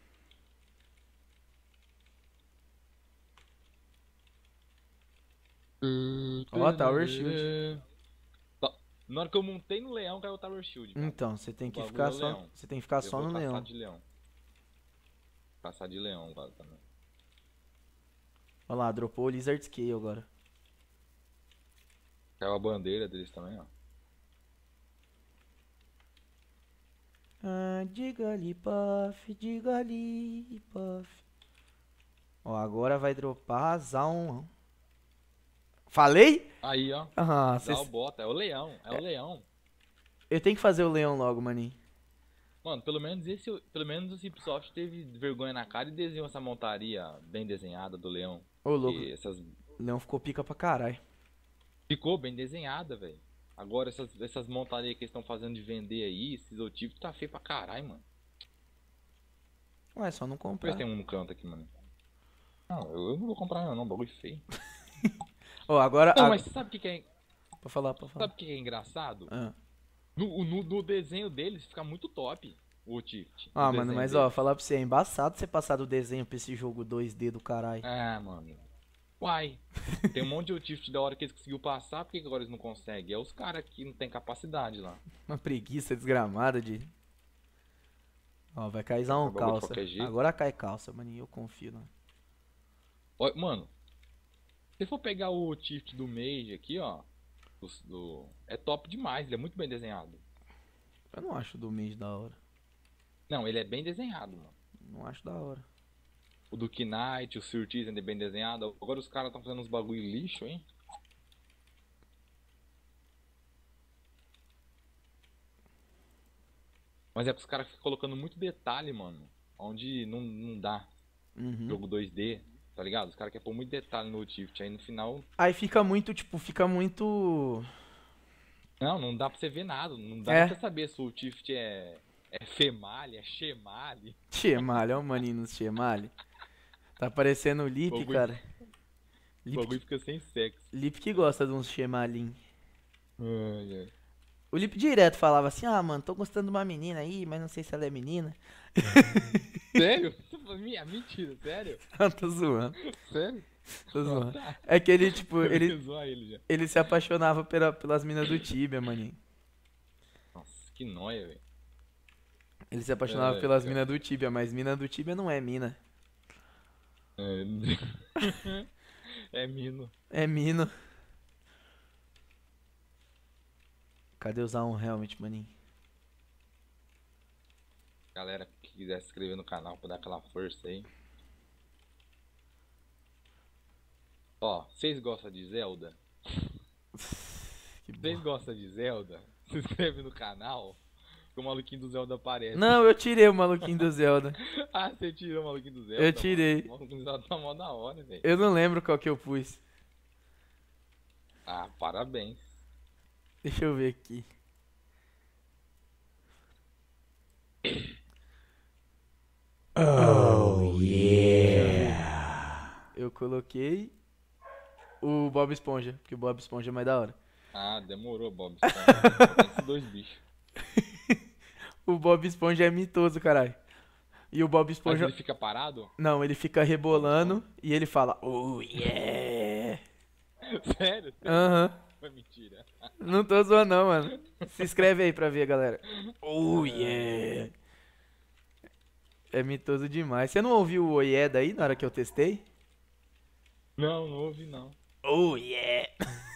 Ó, Tower Shield. Na hora que eu montei no leão, caiu o Tower Shield. Cara. Então, você tem O que bagulho ficar é o só, leão. você tem que ficar Eu só vou no caçar leão. de leão. Caçar de leão agora também. Olha lá, dropou o Lizard Scale agora. Caiu a bandeira deles também, ó. Ah, diga-lhe, Puff, diga-lhe, Puff. Ó, agora vai dropar Zaun. Falei? Aí, ó. Ah, Dá o bota. É o leão. É o leão. eu tenho que fazer o leão logo, maninho. Mano, pelo menos o Cipsoft teve vergonha na cara e desenhou essa montaria bem desenhada do leão. Ô, louco, E essas... o leão ficou pica pra caralho. Ficou bem desenhada, velho. Agora essas montarias que eles estão fazendo de vender aí, esses outipos, tá feio pra caralho, mano. Ué, só não Por comprar. isso tem um no canto aqui, mano. Não, eu não vou comprar não, bagulho feio. Ó, agora... Não, mas você sabe o que é... Pra falar. Sabe o que é engraçado? Ah, No desenho deles fica muito top. o Tift. Ah, o mano, desenho mas dele. ó, falar pra você, é embaçado você passar do desenho pra esse jogo 2D do caralho. Ah, mano. Uai. Tem um monte de Tift da hora que eles conseguiu passar, por que que agora eles não conseguem? É os caras que não tem capacidade lá. Uma preguiça desgramada de... Ó, vai cair um Acabou de calça. qualquer jeito. Agora cai calça, maninho, eu confio, né? Ó, mano, se for pegar o Tift do Mage aqui, ó. É top demais, ele é muito bem desenhado. Eu não acho do Mage da hora. Não, ele é bem desenhado, mano. Não acho da hora. O do Knight, o Surtees ainda é bem desenhado. Agora os caras estão fazendo uns bagulho lixo, hein? Mas é que os caras ficam colocando muito detalhe, mano. Onde não dá. Uhum. Jogo 2D, tá ligado? Os caras querem pôr muito detalhe no Tift. Aí no final. Aí fica muito, tipo, fica muito... Não dá pra você ver nada. Não dá É. nem pra saber se o Tift é Female, é Shemale. Chemalho, ó o maninho no Chemalho. Tá parecendo o Lip, Bagulho- cara. O Lip, bagulho fica sem sexo. Lip que gosta de uns Chemalin. Ai, ai. O Lip direto falava assim, ah, mano, tô gostando de uma menina aí, mas não sei se ela é menina. Sério? Mentira, sério? Não, tô zoando, Sério? tô zoando. Tá. É que ele, tipo, Eu ele, ia zoar ele já. ele se apaixonava pelas minas do Tibia, maninho. Nossa, que nóia, velho. Ele se apaixonava É, pelas cara. minas do Tibia, mas mina do Tibia não é mina. É Mino. É mino. Cadê usar um helmet, maninho? Galera que quiser se inscrever no canal pra dar aquela força aí. Ó, vocês gostam de Zelda? Que Vocês gostam de Zelda? Se inscreve no canal. Que o maluquinho do Zelda aparece. Não, eu tirei o maluquinho do Zelda. Ah, você tirou o maluquinho do Zelda? Eu tirei. Mano. O maluquinho do Zelda tá mó da hora, velho. Eu não lembro qual que eu pus. Ah, parabéns. Deixa eu ver aqui. Oh, yeah. Eu coloquei o Bob Esponja, porque o Bob Esponja é mais da hora. Ah, demorou, Bob. Tem esses dois bichos. O Bob Esponja é mitoso, caralho. E o Bob Mas Esponja... ele fica parado? Não, ele fica rebolando e ele fala, oh yeah. Sério? Aham. Foi mentira. Não tô zoando não, mano. Se inscreve aí pra ver, galera. Oh yeah. É mitoso demais. Você não ouviu o oh yeah daí na hora que eu testei? Não ouvi não. Oh yeah.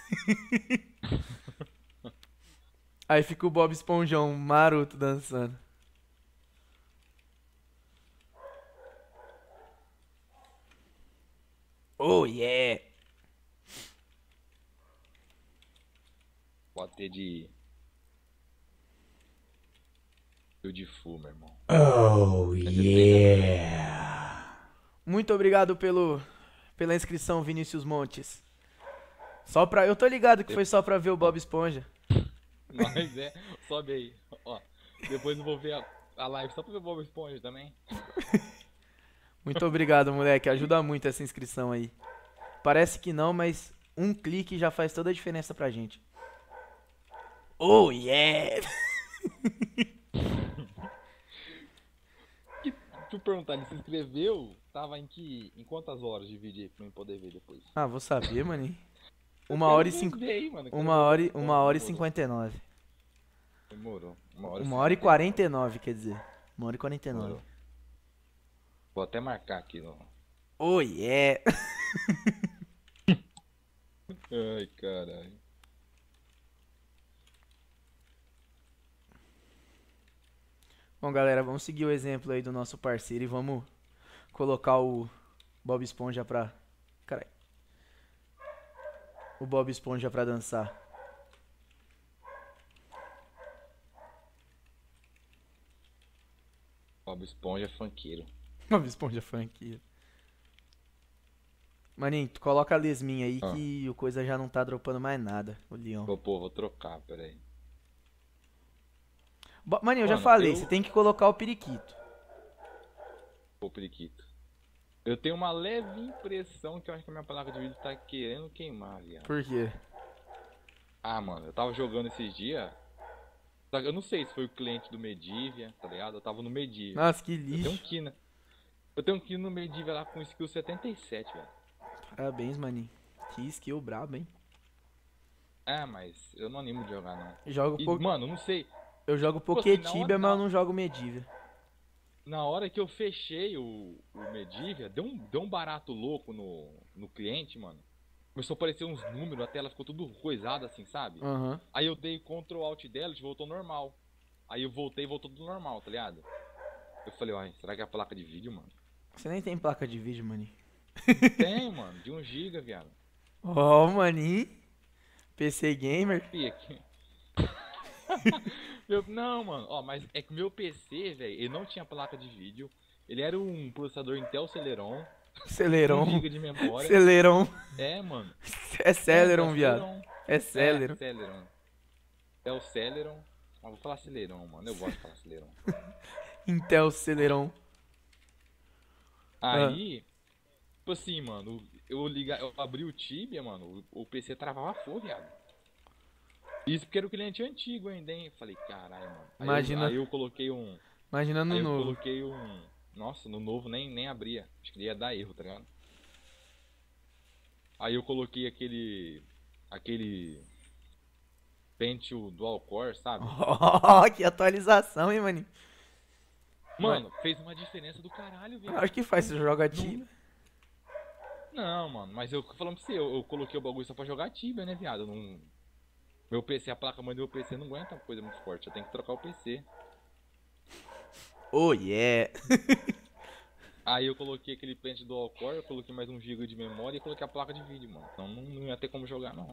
Aí fica o Bob Esponjão maroto dançando. Oh yeah. Pode ter de. Eu de full, meu irmão. Oh, yeah. Muito obrigado pela inscrição, Vinícius Montes. Só pra. Eu tô ligado que foi só pra ver o Bob Esponja. Mas é, sobe aí. Ó, depois eu vou ver a live só pra ver o Bob Esponja também. Muito obrigado, moleque. Ajuda muito essa inscrição aí. Parece que não, mas um clique já faz toda a diferença pra gente. Oh yeah! Deixa eu perguntar, ele se inscreveu? Tava em quantas horas de vídeo aí pra mim poder ver depois? Ah, vou saber, maninho. Eu 1h e quero 5. ver aí, mano. Eu quero 1h ver. e 59. Demorou. 1h e 49, quer dizer. 1h e 49. Demorou. Vou até marcar aqui, ó. Oh yeah! Ai, caralho. Bom, galera, vamos seguir o exemplo aí do nosso parceiro e vamos colocar o Bob Esponja pra... Caralho. O Bob Esponja pra dançar. Bob Esponja é funkeiro. Bob Esponja funk. Maninho, tu coloca a lesminha aí Ah. que o coisa já não tá dropando mais nada, o Leon. Vou trocar, peraí. Maninho, eu já Mano, falei, eu- você tem que colocar o periquito. Pô, periquito. Eu tenho uma leve impressão que eu acho que a minha placa de vídeo tá querendo queimar, viado. Por quê? Ah, mano, eu tava jogando esses dias. Só que eu não sei se foi o cliente do Medivh, tá ligado? Eu tava no Medivh. Nossa, que Eu tenho um lixo. Kina. Eu tenho um Kina no Medivh lá com skill 77, velho. Parabéns, maninho. Que skill brabo, hein? É, mas eu não animo de jogar, não. Jogo E, po... mano, não sei. Eu jogo Tipo assim, Poketibia, mas eu não jogo Medivh. na hora que eu fechei o Medivh, deu um barato louco no cliente, mano. Começou a aparecer uns números, a tela ficou tudo coisada assim, sabe? Aham. Aí eu dei Ctrl Alt Delete e voltou normal. Aí eu voltei e voltou tudo normal, tá ligado? Eu falei, uai, será que é a placa de vídeo, mano? Você nem tem placa de vídeo, maninho. Tem, mano, de 1 GB, viado. Ó, maninho. PC Gamer. E aqui. Não, mano, ó, mas é que meu PC, velho, ele não tinha placa de vídeo. Ele era um processador Intel Celeron, 1 Celeron. GB de memória. Celeron. É, mano. É Celeron, Intel viado. Celeron. É Celeron. É, Celeron. É o Celeron. Ah, vou falar Celeron, mano. Eu gosto de falar Celeron. Intel Celeron. Aí, tipo assim, mano, eu abri o Tibia, mano, o PC travava fogo, viado. Isso porque era o cliente antigo ainda, hein? Falei, caralho, mano. Imagina. Aí eu coloquei um. Imagina no Aí eu novo. coloquei um. Nossa, no novo nem abria. Acho que ia dar erro, tá ligado? Aí eu coloquei aquele Pentium Dual Core, sabe? Ó, que atualização, hein, maninho. Mano, fez uma diferença do caralho, viado. Acho que faz, você joga Tibia. Não, mano, mas eu falando pra você, eu coloquei o bagulho só pra jogar Tibia, né, viado? Eu não... Meu PC, a placa-mãe do meu PC não aguenta coisa muito forte, eu tenho que trocar o PC. Oh, yeah. Aí eu coloquei aquele pente dual core, eu coloquei mais 1 GB de memória e coloquei a placa de vídeo, mano. Então não ia ter como jogar, não.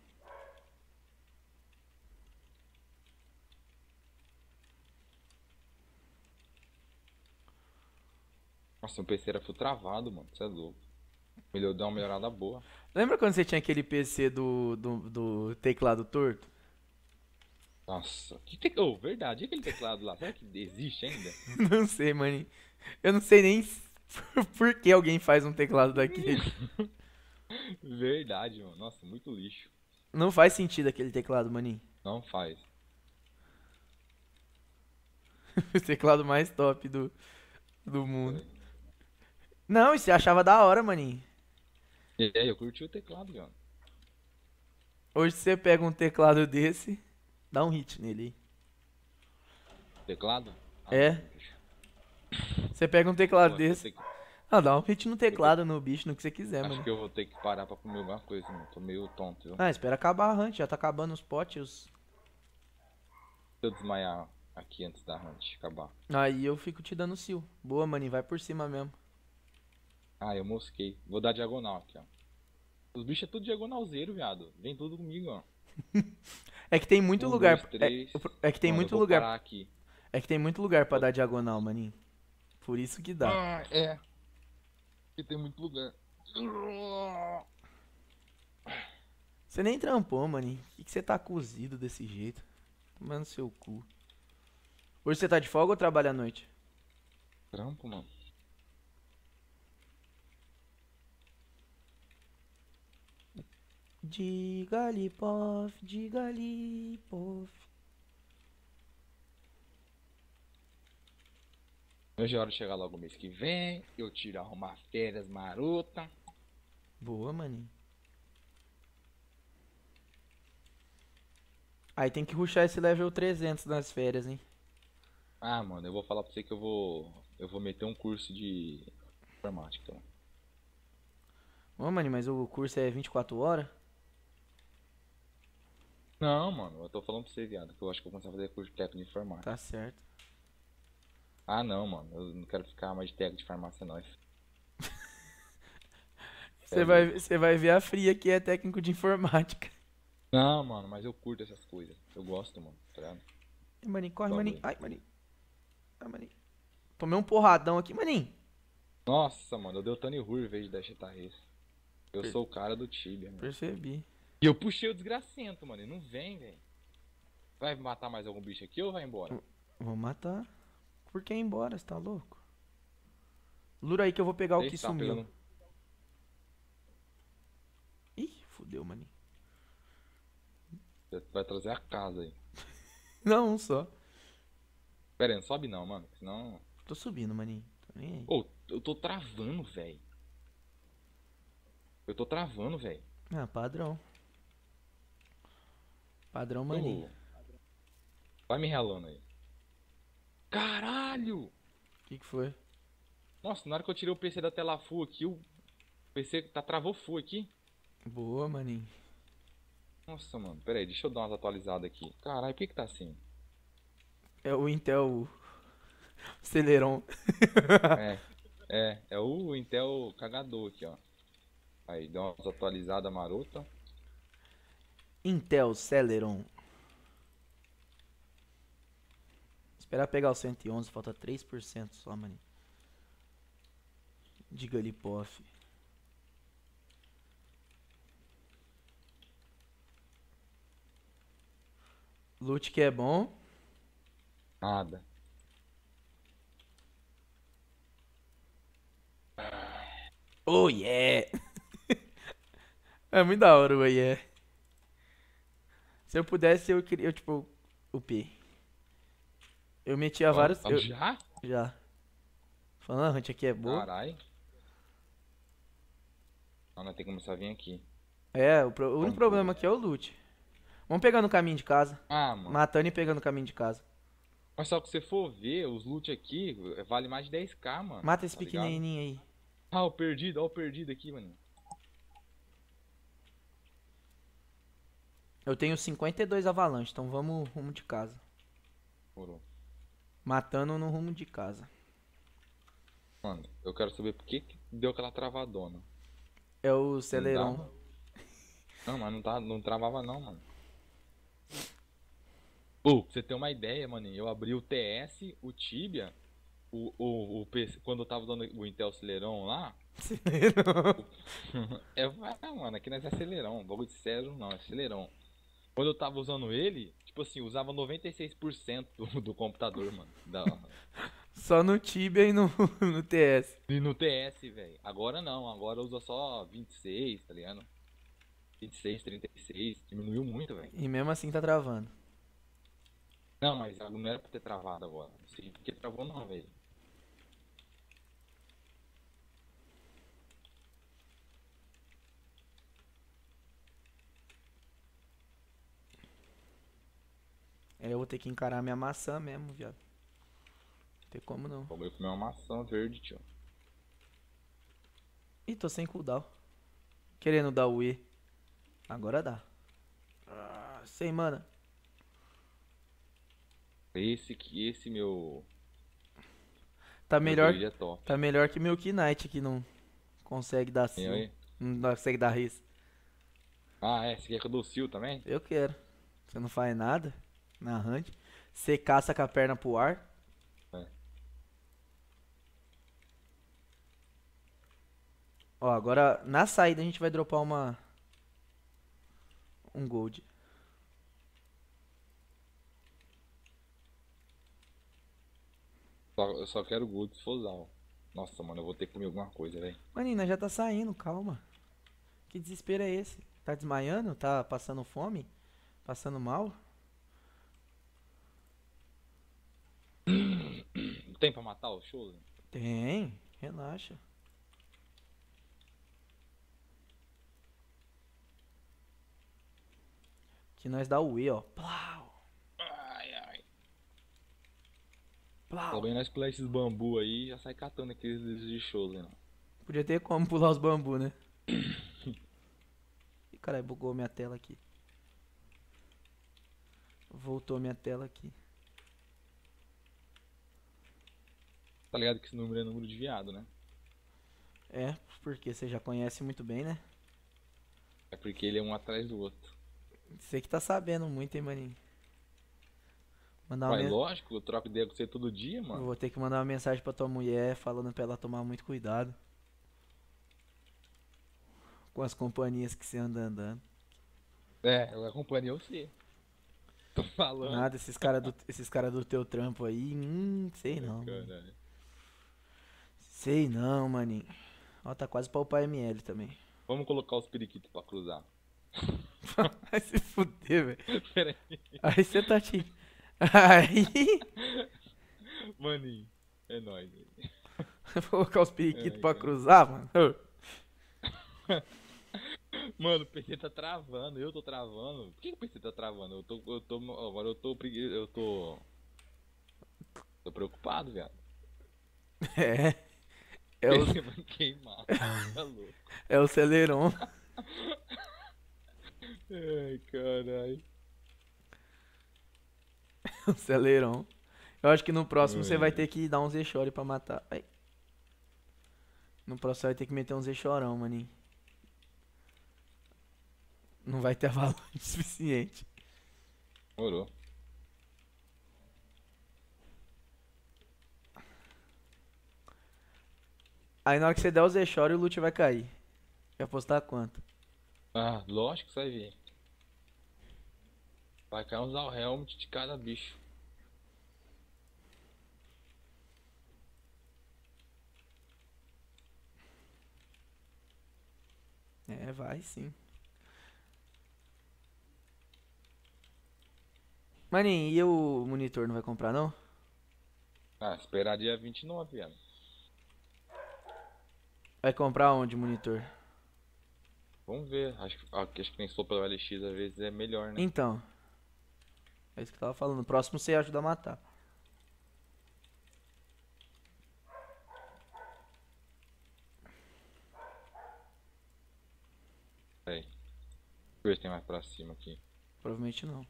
Nossa, o PC era full travado, mano, você é louco. Melhor deu uma melhorada boa. Lembra quando você tinha aquele PC do teclado torto? Nossa, oh, verdade, e aquele teclado lá, será que existe ainda? Não sei, maninho. Eu não sei nem por que alguém faz um teclado daquele. Verdade, mano, nossa, muito lixo. Não faz sentido aquele teclado, maninho. Não faz. O teclado mais top do mundo. Não, e você achava da hora, maninho. É, eu curti o teclado, mano. Hoje você pega um teclado desse, dá um hit nele. Teclado? É. Não, bicho. Você pega um teclado Pô, acho que eu desse. vou ter que- Ah, dá um hit no teclado, no bicho, no que você quiser, Acho mano. que eu vou ter que parar pra comer alguma coisa, mano. Tô meio tonto, viu? Ah, espera acabar a hunt, já tá acabando os potes. Se eu desmaiar aqui antes da hunt acabar. Aí eu fico te dando sil. Boa, maninho, vai por cima mesmo. Ah, eu mosquei. Vou dar diagonal aqui, ó. Os bichos é tudo diagonalzeiro, viado. Vem tudo comigo, ó. É que tem muito 1, lugar. 2, 3. É que tem Mano, muito eu vou lugar. parar aqui. É que tem muito lugar pra dar diagonal, maninho. Por isso que dá. Ah, é. Aqui tem muito lugar. Você nem trampou, maninho. Por que você tá cozido desse jeito? Tomando seu cu. Hoje você tá de folga ou trabalha à noite? Trampo, mano. Diga-lhe, pof, diga-lhe, pof. Hoje é hora de chegar logo mês que vem. Eu tirar uma férias marota. Boa, maninho. Aí tem que rushar esse level 300 nas férias, hein? Ah, mano, eu vou falar pra você que eu vou meter um curso de informática. Ô, maninho, mas o curso é 24 horas? Não, mano, eu tô falando pra você, viado, que eu acho que eu vou começar a fazer curso de técnico de informática. Tá certo. Ah, não, mano, eu não quero ficar mais de técnico de farmácia, não. Você vai ver a fria que é técnico de informática. Não, mano, mas eu curto essas coisas. Eu gosto, mano, tá ligado? Ai, maninho, corre, Tá maninho. bom. Ai, maninho. Ai, maninho. Tomei um porradão aqui, maninho. Nossa, mano, eu dei o Tony Hur em vez de dar Chetarres. Eu sou o cara do Tibia, mano. Percebi. E eu puxei o desgracento, mano, ele não vem, velho. Vai matar mais algum bicho aqui ou vai embora? Vou matar. Por que ir embora? Você tá louco? Lura aí que eu vou pegar o Sei que se tá sumiu. pegando- Ih, fudeu, maninho. Você vai trazer a casa aí. Não, um só. Pera aí, não sobe não, mano. Senão. Tô subindo, maninho. Tô nem aí. Ô, eu tô travando, velho. Eu tô travando, velho. Ah, padrão. Padrão, maninho. Vai me relando aí. Caralho! O que foi? Nossa, na hora que eu tirei o PC da tela full aqui, o PC travou full aqui. Boa, maninho. Nossa, mano. Pera aí, deixa eu dar umas atualizadas aqui. Caralho, por que que tá assim? É o Intel Celeron. É o Intel cagador aqui, ó. Aí, deu umas atualizadas marota. Intel Celeron. Esperar pegar o 111, falta 3% só, maninho. Diga ali, pof. Loot que é bom. Nada. Oh yeah! É muito da hora o oh yeah. Se eu pudesse, eu queria, tipo, upei. Eu metia vários. Já? Já. Falando, a hunt aqui é boa. Caralho. Ah, nós temos que começar a vir aqui. É, o único problema aqui é o loot. Vamos pegar no caminho de casa. Ah, mano. Matando e pegando no caminho de casa. Mas só que se você for ver, os loot aqui vale mais de 10k, mano. Mata esse Tá ligado? pequenininho aí. Ah, o perdido, ó o perdido aqui, mano. Eu tenho 52 avalanches, então vamos rumo de casa. Morou. Matando no rumo de casa. Mano, eu quero saber por que deu aquela travadona. É o Celeron. dava? Não, mas não travava não, mano. Pô, pra você ter uma ideia, mano, eu abri o TS, o Tibia, o PC, quando eu tava usando o Intel Celeron lá. Celeron. Mano, aqui nós é Celeron, bagulho de Celeron não, é Celeron. Quando eu tava usando ele, tipo assim, usava 96% do computador, mano. Só no Tibia e no TS. E no TS, velho. Agora não, agora usa só 26, tá ligado? 26, 36, diminuiu muito, velho. E mesmo assim tá travando. Não, mas não era pra ter travado agora. Não sei porque travou não, velho. É, eu vou ter que encarar minha maçã mesmo, viado. Não tem como não. Vou comer uma maçã verde, tio. Ih, tô sem cooldown. Querendo dar o E. Agora dá. Sem mana. Esse meu. Tá meu melhor, build é top. tá melhor que meu Knight que não consegue dar E seal. aí? Não consegue dar res. Ah, é? Você quer que eu dou seal também? Eu quero. Você não faz nada na hunt. Você caça com a perna pro ar. É. Ó, agora na saída a gente vai dropar um gold. Eu só quero gold se for Zal. Nossa, mano, eu vou ter que comer alguma coisa, velho. Manina, já tá saindo, calma. Que desespero é esse? Tá desmaiando? Tá passando fome? Passando mal? Tem pra matar o show? Tem, relaxa. Que nós dá o E, ó. Plau, Ai, ai. plau. Pelo menos nós pular esses bambu aí já sai catando aqueles de shows, né? Podia ter como pular os bambu, né? Ih, caralho, bugou minha tela aqui. Voltou minha tela aqui. Tá ligado que esse número é número de viado, né? É, porque você já conhece muito bem, né? É porque ele é um atrás do outro. Você que tá sabendo muito, hein, maninho. Mandar uma Mas men- lógico, eu troco ideia com você todo dia, Eu mano. vou ter que mandar uma mensagem pra tua mulher falando pra ela tomar muito cuidado com as companhias que você anda andando. É, eu acompanhei você. Tô falando. Nada, esses cara do teu trampo aí, sei não. Mano. Caralho. Sei não, maninho. Ó, tá quase pra upar ML também. Vamos colocar os periquitos pra cruzar. Vai se fuder, velho. Pera aí. Aí você tá te. Aí, Maninho, é nóis. vou colocar os periquitos Ai, pra cara. cruzar, mano. Mano, o PC tá travando, eu tô travando. Por que o PC tá travando? Agora tô preocupado, viado. É, O é o, PC vai queimar, tá louco. é o Celeron. Ai, caralho. O Celeron. Eu acho que no próximo você vai Ai, ter que dar um Z-Shore pra matar. Ai. No próximo você vai ter que meter um Z-Chorão, maninho. Não vai ter avalanche suficiente. morou. Aí na hora que você der o Z-Shore, o loot vai cair. Quer apostar quanto? Ah, lógico que você vai ver. Vai cair uns All Helmet de cada bicho. É, vai sim. Maninho, e o monitor não vai comprar não? Ah, esperar dia 29, viado. Vai comprar onde o monitor? Vamos ver. Acho que quem for pelo LX às vezes é melhor, né? Então, é isso que eu tava falando. O próximo você ajuda a matar. Peraí. Deixa eu ver se tem mais pra cima aqui. Provavelmente não.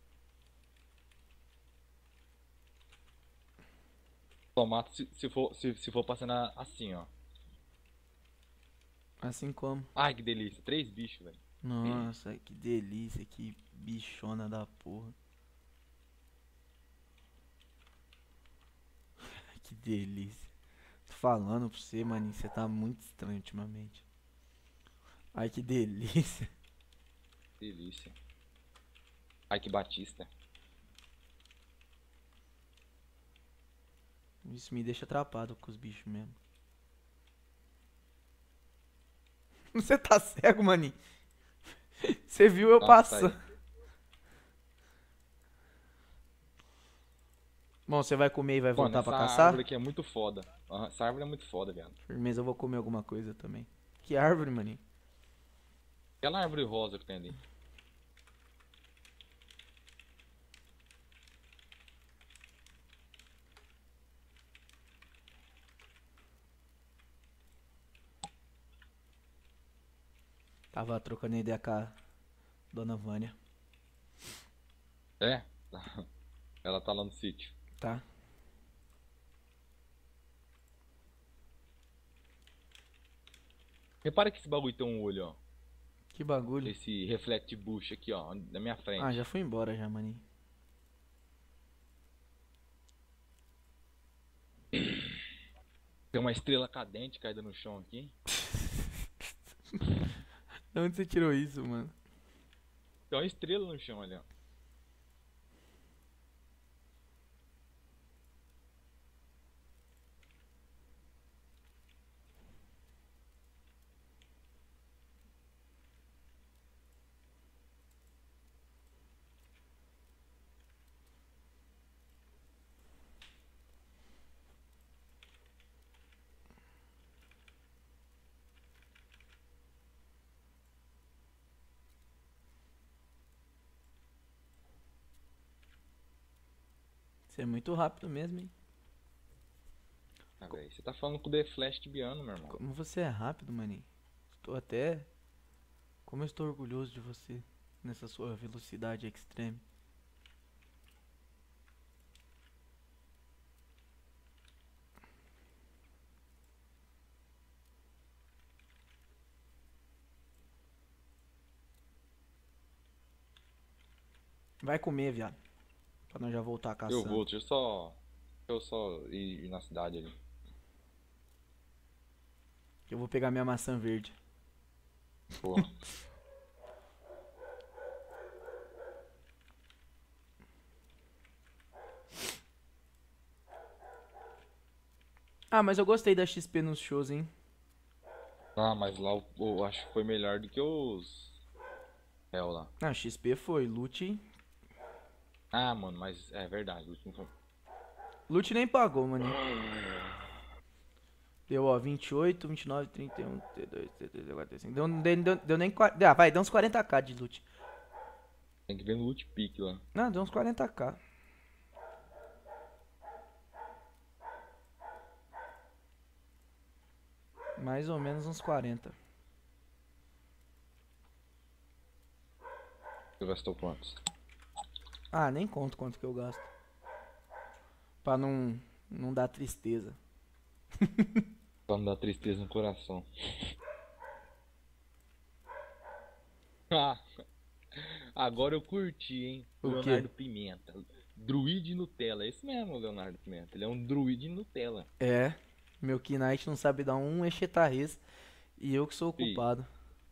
Só mato se for passando assim, ó. Assim como. Ai, que delícia. 3 bichos, velho. Nossa, que delícia, que bichona da porra. Que delícia. Tô falando pra você, maninho, você tá muito estranho ultimamente. Ai, que delícia. Delícia. Ai, que Batista. Isso me deixa atrapado com os bichos mesmo. Você tá cego, maninho? Você viu eu Ah, tá passando. aí. Bom, você vai comer e vai Mano, voltar pra essa árvore caçar? aqui é muito foda. Aham, essa árvore é muito foda, viado. Firmeza, eu vou comer alguma coisa também. Que árvore, maninho? Aquela árvore rosa que tem ali. Tava trocando ideia com a dona Vânia. É? Ela tá lá no sítio. Tá? Repara que esse bagulho tem um olho, ó. Que bagulho. Esse reflect bush aqui, ó, na minha frente. Ah, já foi embora já, maninho. Tem uma estrela cadente caída no chão aqui. De onde você tirou isso, mano? Tem uma estrela no chão ali, ó. Você é muito rápido mesmo, hein? Ah, velho, você tá falando com o The Flash tibiano, meu irmão. Como você é rápido, maninho. Estou até... Como eu estou orgulhoso de você. Nessa sua velocidade extreme. Vai comer, viado. Pra nós já voltar Eu caçando. vou, deixa eu só ir na cidade ali. Eu vou pegar minha maçã verde. Porra. Ah, mas eu gostei da XP nos shows, hein? Ah, mas lá eu acho que foi melhor do que os réu lá. Ah, XP foi. Loot... Ah, mano, mas é verdade. O último foi... Loot nem pagou, mano. Deu, ó, 28, 29, 31, 32, 33, 45. Deu nem. Ah, vai, deu uns 40k de loot. Tem que ver no loot pick lá. Não, deu uns 40k. Mais ou menos uns 40. Você gastou quantos? Ah, nem conto quanto que eu gasto. Pra não dar tristeza. Pra não dar tristeza no coração. Ah, agora eu curti, hein? O quê? Leonardo Pimenta. Druide Nutella. Esse mesmo, é o Leonardo Pimenta. Ele é um druide Nutella. É, meu Knight não sabe dar um Echetarres e eu que sou o Fi, culpado.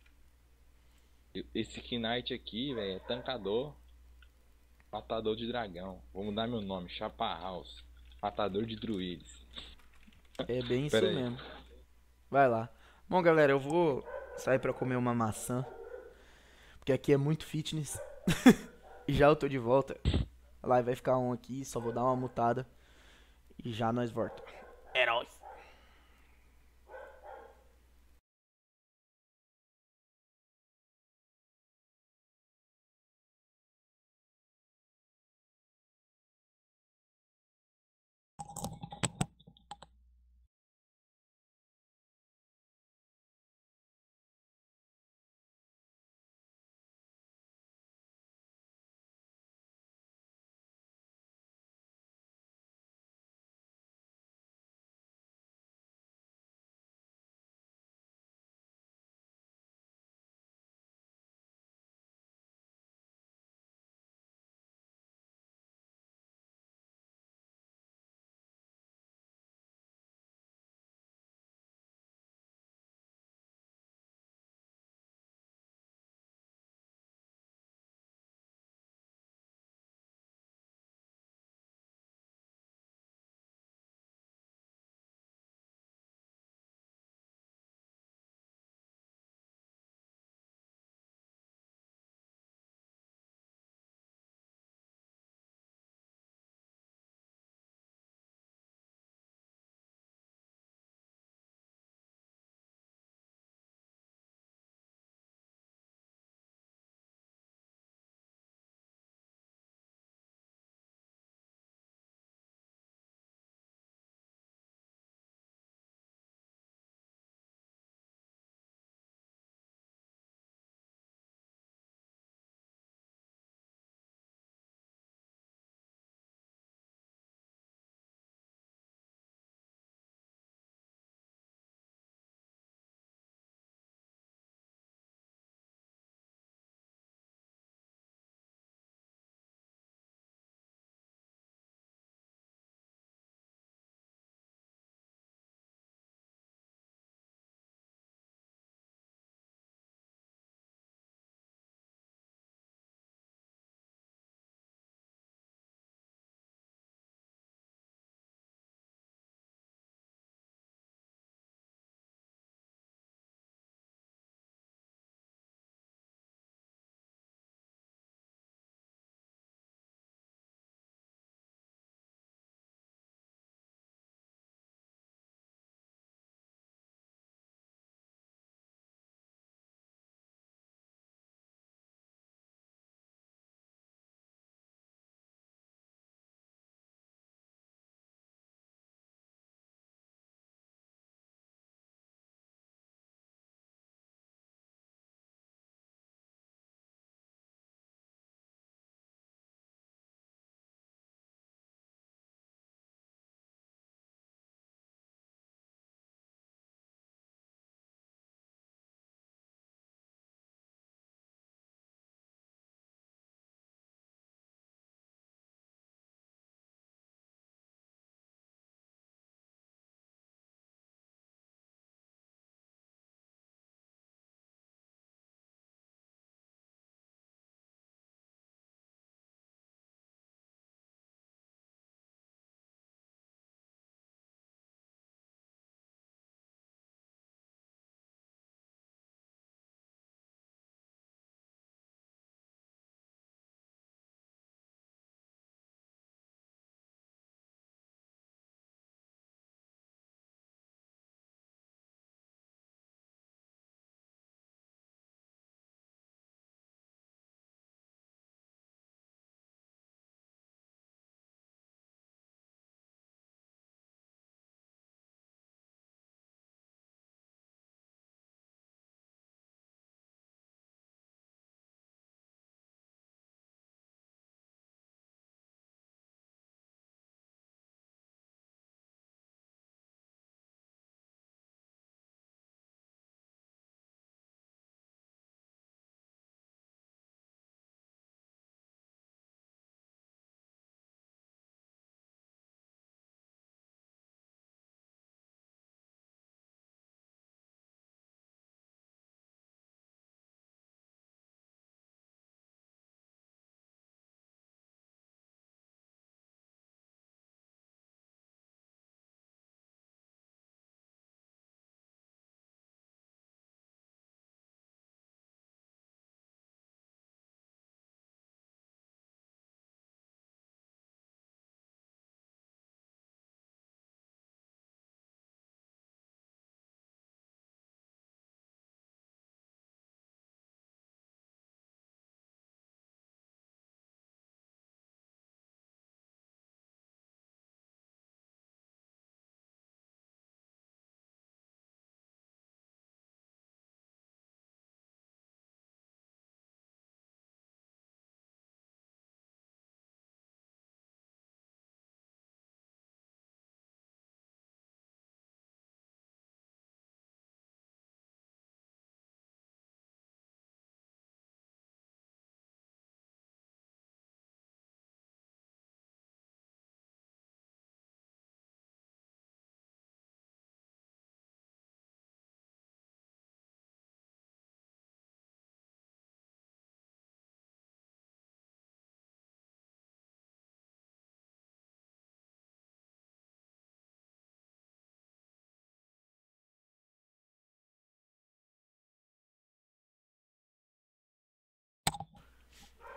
esse Knight aqui, velho, é tancador. Matador de dragão. Vou mudar meu nome. Chapa House. Matador de druides. É bem isso Pera aí. mesmo. Vai lá. Bom, galera, eu vou sair pra comer uma maçã. Porque aqui é muito fitness. E já eu tô de volta. A live vai ficar on aqui, só vou dar uma mutada. E já nós volta. É nóis.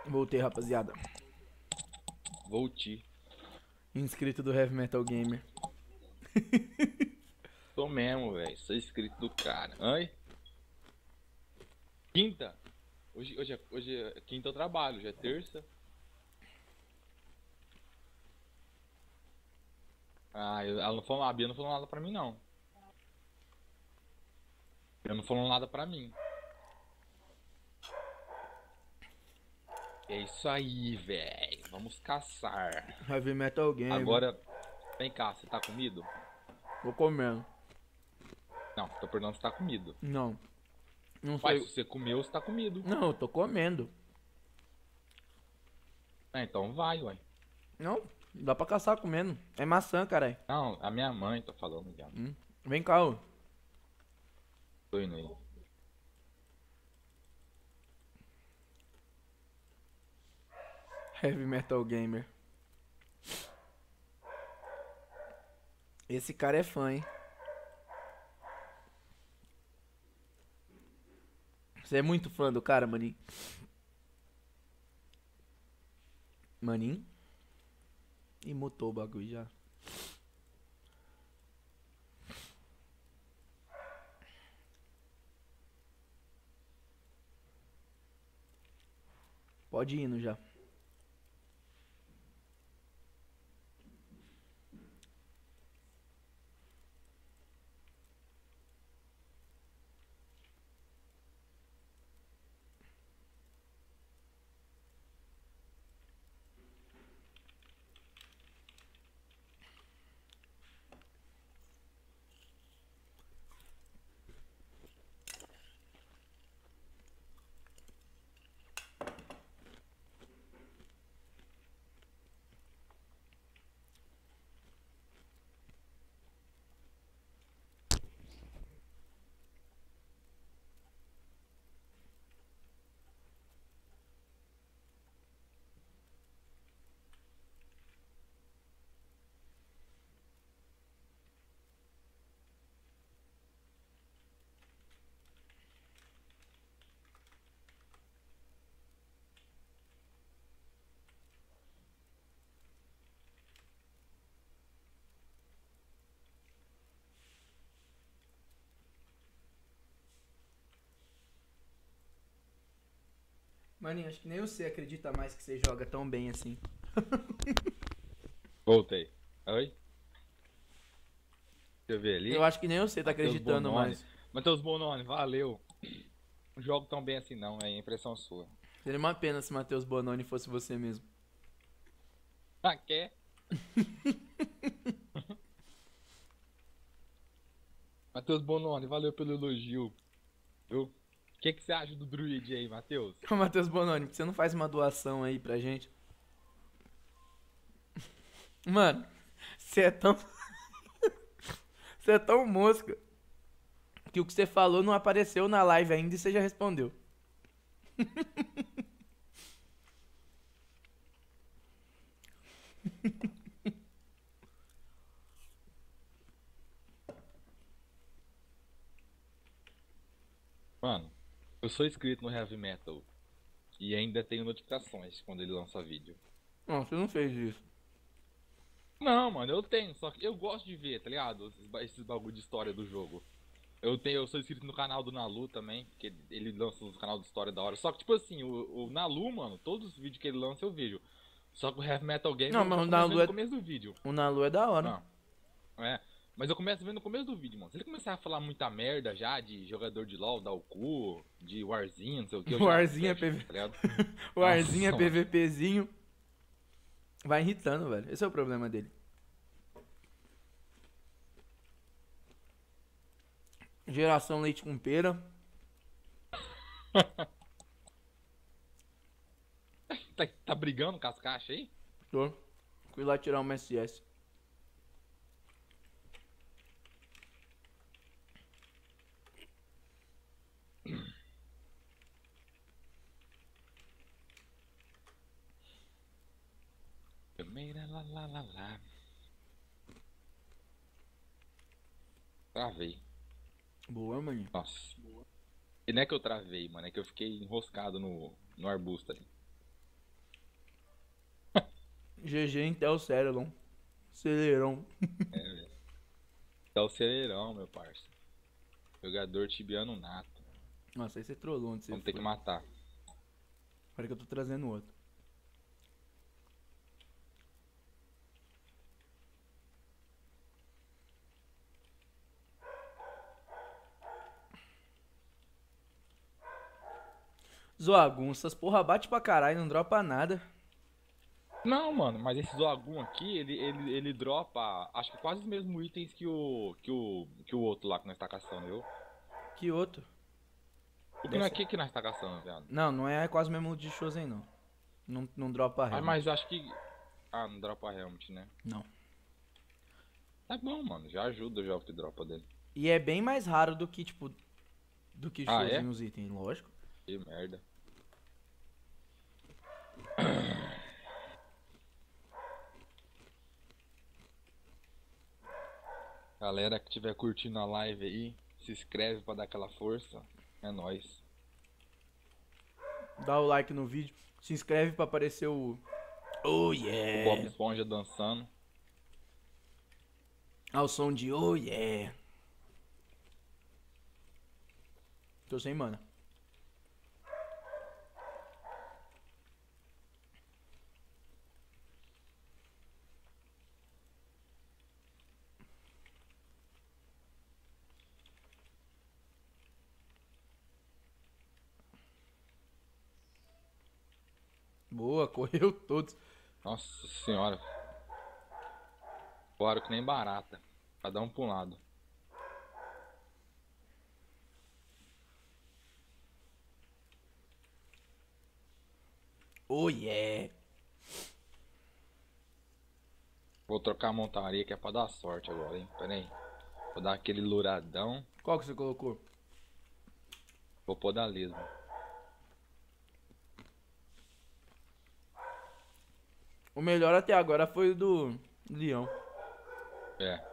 Voltei, rapaziada. Voltei. Inscrito do Heavy Metal Gamer. Tô mesmo, velho. Sou inscrito do cara. Oi? Quinta? Hoje é quinta eu trabalho, já é terça. Ela não falou, a Bia não falou nada pra mim, não. Ela não falou nada pra mim. É isso aí, velho. Vamos caçar. Heavy Metal Gamer. Agora, vem cá, você tá comido? Vou comendo. Não, tô perguntando se tá comido. Não. Não Uai, sei. se você comeu, você tá comido. Não, eu tô comendo. Então vai, uai. Não, dá pra caçar comendo. É maçã, caralho. Não, a minha mãe tá falando já. Vem cá, ô. Tô indo aí. Heavy Metal Gamer. Esse cara é fã, hein? Você é muito fã do cara, maninho. Maninho? Ih, mutou o bagulho já. Pode ir indo já. Maninho, acho que nem você acredita mais que você joga tão bem assim. Voltei. Oi? Deixa eu ver ali. Eu acho que nem você tá Matheus acreditando Bononi. mais. Matheus Bononi, valeu. Não jogo tão bem assim não, é impressão sua. Seria uma pena se Matheus Bononi fosse você mesmo. Ah, quer? Matheus Bononi, valeu pelo elogio. Viu? O que você acha do Druid aí, Matheus? Ô, Matheus Bononi, por que você não faz uma doação aí pra gente? Mano, você é tão... Você é tão mosca que o que você falou não apareceu na live ainda e você já respondeu. Mano, eu sou inscrito no Heavy Metal e ainda tenho notificações quando ele lança vídeo. Não, você não fez isso. Não, mano, eu tenho, só que eu gosto de ver, tá ligado? Esses bagulho de história do jogo. Eu sou inscrito no canal do Nalu também, porque ele lança os canal de história da hora. Só que, tipo assim, o Nalu, mano, todos os vídeos que ele lança eu vejo. Só que o Heavy Metal Game Não, eu mas já o começo Nalu vendo no é- começo do vídeo. O Nalu é da hora. Não. É. Mas eu começo vendo no começo do vídeo, mano. Se ele começar a falar muita merda já de jogador de LoL, dar o cu, de Warzinho, não sei o que, eu já Warzinho é fecho, PV. tá ligado? O Arzinho é Nossa, mano. PVPzinho. Vai irritando, velho. Esse é o problema dele. Geração leite com pera. Tá brigando com as caixas aí? Tô. Fui lá tirar uma SS. Lá, lá, lá, lá. Travei. Boa, maninho. Nossa. E não é que eu travei, mano. É que eu fiquei enroscado no arbusto ali. GG Intel Celeron. Celeron. Tá o Celeirão, meu parça. Jogador tibiano nato. Nossa, aí você trollou onde você Vamos ter foi. que matar. Olha que eu tô trazendo outro. Zoagunças, porra, bate pra caralho, não dropa nada. Não, mano, mas esse Zoagum aqui, ele dropa, acho que quase os mesmos itens que o outro lá que nós tá caçando, viu? Que outro? O que, que nós tá caçando, viado? Não, não é quase o mesmo de Shosen, não. Não dropa Ah, helmet. mas eu acho que... Ah, não dropa helmet, né? Não. Tá bom, mano, já ajuda já o que dropa dele. E é bem mais raro do que, tipo, do que Ah, Shosen é? os itens, lógico. Que merda. Galera que estiver curtindo a live aí, se inscreve pra dar aquela força. É nóis. Dá o like no vídeo. Se inscreve pra aparecer o... Oh O yeah! Bob Esponja dançando. Ao som de oh yeah! Tô sem mana. Boa, correu todos. Nossa senhora. Claro que nem barata. Cada um pra um lado. Oh yeah! Vou trocar a montaria que é pra dar sorte agora, hein? Pera aí. Vou dar aquele luradão. Qual que você colocou? Vou pôr da lesma. O melhor até agora foi o do Leão. É.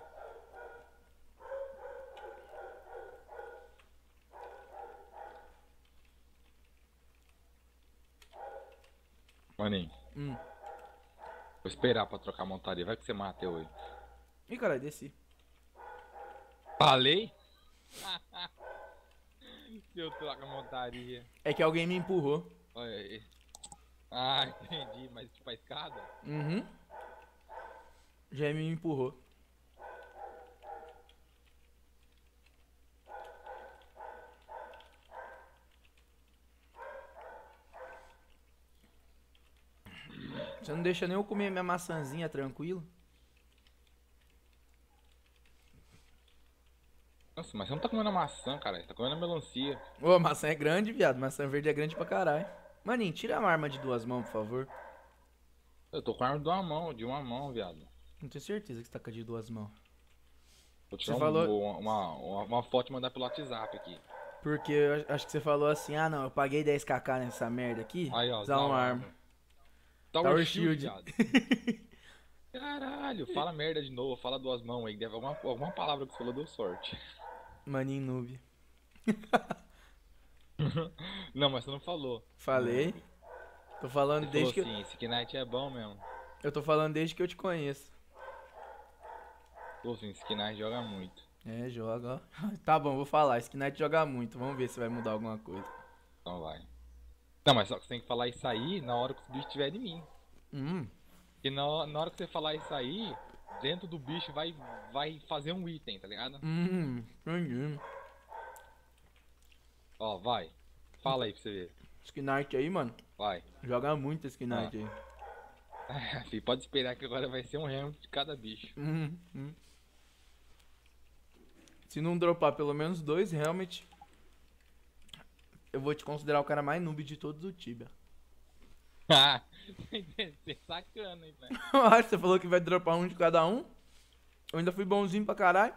Maninho. Vou esperar pra trocar a montaria. Vai que você mata eu aí. Ih, caralho, desci. Falei? Se eu troco a montaria. É que alguém me empurrou. Olha aí. Ah, entendi. Mas tipo a escada? Uhum. Já me empurrou. Você não deixa nem eu comer minha maçãzinha tranquilo? Nossa, mas você não tá comendo a maçã, cara. Você tá comendo a melancia. Ô, a maçã é grande, viado. Maçã verde é grande pra caralho. Maninho, tira a arma de 2 mãos, por favor. Eu tô com a arma de uma mão, viado. Não tenho certeza que você tá com a de 2 mãos. Vou tirar Você falou- uma foto e mandar pelo WhatsApp aqui. Porque eu acho que você falou assim, ah não, eu paguei 10kk nessa merda aqui. Aí, ó. Usar uma arma. Tower Tower Shield, Shield. viado. Caralho, fala merda de novo. Fala 2 mãos aí. Deve alguma palavra que você falou deu sorte. Maninho noob. Não, mas você não falou. Falei. Tô falando Você desde que falou assim, esse Knight é bom mesmo. eu tô falando desde que eu te conheço. Pô, assim, esse Knight joga muito. É, joga, ó. Tá bom, vou falar. Skinite joga muito. Vamos ver se vai mudar alguma coisa. Então vai. Não, mas só que você tem que falar isso aí na hora que os bichos estiverem em mim. Porque na hora que você falar isso aí, dentro do bicho vai fazer um item, tá ligado? Entendi. Ó, vai. Fala aí pra você ver. Skinite aí, mano. Vai. Joga muito Skinite aí. Filho, pode esperar que agora vai ser um helmet de cada bicho. Se não dropar pelo menos 2 helmet, eu vou te considerar o cara mais noob de todos o Tibia. Ah, você sacana, hein, velho. Você falou que vai dropar um de cada um? Eu ainda fui bonzinho pra caralho.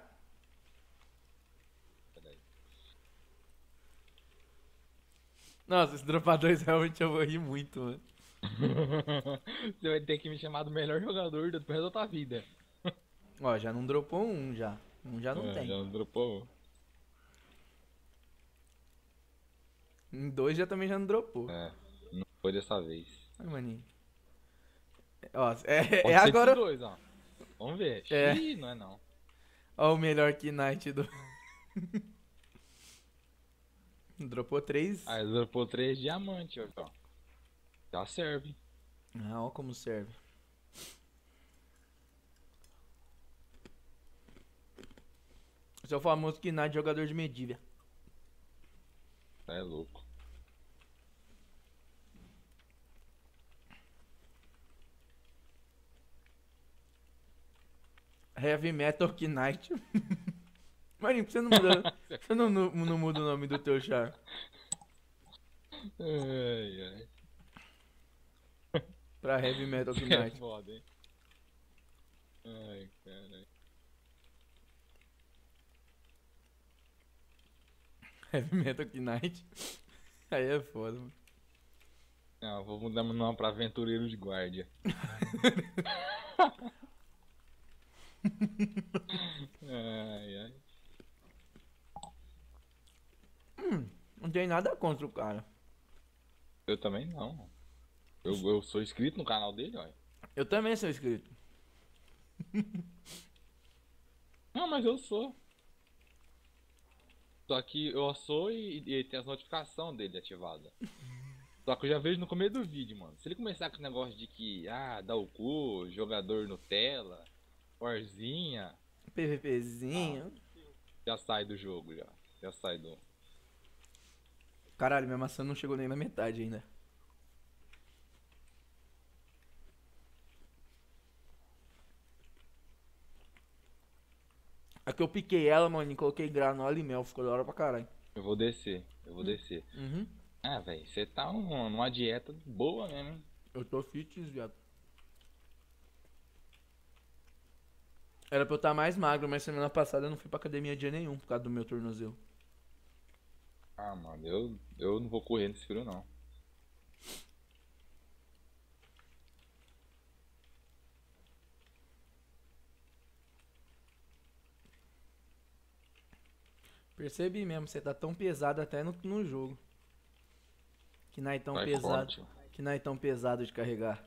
Nossa, se dropar 2 helmet eu vou rir muito, mano. Você vai ter que me chamar do melhor jogador do resto da tua vida. Ó, já não dropou um já. Um já não tem. Já não dropou. Em 2 já também já não dropou. É, não foi dessa vez. Ai, maninho. Ó, Pode é ser agora. esses dois, ó. Vamos ver. É. Ih, não é não. Ó, o melhor Knight do. Dropou 3. Aí dropou 3 diamantes, ó. Já serve. Ah, ó como serve. Esse é o famoso Knight jogador de Medivh. É louco. Heavy Metal Knight. Marinho, por que você não muda, você não muda o nome do teu char? Ai, ai. Pra Heavy Metal É Knight. foda, hein? Ai, caralho. Heavy Metal Knight. Aí é foda, mano. Não, vou mudar meu nome pra Aventureiro de Guardia. Ai, ai. Não tem nada contra o cara. Eu também não. Eu sou inscrito no canal dele, olha. Eu também sou inscrito. Não, mas eu sou. Só que eu sou e tem as notificações dele ativadas. Só que eu já vejo no começo do vídeo, mano. Se ele começar com esse negócio de que, dá o cu, jogador Nutella, Warzinha, PVPzinho. já sai do jogo, já. Já sai do... Caralho, minha maçã não chegou nem na metade ainda. Aqui eu piquei ela, mano, e coloquei granola e mel. Ficou da hora pra caralho. Eu vou descer, eu vou descer. Uhum. Ah, velho, você tá numa dieta boa mesmo, hein? Eu tô fitness, viado. Era pra eu estar mais magro, mas semana passada eu não fui pra academia dia nenhum por causa do meu tornozelo. Ah, mano, eu não vou correr nesse frio, não. Percebi mesmo, você tá tão pesado até no jogo. Que não é tão Vai pesado. forte. Que não é tão pesado de carregar.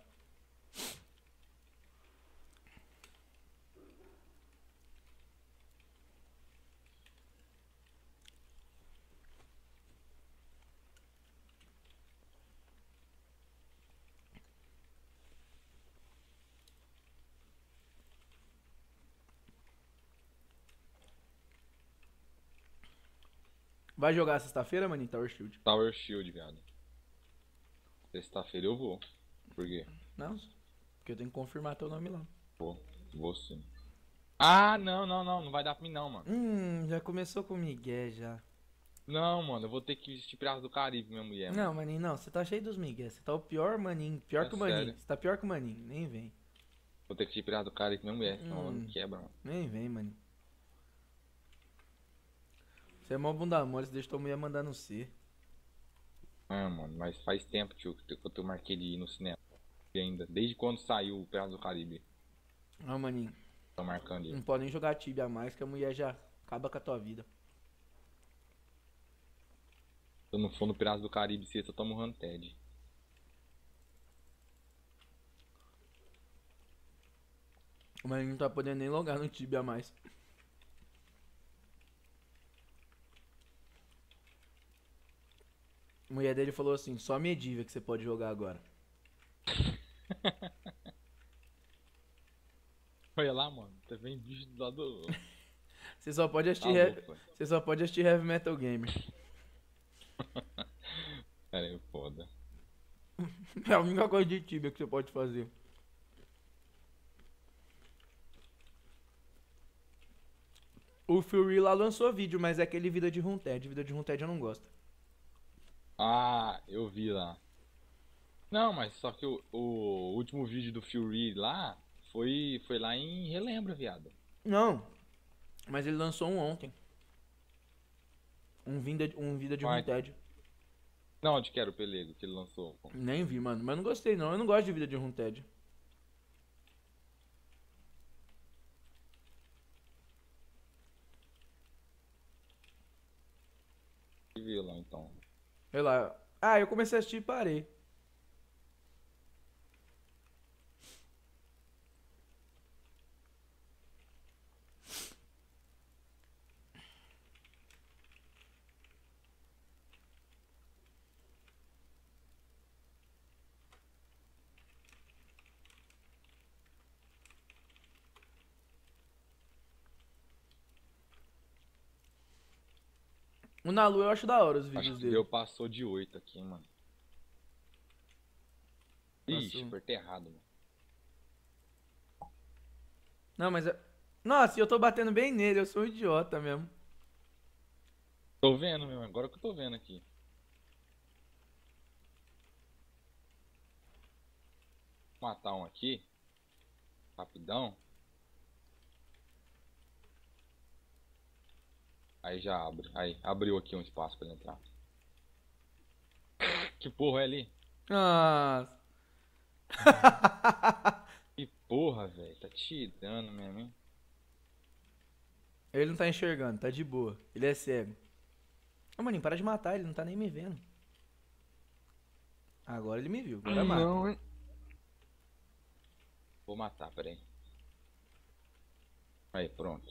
Vai jogar sexta-feira, maninho? Tower Shield. Tower Shield, viado. Sexta-feira eu vou. Por quê? Não, porque eu tenho que confirmar teu nome lá. Vou sim. Ah, não vai dar pra mim não, mano. Já começou com o Miguel já. Não, mano, eu vou ter que vestir Piratas do Caribe, minha mulher, mano. Não, maninho, não. Você tá cheio dos Miguel. Você tá o pior maninho. Pior É que o maninho. sério? Você tá pior que o maninho. Nem vem. Vou ter que vestir Piratas do Caribe com minha mulher, senão ela me quebra, mano. Nem vem, maninho. Você é mó bunda mole. Você deixa tua mulher mandar no C. Ah, mano, mas faz tempo, tio, que eu marquei de ir no cinema. E ainda, desde quando saiu o Piratas do Caribe. Não, maninho. Tô marcando Não ele. pode nem jogar Tibia mais, que a mulher já acaba com a tua vida. Se eu não for no Piratas do Caribe sexta, eu tomo Hunted. O maninho não tá podendo nem logar no Tibia mais. A mulher dele falou assim, só Medivh que você pode jogar agora. Olha lá, mano, tá vendo bicho do lado do... Você só pode assistir, Tá louco, velho. você só pode assistir Heavy Metal Gamer. Cara, é foda. É a única coisa de Tibia que você pode fazer. O Fury lá lançou vídeo, mas é aquele Vida de Runeterra. Vida de Runeterra eu não gosto. Ah, eu vi lá. Não, mas só que o último vídeo do Fury lá foi lá em Relembra, viado. Não, mas ele lançou um ontem. Um Vida de Vai. Runeterra. Não, onde que era o pelego que ele lançou? Pô? Nem vi, mano. Mas não gostei, não. Eu não gosto de Vida de Runeterra. Que viu lá então. Sei lá. Ah, eu comecei a assistir e parei. O Nalu eu acho da hora os Acho vídeos que dele. deu passou de 8 aqui, mano. Ixi, Passou. apertei errado, mano. Não, mas... Nossa, e eu tô batendo bem nele, eu sou um idiota mesmo. Tô vendo mesmo, agora que eu tô vendo aqui. Vou matar um aqui. Rapidão. Aí já abre. Aí, abriu aqui um espaço pra ele entrar. Que porra é ali? Nossa. Que porra, velho. Tá tirando mesmo, hein? Ele não tá enxergando, tá de boa. Ele é cego. Ô, maninho, para de matar, ele não tá nem me vendo. Agora ele me viu, agora mata. Não, hein? Vou matar, peraí. Aí, pronto.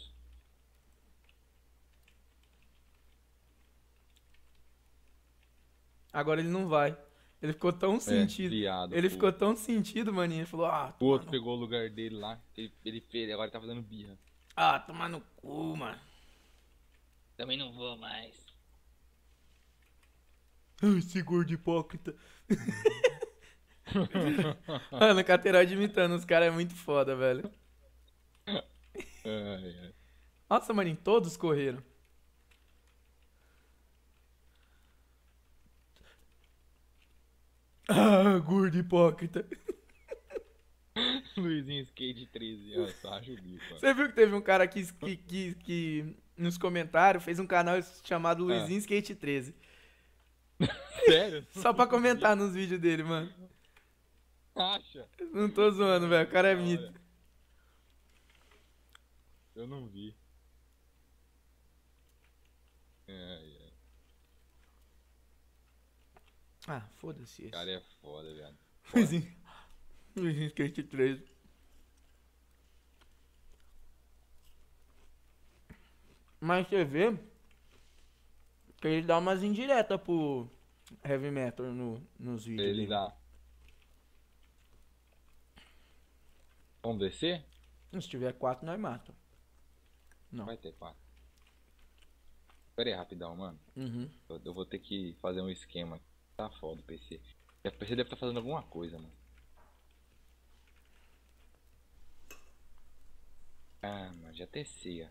Agora ele não vai. Ele ficou tão sentido. viado, Ele pô. ficou tão sentido, maninho. Ele falou, O outro pegou o lugar dele lá. Ele fez, agora ele tá fazendo birra. tomar no cu, mano. Também não vou mais. Ai, esse gordo hipócrita. Mano, o Cateroide imitando os caras é muito foda, velho. Ai, ai. Nossa, maninho, todos correram. Ah, gordo hipócrita. Luizinho Skate 13 anos, só acho o bico. Mano. Você viu que teve um cara que nos comentários fez um canal chamado Luizinho Skate 13. Sério? Só pra comentar nos vídeos dele, mano. Acha? Não tô zoando, velho. O cara é Da mito. hora. Eu não vi. Ai, ai. Ah, foda-se O esse. cara é foda, viado. Luizinho Skate 13. Mas você vê que ele dá umas indiretas pro Heavy Metal nos vídeos Ele dele. dá. Vamos descer? Se tiver 4, nós mata. Não. Vai ter 4. Pera aí, rapidão, mano. Uhum. Eu vou ter que fazer um esquema. Tá foda o PC. O PC deve estar fazendo alguma coisa, mano. Ah, mano, já tecia.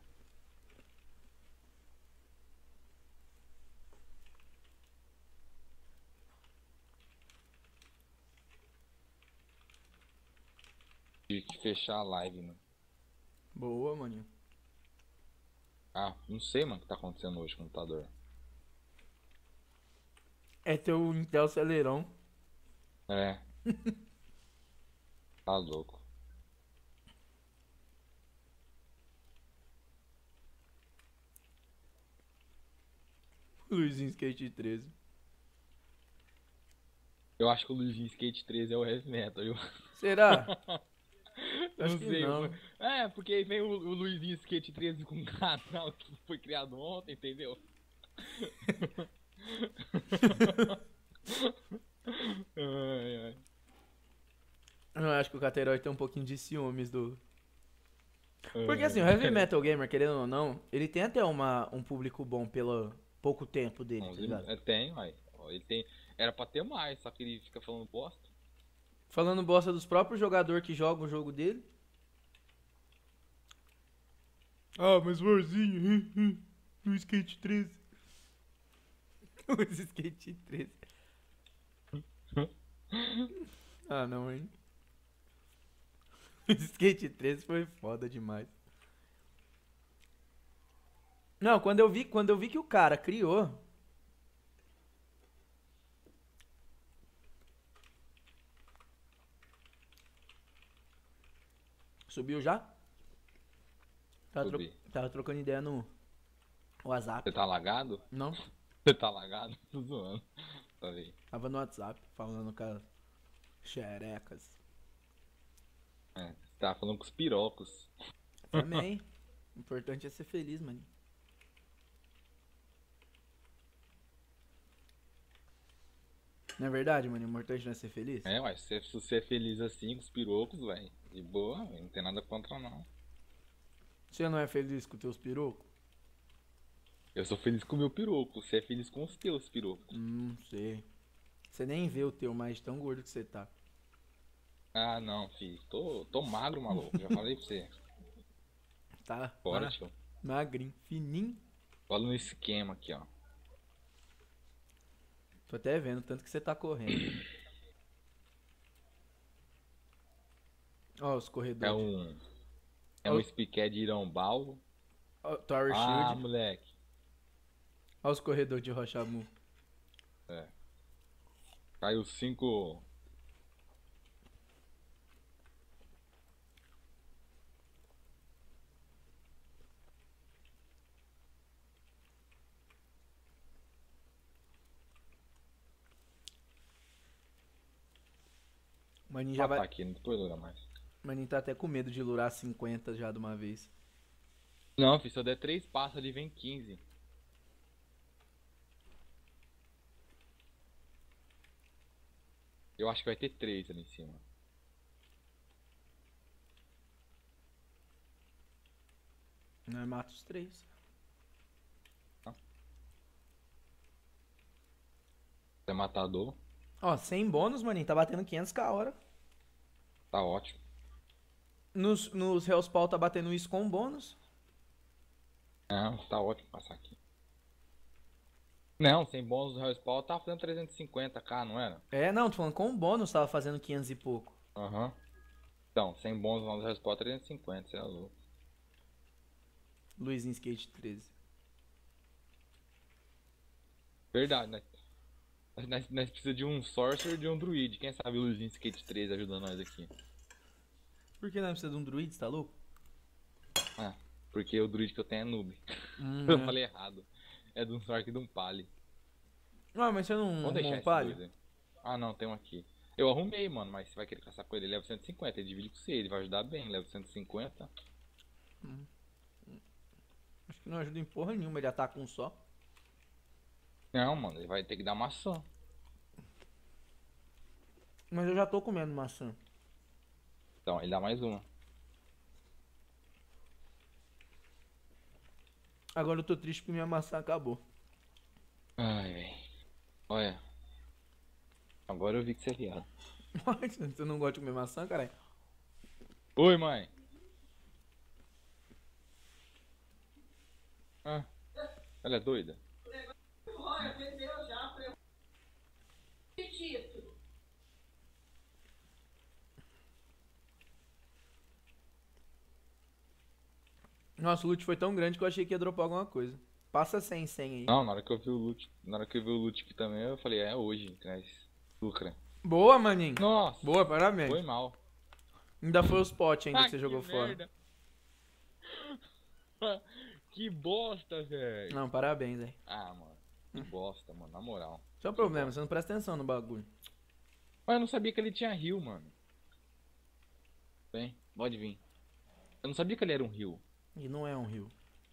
Tive que fechar a live, mano. Boa, maninho. Ah, não sei, mano, o que tá acontecendo hoje com o computador. É teu Intel Celeron. É. Tá louco. Luizinho Skate 13. Eu acho que o Luizinho Skate 13 é o Heavy Metal, viu? Será? Não Acho que sei, não. mano. É, porque aí vem o Luizinho Skate 13 com um canal que foi criado ontem, entendeu? Ai, ai. Eu acho que o Cateroide tem um pouquinho de ciúmes do... Porque assim, o Heavy Metal Gamer, querendo ou não, ele tem até um público bom pelo pouco tempo dele, tá ligado? Tem, uai. Ó, ele tem. Era pra ter mais, só que ele fica falando bosta. Falando bosta dos próprios jogadores que jogam o jogo dele. Ah, mas Warzinho, no Skate 13. O Skate 13. Ah, não, hein? O Skate 13 foi foda demais. Não, quando eu vi que o cara criou. Subiu já? Subi. Tava trocando ideia no WhatsApp. Você tá lagado? Não, Você tá lagado? Tô zoando. Tá aí. tava no WhatsApp falando com as xerecas. É, você tava falando com os pirocos. Também. O importante é ser feliz, mano. Não é verdade, mano? O importante não é ser feliz? É, ué, se você é feliz assim com os pirocos, velho. De boa, véio, não tem nada contra não. Você não é feliz com teus pirocos? Eu sou feliz com o meu piroco. Você é feliz com os teus pirocos. Sei. Você nem vê o teu mais tão gordo que você tá. Ah, não, filho. Tô magro, maluco. Já falei pra você. Tá? Bora, tio. Magrinho, fininho. Olha no esquema aqui, ó. Tô até vendo tanto que você tá correndo. Ó, os É corredores. um. É um Spiqué de Irambal. Ó, Tower Ah, Shield. moleque. Ó, os corredores de Rochamu. É. Caiu 5. O Maninho já Ah, tá vai. aqui, não tô olhando mais. O Maninho tá até com medo de lurar 50 já de uma vez. Não, filho, se eu der 3 passos ali, vem 15. Eu acho que vai ter 3 ali em cima. Nós mata os 3. Você é matador, Ó, sem bônus, Maninho. Tá batendo 500 k a hora. tá ótimo. Nos Hellspawn tá batendo isso com bônus. Não, tá ótimo passar aqui. Não, sem bônus do Hellspawn tá fazendo 350k, não era? É, não, tô falando com bônus tava fazendo 500 e pouco. Aham. Então, sem bônus no Hellspawn 350, você é louco. Luizinho Skate 13. Verdade, né? Nós precisamos de um Sorcerer e de um Druid. Quem sabe o Luizinho Skate 3 ajudando nós aqui. Por que nós precisamos de um druid, tá louco? Ah, porque o Druid que eu tenho é noob. Eu É. falei errado. É de um Sork e de um Pali. Ah, mas você não Vamos arrumou deixar um esse palio? dois aí. Ah, não, tem um aqui. Eu arrumei, mano, mas você vai querer caçar com ele. Ele leva 150, ele divide com você, ele vai ajudar bem. Leva 150. Acho que não ajuda em porra nenhuma, ele ataca um só. Não, mano, ele vai ter que dar maçã. Mas eu já tô comendo maçã. Então, ele dá mais uma. Agora eu tô triste porque minha maçã acabou. Ai, velho. Olha. Agora eu vi que você é viado. Você não gosta de comer maçã, caralho? Oi, mãe. Ah, ela é doida? Nossa, o loot foi tão grande que eu achei que ia dropar alguma coisa. Passa 100 aí. Não, na hora que eu vi o loot, na hora que eu vi o loot aqui também, eu falei, é hoje, traz lucra. Boa, maninho. Nossa, Boa, parabéns. foi mal. Ainda foi os potes ainda Ah, que você jogou fora. Que bosta, velho. Não, parabéns, velho. Ah, mano, que bosta, mano, na moral. Isso é um problema, você não presta atenção no bagulho. Mas eu não sabia que ele tinha rio, mano. Vem, pode vir. Eu não sabia que ele era um rio. E não é um rio.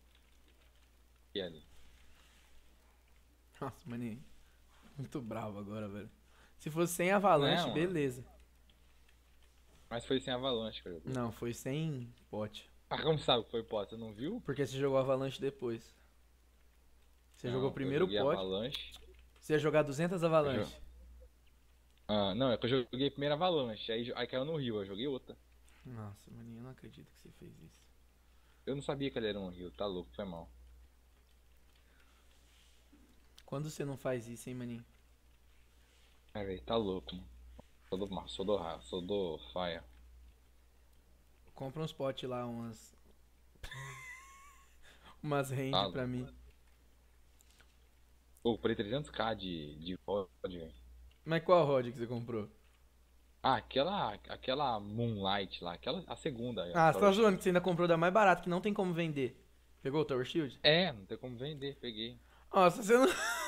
E ali. Nossa, maninho. Muito bravo agora, velho. Se fosse sem avalanche, Não, beleza. Mas foi sem avalanche, cara. Não, foi sem pote. Ah, como sabe que foi pote? Você não viu? Porque você jogou avalanche depois. Você Não, jogou eu primeiro o joguei pote. avalanche. Você ia jogar 200 avalanche. Ah, não, é que eu joguei primeiro avalanche, aí caiu no rio, eu joguei outra. Nossa, maninho, eu não acredito que você fez isso. Eu não sabia que ele era um rio, tá louco, foi mal. Quando você não faz isso, hein, maninho? Ai, velho, tá louco, mano. Sou do mar, sou do Fire. Compra uns potes lá, umas. umas range Tá pra louco. mim. Pô, comprei 300k de VOD, velho. Mas qual rod que você comprou? Ah, aquela Moonlight lá, a segunda. Ah, você tá zoando que você ainda comprou da mais barata, que não tem como vender. Pegou o Tower Shield? É, não tem como vender, peguei. Nossa, você não.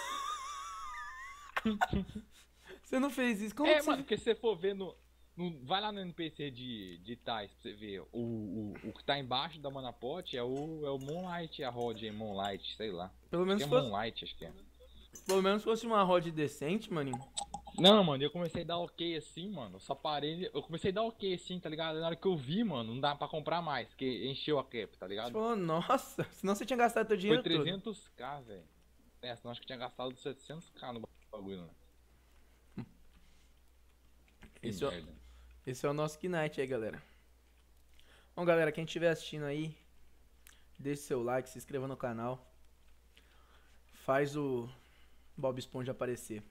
Você não fez isso? Como É, que você. mano, porque se você for ver vai lá no NPC de Tais pra você ver. O que tá embaixo da Manapot é o Moonlight, a Rod aí, Moonlight, sei lá. Pelo menos Acho que é fosse. Moonlight, acho que é. Pelo menos fosse uma rod decente, maninho. Não, mano, eu comecei a dar ok assim, mano. Eu só parei. Eu comecei a dar ok assim, tá ligado? Na hora que eu vi, mano, não dá pra comprar mais, porque encheu a cap, tá Você ligado? falou, nossa, senão você tinha gastado teu Foi dinheiro todo. 300k, velho. É, senão acho que eu tinha gastado 700k no bagulho, né? Que Esse é, merda. esse é o nosso Knight aí, galera. Bom, galera, quem estiver assistindo aí, deixe seu like, se inscreva no canal. Faz o Bob Esponja aparecer.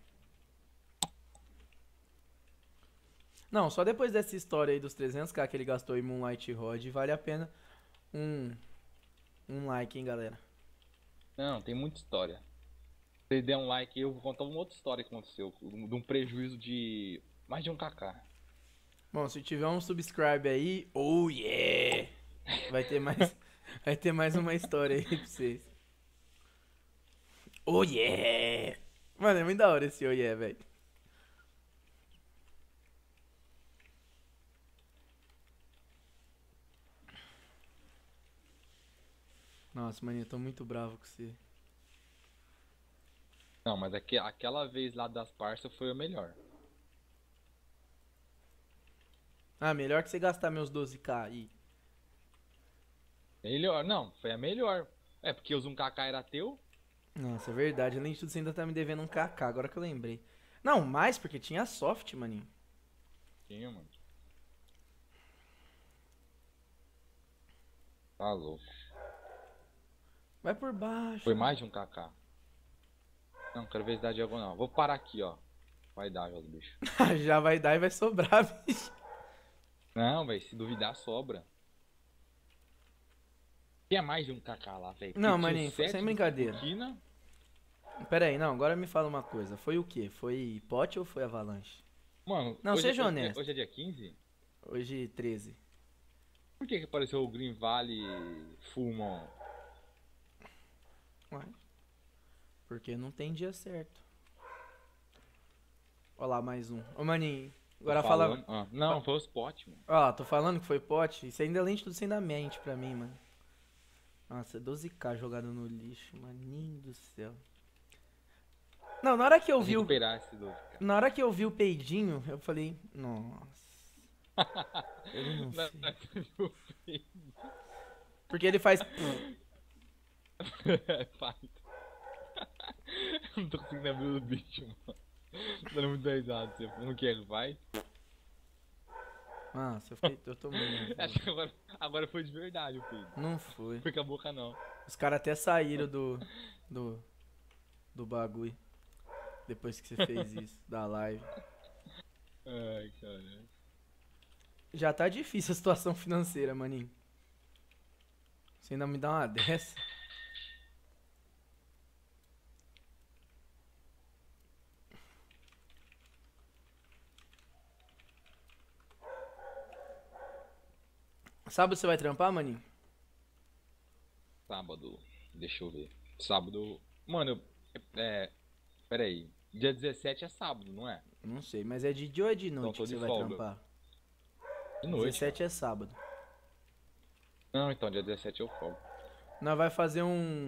Não, só depois dessa história aí dos 300k que ele gastou em Moonlight Rod, vale a pena um, um like, hein, galera. Não, tem muita história. Se você der um like, eu vou contar uma outra história que aconteceu. De um prejuízo de mais de 1kk. Bom, se tiver um subscribe aí, oh yeah! Vai ter mais, vai ter mais uma história aí pra vocês. Oh yeah! Mano, é muito da hora esse oh yeah, velho. Nossa, mano, eu tô muito bravo com você. Não, mas aquela vez lá das parças foi a melhor. Ah, melhor que você gastar meus 12k aí. Melhor, não, foi a melhor. É porque os 1kk era teu? Nossa, é verdade. Além de tudo, você ainda tá me devendo um kk, agora que eu lembrei. Não, mais porque tinha soft, maninho. Tinha, mano. Tá louco. Vai por baixo. Foi mais de 1kk. Não, quero ver se dá diagonal. Vou parar aqui, ó. Vai dar, jogo bicho. Já vai dar e vai sobrar, bicho. Não, velho, se duvidar, sobra. Tinha mais de 1kk lá, velho. Não, Porque tinha maninho, o set sem do brincadeira. Burkina. Pera aí, não, agora me fala uma coisa. Foi o quê? Foi pote ou foi avalanche? Mano, Não, hoje, seja hoje- honesto. Hoje é dia 15? Hoje 13. Por que apareceu o Green Valley Full Moon? Ué, porque não tem dia certo. Olha lá, mais um. Ô, maninho, agora Tô fala... falando- Ah, não, foi o spot, mano. Ó, tô falando que foi pote. Isso ainda além de tudo, você ainda mente pra mim, mano. Nossa, 12k jogado no lixo, maninho do céu. Não, na hora que eu vi o... Recuperar esse 12k. Na hora que eu vi o peidinho, eu falei, nossa. Ele não fez. Porque ele faz... Faz. Não tô conseguindo abrir o bicho, mano. Tô dando muito risada. Você não quer, vai? Nossa, eu tô muito nervoso. Acho que agora foi de verdade o peido. Não foi. Foi com a boca não. Os caras até saíram do bagulho. Depois que você fez isso, da live. Ai, caralho. Já tá difícil a situação financeira, maninho. Você ainda me dá uma dessa. Sábado você vai trampar, maninho? Sábado. Deixa eu ver. Sábado. Mano, pera aí. Dia 17 é sábado, não é? Não sei, mas é de dia ou é de noite tô que de você vai folga. trampar? De noite. 17 é sábado. Não, então dia 17 eu folgo. Nós vai fazer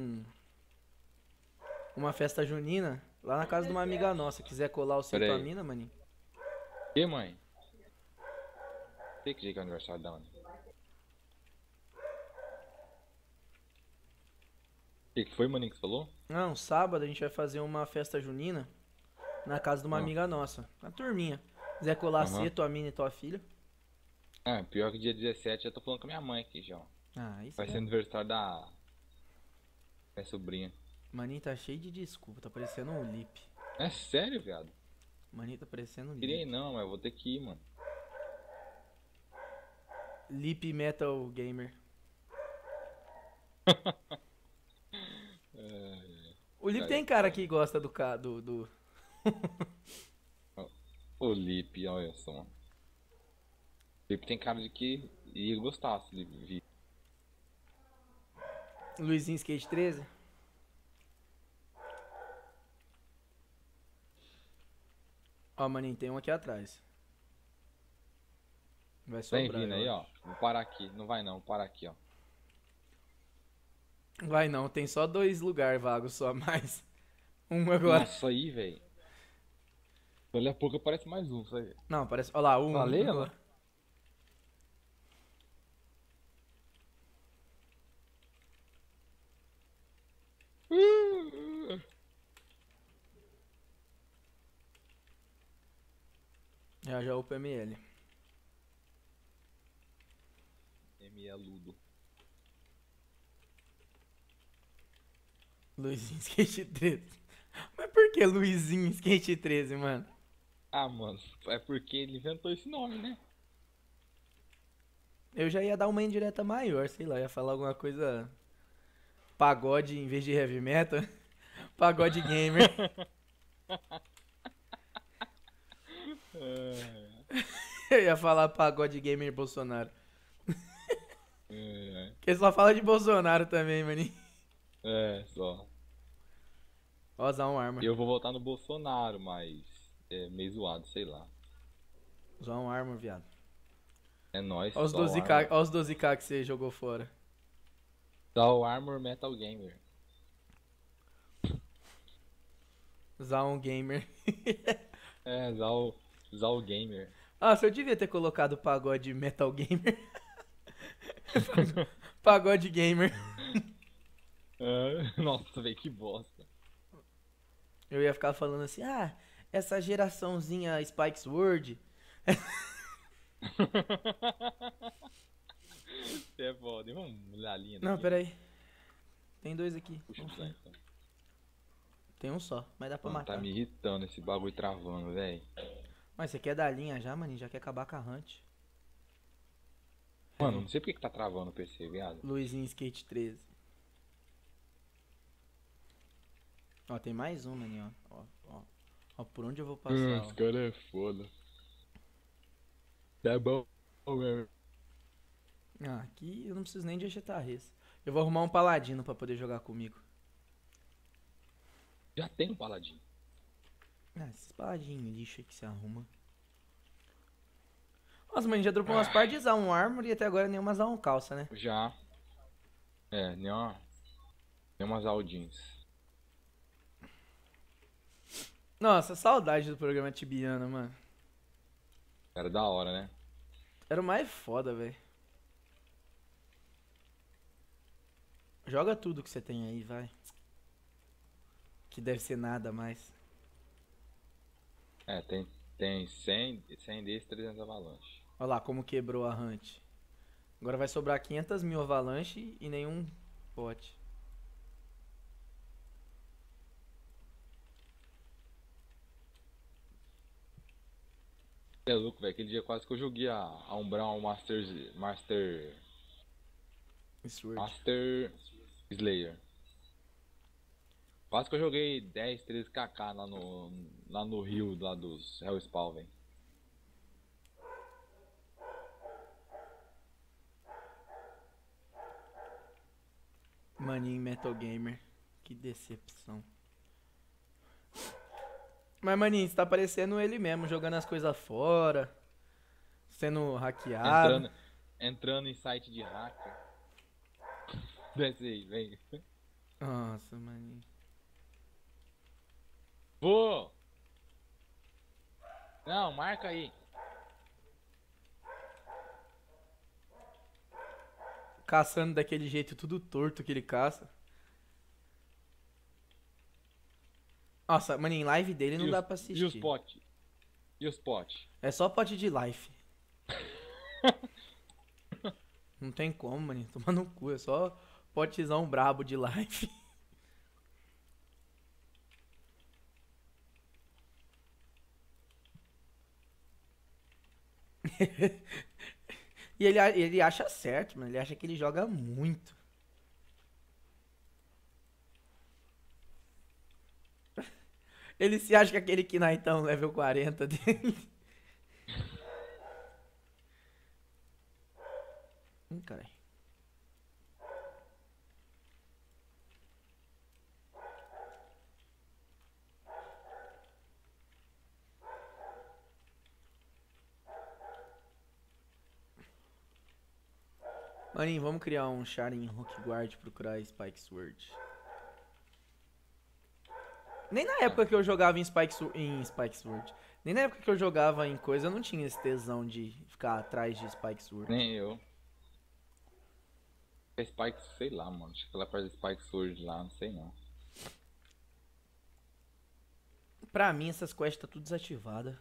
uma festa junina lá na casa de uma amiga nossa. Quiser colar o seu Pera tua aí. mina, maninho? E mãe? Sei que dia que é o aniversário da Ana. O que foi, maninho, que você falou? Não, sábado a gente vai fazer uma festa junina na casa de uma Ah. amiga nossa. Uma turminha. Quiser colar Aham. você, tua mina e tua filha. Ah, pior que dia 17 eu tô falando com a minha mãe aqui já. Ó. Ah, isso Vai ser aniversário da minha sobrinha. Maninho tá cheio de desculpa, tá parecendo um lip. É sério, viado? Maninho tá parecendo um Queria lip. não, mas eu vou ter que ir, mano. Lip Metal Gamer. O Lip tem cara que gosta do... O Lipe, olha só, mano. O Lipe tem cara de que ia gostar se ele vir. Luizinho Skate 13. Ó, maninho, tem um aqui atrás. Vai Vem sobrar, vindo eu aí, ó. acho. Vou parar aqui. Não vai não, vou parar aqui, ó. Vai não, tem só 2 lugares vagos só, mais um agora. Nossa, aí, velho. Dali a pouco aparece mais um, sabe? Não, parece. Olha lá, um. Falei, olha lá. Já o PML. ME Ludo. Luizinho Skate 13. Mas por que Luizinho Skate 13, mano? Ah, mano, é porque ele inventou esse nome, né? Eu já ia dar uma indireta maior, sei lá, ia falar alguma coisa. Pagode em vez de heavy metal. Pagode gamer. Eu ia falar pagode gamer Bolsonaro. Porque só fala de Bolsonaro também, maninho. Só. Ó, usar um arma. Eu vou votar no Bolsonaro, mas é meio zoado, sei lá. Usar um arma, viado. É nóis. Ó os 12k, ó os 12k que você jogou fora. Dá o Armor Metal Gamer. Usar um gamer. Zal Gamer. Ah, se eu devia ter colocado pagode metal gamer. Pagode gamer. Nossa, velho, que bosta. Eu ia ficar falando assim, ah, essa geraçãozinha Spike Sword. Você é foda. E vamos olhar a linha Não, daqui. pera aí. Tem dois aqui. Puxa Vamos pra ver. então. Tem um só, mas dá pra Mano, matar. tá me irritando esse bagulho travando, velho. Mas você quer dar linha já, maninho? Já quer acabar com a Hunt. Mano, não sei porque que tá travando o PC, viado. Luizinho Skate 13. Ó, tem mais um, maninho, ó. Ó, por onde eu vou passar, Esse ó. cara é foda. Tá bom, mesmo. Ah, aqui eu não preciso nem de agitarres. Eu vou arrumar um paladino pra poder jogar comigo. Já tem um paladino. Ah, esses paladinhos lixo aí que você arruma. Nossa, mano, já dropou umas partes a um armor e até agora nenhuma a um calça, né? Já. Nenhuma Zaldins. Nossa, saudade do programa Tibiano, mano. Era da hora, né? Era o mais foda, velho. Joga tudo que você tem aí, vai. Que deve ser nada mais. Tem 100 desses, 300 avalanche. Olha lá como quebrou a Hunt. Agora vai sobrar 500 mil avalanche e nenhum pote. É louco, velho. Aquele dia quase que eu joguei a Umbral Master Sword. Slayer. Quase que eu joguei 10, 13kk lá no rio, lá dos Hellspawn, velho. Maninho Metal Gamer. Que decepção. Mas, maninho, você tá parecendo ele mesmo, jogando as coisas fora. Sendo hackeado. Entrando em site de hacker. Desce aí, vem. Nossa, maninho. Vou! Não, marca aí. Caçando daquele jeito tudo torto que ele caça. Nossa, mano, em live dele não dá pra assistir. E os potes? E os potes? É só pote de life. Não tem como, mano. Toma no cu. É só potezão brabo de life. E ele acha certo, mano. Ele acha que ele joga muito. Ele se acha que aquele Knighton level 40 dele. Caralho. Maninho, vamos criar um Sharin Rock Guard e procurar Spike Sword. Nem na época que eu jogava em Spike Sword. Nem na época que eu jogava em coisa, eu não tinha esse tesão de ficar atrás de Spike Sword. Nem eu. É Spike, sei lá, mano. Acho que ela faz Spike Sword lá, não sei não. Pra mim, essas quests tá tudo desativada.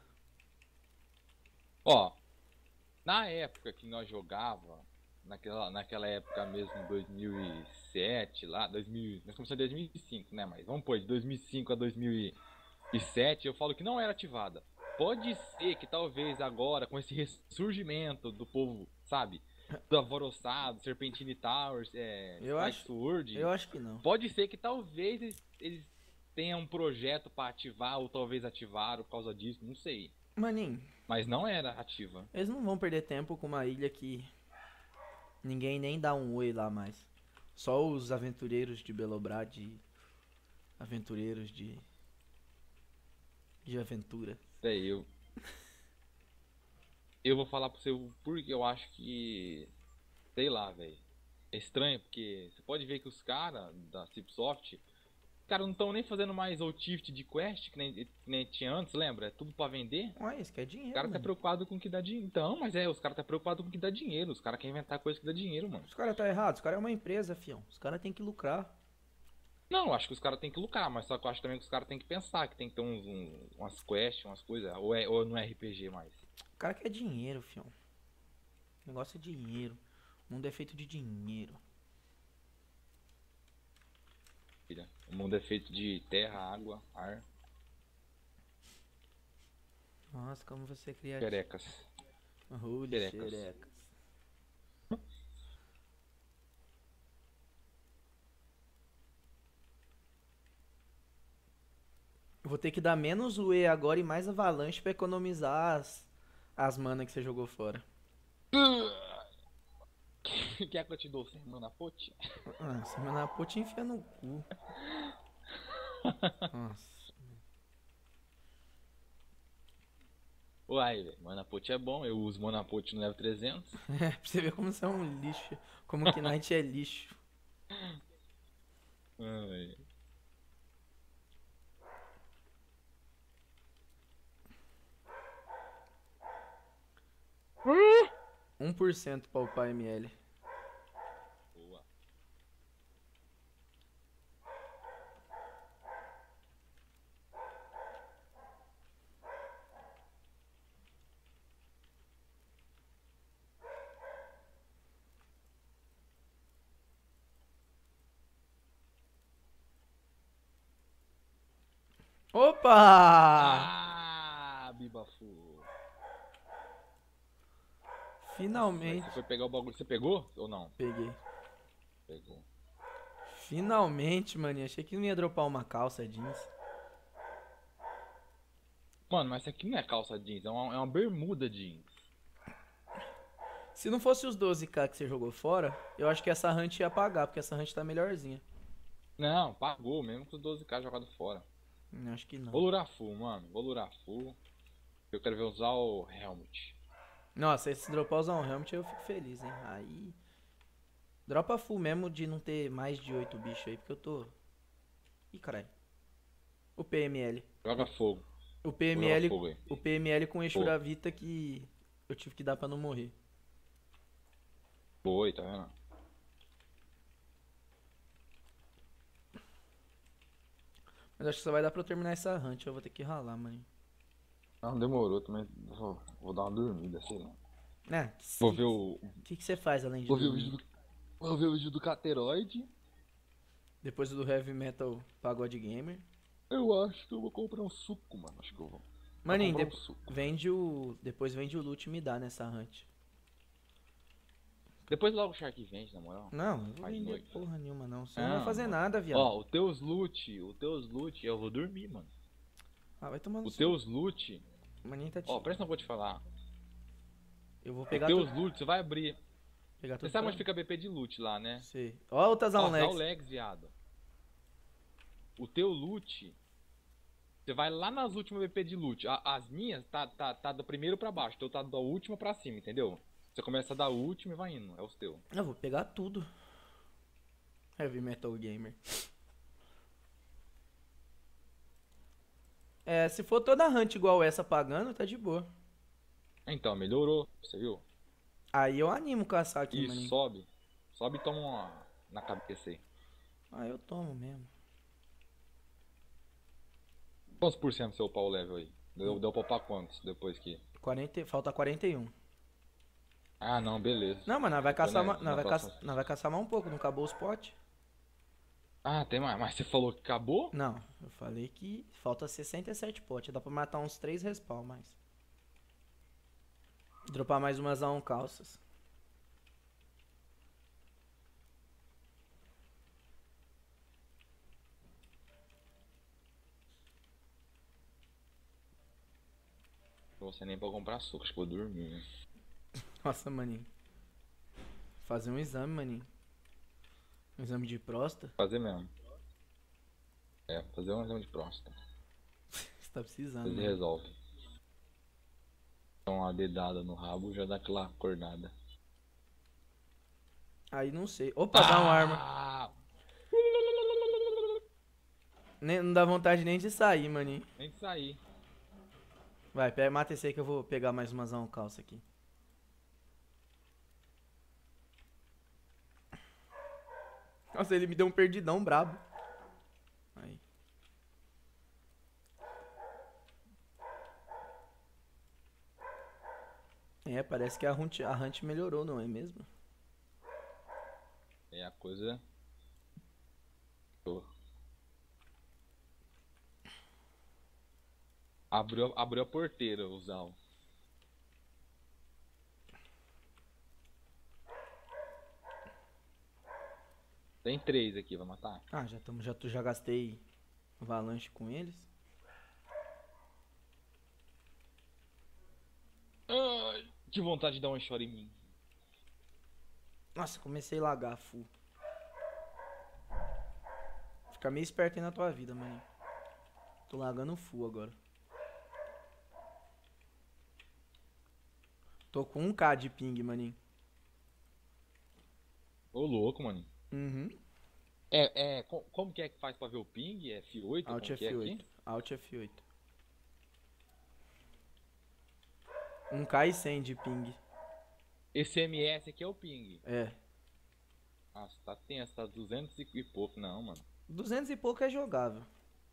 Ó, na época que nós jogava, naquela época mesmo, em 2007, lá, 2000, nós começamos em 2005, né? Mas vamos pôr, de 2005 a 2007, eu falo que não era ativada. Pode ser que talvez agora, com esse ressurgimento do povo, sabe? Do Alvoroçado, Serpentine Towers, Eu Spike acho- Sword. Eu acho que não. Pode ser que talvez eles tenham um projeto pra ativar, ou talvez ativaram por causa disso, não sei. Maninho, Mas não era ativa. eles não vão perder tempo com uma ilha que ninguém nem dá um oi lá mais. Só os aventureiros de Belobrad e aventureiros de aventura. Daí eu vou falar pra você o porquê eu acho que, sei lá, velho. É estranho, porque você pode ver que os caras da Cipsoft, os caras não estão nem fazendo mais outfit de quest, que nem tinha antes, lembra? É tudo pra vender. Ué, isso que é dinheiro, Os caras tá mano. preocupado com o que dá dinheiro. Então, mas os caras tá preocupado com o que dá dinheiro. Os caras querem inventar coisa que dá dinheiro, mano. Os caras tá errado, os caras é uma empresa, fião. Os caras tem que lucrar. Não, eu acho que os caras têm que lucrar, mas só que eu acho também que os caras têm que pensar, que tem que ter umas quests, umas coisas. Ou não é RPG mais. O cara quer dinheiro, fião. O negócio é dinheiro. O mundo é feito de dinheiro. Filha. O mundo é feito de terra, água, ar, Nossa, como você é criativo. perecas. Holy Xerecas. xerecas. Eu vou ter que dar menos UE agora e mais avalanche pra economizar as mana que você jogou fora. Quer que eu te dou sem mana pote? Ah, essa mana pô te enfia no cu. Nossa. Uai, velho, mana pote é bom, eu uso mana pote no level 300. É, pra você ver como você é um lixo. Como que Knight é lixo. Ai. Uh! 1% pra upar ML. Boa. Opa! Ah, Bibafu. Finalmente. Você foi pegar o bagulho, você pegou ou não? Peguei. Pegou. Finalmente, maninho. Achei que não ia dropar uma calça jeans. Mano, mas isso aqui não é calça jeans, é uma bermuda jeans. Se não fosse os 12k que você jogou fora, eu acho que essa hunt ia pagar, porque essa hunt tá melhorzinha. Não, pagou, mesmo com os 12k jogado fora. Acho que não. Vou lurar full, mano. Vou lurar full. Eu quero ver usar o helmet. Nossa, se dropar usar um helmet eu fico feliz, hein? Aí. Dropa full mesmo de não ter mais de 8 bichos aí, porque eu tô. Ih, caralho. O PML. Joga fogo. O PML. Joga fogo aí. O PML com Fogo. Exuravita que eu tive que dar pra não morrer. Foi, tá vendo? Mas acho que só vai dar pra eu terminar essa hunt, eu vou ter que ralar, mano. Não, demorou também. Vou dar uma dormida, sei lá. É, Vou ver o. O que você faz além de Vou ver o dormir? vídeo do. Vou ver o vídeo do Cateroide. Depois do Heavy Metal Pagode Gamer. Eu acho que eu vou comprar um suco, mano. Acho que eu vou. Maninho, comprar um suco. depois vende o loot e me dá nessa hunt. Depois logo o Shark vende, na moral. Não, não vou Faz vender noite. porra nenhuma não. Você não Não, vai fazer mano. nada, viado. Ó, os teus loot, eu vou dormir, mano. Ah, vai tomar no Os seu. teus loot. Maninho tá Ó, te... presta, não vou te falar. Eu vou Os pegar teus tudo. loot, você vai abrir. Pegar Você tudo sabe pra- onde fica a BP de loot lá, né? Sei. Ó, o Tazão Ó, dá o Lex. legs, viado. O teu loot. Você vai lá nas últimas BP de loot. As minhas tá do primeiro pra baixo. Então tá da última pra cima, entendeu? Você começa da última e vai indo. É os teus. Eu vou pegar tudo. Heavy Metal Gamer. É, se for toda hunt igual essa pagando, tá de boa. Então, melhorou, você viu? Aí eu animo caçar aqui, E maninho. sobe. Sobe e toma uma na cabeça aí. Ah, eu tomo mesmo. Quantos por cento seu pau level aí? Deu pra upar quantos depois que... 40, falta 41. Ah, não, beleza. Não, mas nós vai Depois, caçar, né, nós na vai próxima... nós vai caçar mais um pouco, não acabou os potes? Ah, tem mais. Mas você falou que acabou? Não, eu falei que falta 67 potes. Dá pra matar uns 3 respawn mais. Dropar mais umas A1 calças. Não sei nem pra comprar suco, acho que vou dormir, né? Nossa, maninho. Fazer um exame, maninho. Um exame de próstata. Fazer mesmo. É, fazer um exame de próstata. Você tá precisando, Depois maninho. resolve. Dá uma dedada no rabo, já dá aquela acordada. Aí não sei. Opa, dá uma arma. Ah! Não dá vontade nem de sair, maninho. Nem de sair. Vai, pega, mata esse aí que eu vou pegar mais umas A1 calça aqui. Nossa, ele me deu um perdidão brabo. Aí. É, parece que a hunt melhorou, não é mesmo? É a coisa. Pô. Abriu a porteira, o Zal. Tem 3 aqui, vai matar? Ah, já gastei avalanche com eles. Ai, que vontade de dar um shot em mim. Nossa, comecei a lagar full. Fica meio esperto aí na tua vida, mãe. Tô lagando full agora. Tô com 1k de ping, maninho. Ô louco, mano. Uhum. Como que é que faz pra ver o ping? F8? Alt Como que é F8. aqui? Alt F8. 1k e 100 de ping. Esse MS aqui é o ping. É. Nossa, tá tenso, tá 200 e pouco. Não, mano. 200 e pouco é jogável.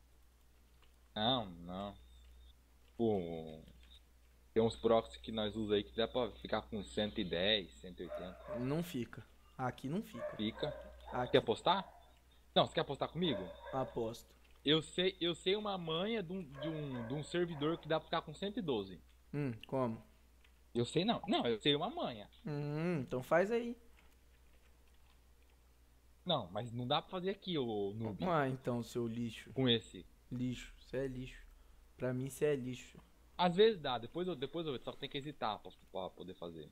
Não. Pô, tem uns proxies que nós usamos aí que dá pra ficar com 110, 180. Não fica. Aqui não fica. Fica. Aqui, Quer apostar? Não, você quer apostar comigo? aposto. Eu sei uma manha de um servidor que dá pra ficar com 112. Como? Eu sei não. Não, eu sei uma manha. Então faz aí. Não, mas não dá pra fazer aqui, ô noob. Ah, então, seu lixo. Com esse. Lixo. Você é lixo. Pra mim, você é lixo. Às vezes dá, depois eu só tem que hesitar pra poder fazer.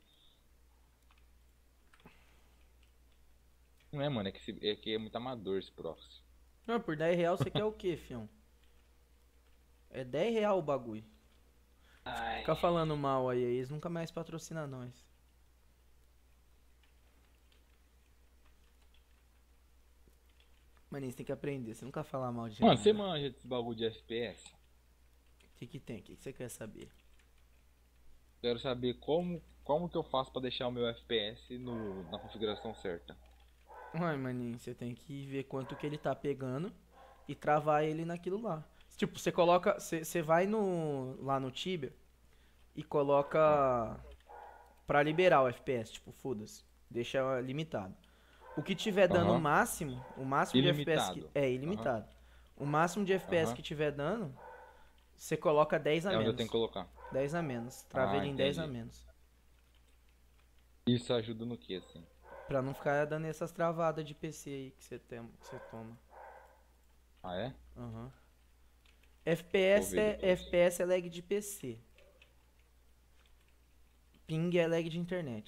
Não é, mano, é que é muito amador esse proxy. Não, por 10 real você quer o quê, fião? É 10 real o bagulho. Fica falando mal aí, eles nunca mais patrocinam nós. Maninho, você tem que aprender, você nunca fala mal de Mano, nada. você manja desse bagulho de FPS? O que que tem? O que que você quer saber? Quero saber como que eu faço pra deixar o meu FPS na configuração certa. Uai, maninho, você tem que ver quanto que ele tá pegando e travar ele naquilo lá. Tipo, você coloca, você vai lá no Tibia e coloca pra liberar o FPS, tipo, foda-se, deixa limitado. O que tiver dando Aham. o máximo de FPS Ilimitado. é ilimitado. O máximo de FPS Aham. que tiver dando, você coloca 10 a É onde eu menos. tenho que colocar. 10 a menos, trava Ah, ele em 10 a entendi. menos. Isso ajuda no que, assim? Pra não ficar dando essas travadas de PC aí que você toma. Ah, é? Aham. Vou ver depois. FPS é lag de PC. Ping é lag de internet.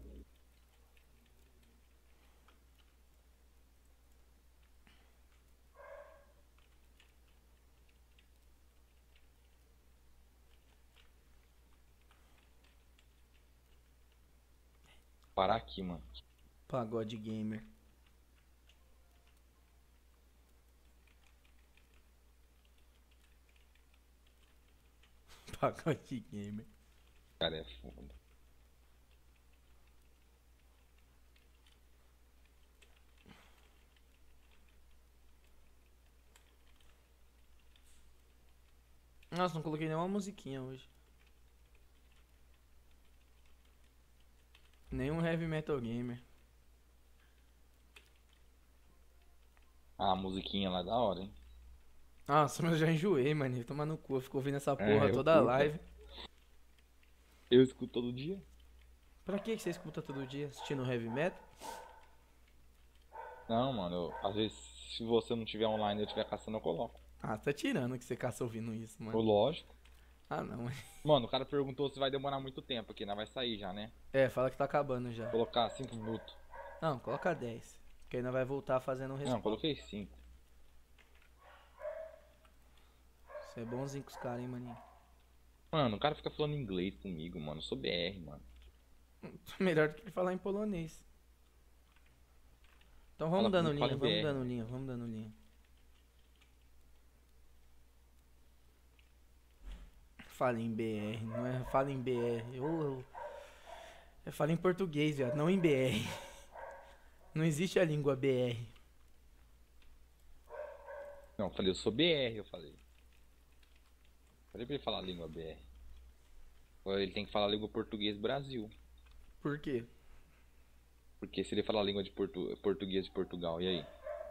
Parar aqui, mano. Pagode gamer. Pacote gamer. Cara, é foda. Nossa, não coloquei nenhuma musiquinha hoje. Nenhum heavy metal gamer. Ah, a musiquinha lá é da hora, hein? Nossa, mas eu já enjoei, mano. Tomar no cu. Eu fico ouvindo essa porra eu toda a curto. live. Eu escuto todo dia. Pra que você escuta todo dia assistindo heavy metal? Não, mano, às vezes, se você não tiver online e eu estiver caçando, eu coloco. Ah, tá tirando que você caça ouvindo isso, Ô, mano. lógico. Ah, não. Mano, o cara perguntou se vai demorar muito tempo aqui, né? Vai sair já, né? É, fala que tá acabando já. Colocar 5 minutos. Não, coloca 10. Que ainda vai voltar fazendo o Não, respawn. coloquei 5. Você é bonzinho com os caras, hein, maninho. Mano, o cara fica falando inglês comigo, mano. Eu sou BR, mano. Melhor do que ele falar em polonês. Então vamos Fala dando comigo, linha, fala em vamos BR. dando linha, vamos dando linha. Fala em BR, não é? Fala em BR. Eu falo em português, viado, não em BR. Não existe a língua BR. Não, eu falei, eu sou BR, eu falei. Falei pra ele falar a língua BR. Agora ele tem que falar a língua português Brasil. Por quê? Porque se ele falar a língua de português de Portugal, e aí?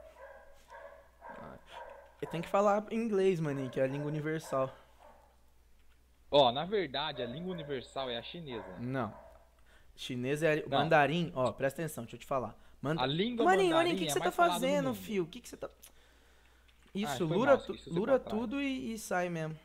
Ele tem que falar inglês, maninho, que é a língua universal. Ó, na verdade, a língua universal é a chinesa. Não. Chinês é Não. mandarim. Ó, presta atenção, deixa eu te falar. A língua Maninho, mandarim o que é você tá mais falada no fazendo, mundo. fio? O que você tá... Isso, foi lura, mal, esqueci você lura pra trás. tudo e sai mesmo.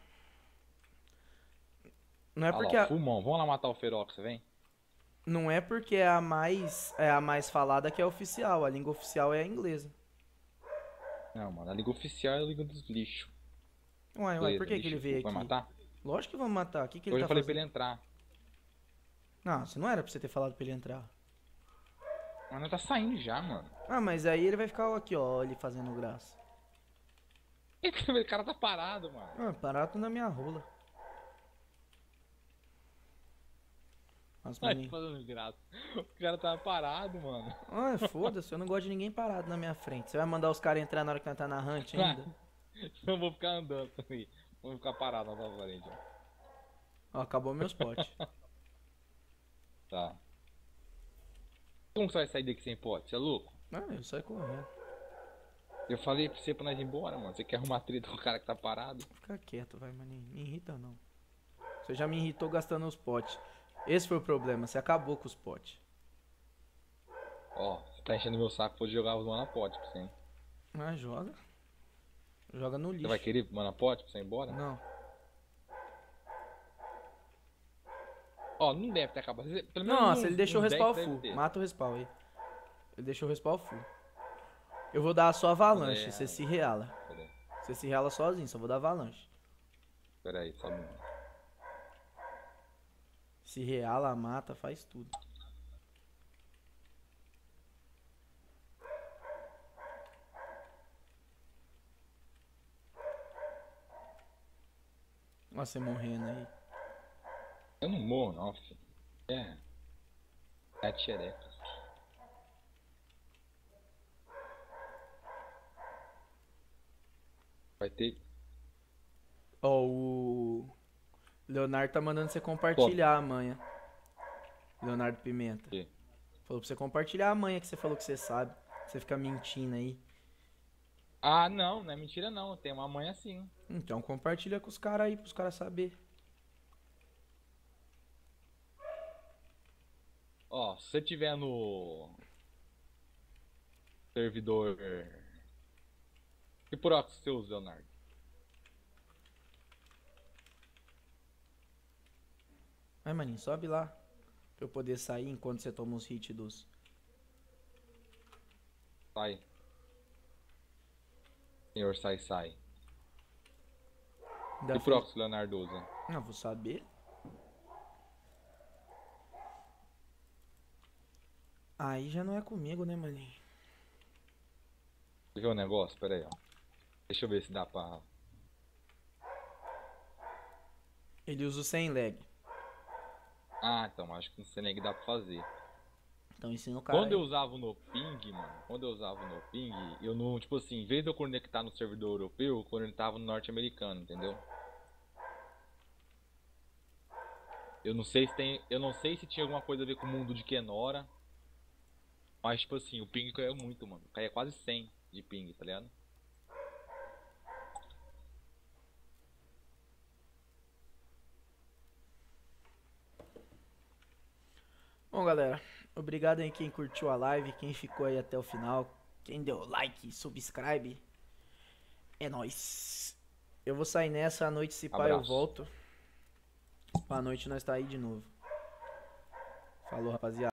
Não é Olha porque lá, a, Fumão, vamos lá matar o Ferox, vem? não é porque é a mais falada que é oficial. A língua oficial é a inglesa. Não, mano, a língua oficial é a língua dos lixos. Uai, por que que ele Lixo, veio aqui? vai matar? Lógico que vamos matar. O que que ele Hoje tá eu falei fazendo? pra ele entrar. Não, isso não era pra você ter falado pra ele entrar. Mas não tá saindo já, mano. Ah, mas aí ele vai ficar aqui, ó, ele fazendo graça. O cara tá parado, mano. Ah, parado na minha rola. Nossa, Ai, maninho. falando graça. O cara tava parado, mano. Ah, foda-se, eu não gosto de ninguém parado na minha frente. Você vai mandar os caras entrar na hora que nós tá na hunt ainda? Eu vou ficar andando também. Vou ficar parado na tua frente, ó. Ó, acabou meus potes. Tá. Como você vai sair daqui sem pote? Você é louco? Ah, eu saio correndo. Eu falei pra você pra nós ir embora, mano. Você quer arrumar treta com o cara que tá parado? Fica quieto, vai, maninho. Me irrita não. Você já me irritou gastando os potes. Esse foi o problema, você acabou com os potes. Ó, você tá enchendo meu saco, vou jogar os manapote pra você, hein? Ah, joga. Joga no Você lixo. vai querer manapote pra você ir embora? Não. Ó, não deve ter acabado. Pelo menos Nossa, uns- ele deixou o uns 10 respawn deve full. ter. Mata o respawn aí. Ele deixou o respawn full. Eu vou dar a sua avalanche, É. você se reala. Pera aí, Você se reala sozinho, só vou dar avalanche. pera aí, só um minuto. Se reala, mata, faz tudo. Olha você morrendo aí. Eu não morro, não, filho. É. É xereca. Vai ter. Ó, o Leonardo tá mandando você compartilhar a manha. Leonardo Pimenta. quê? Falou pra você compartilhar a manha que você falou que você sabe. Você fica mentindo aí. Ah, não, não é mentira não. Tem uma mãe assim. Então compartilha com os caras aí, pros caras saber. Ó, se você tiver no servidor. Que proxy você usa, Leonardo? Vai, maninho, sobe lá. Pra eu poder sair enquanto você toma os hits dos... Sai. Senhor, sai, sai. da Que fi- proxy o Leonardo usa? Não, vou saber. Aí já não é comigo, né, maninho? Você viu o negócio? Pera aí, ó. Deixa eu ver se dá pra. Ele usa o sem lag. Ah, então, acho que no Seneg dá pra fazer. Então ensina o cara Quando eu aí. usava o no ping, mano, quando eu usava o no ping, eu não, tipo assim, em vez de eu conectar no servidor europeu, eu conectava no norte-americano, entendeu? Eu não sei se tem, eu não sei se tinha alguma coisa a ver com o mundo de Kenora, mas tipo assim, o ping caiu muito, mano. Caía quase 100 de ping, tá ligado? Bom, galera, obrigado aí quem curtiu a live, quem ficou aí até o final, quem deu like, subscribe. É nóis. Eu vou sair nessa, à noite se pá eu Abraço. volto. À noite nós tá aí de novo. Falou, rapaziada.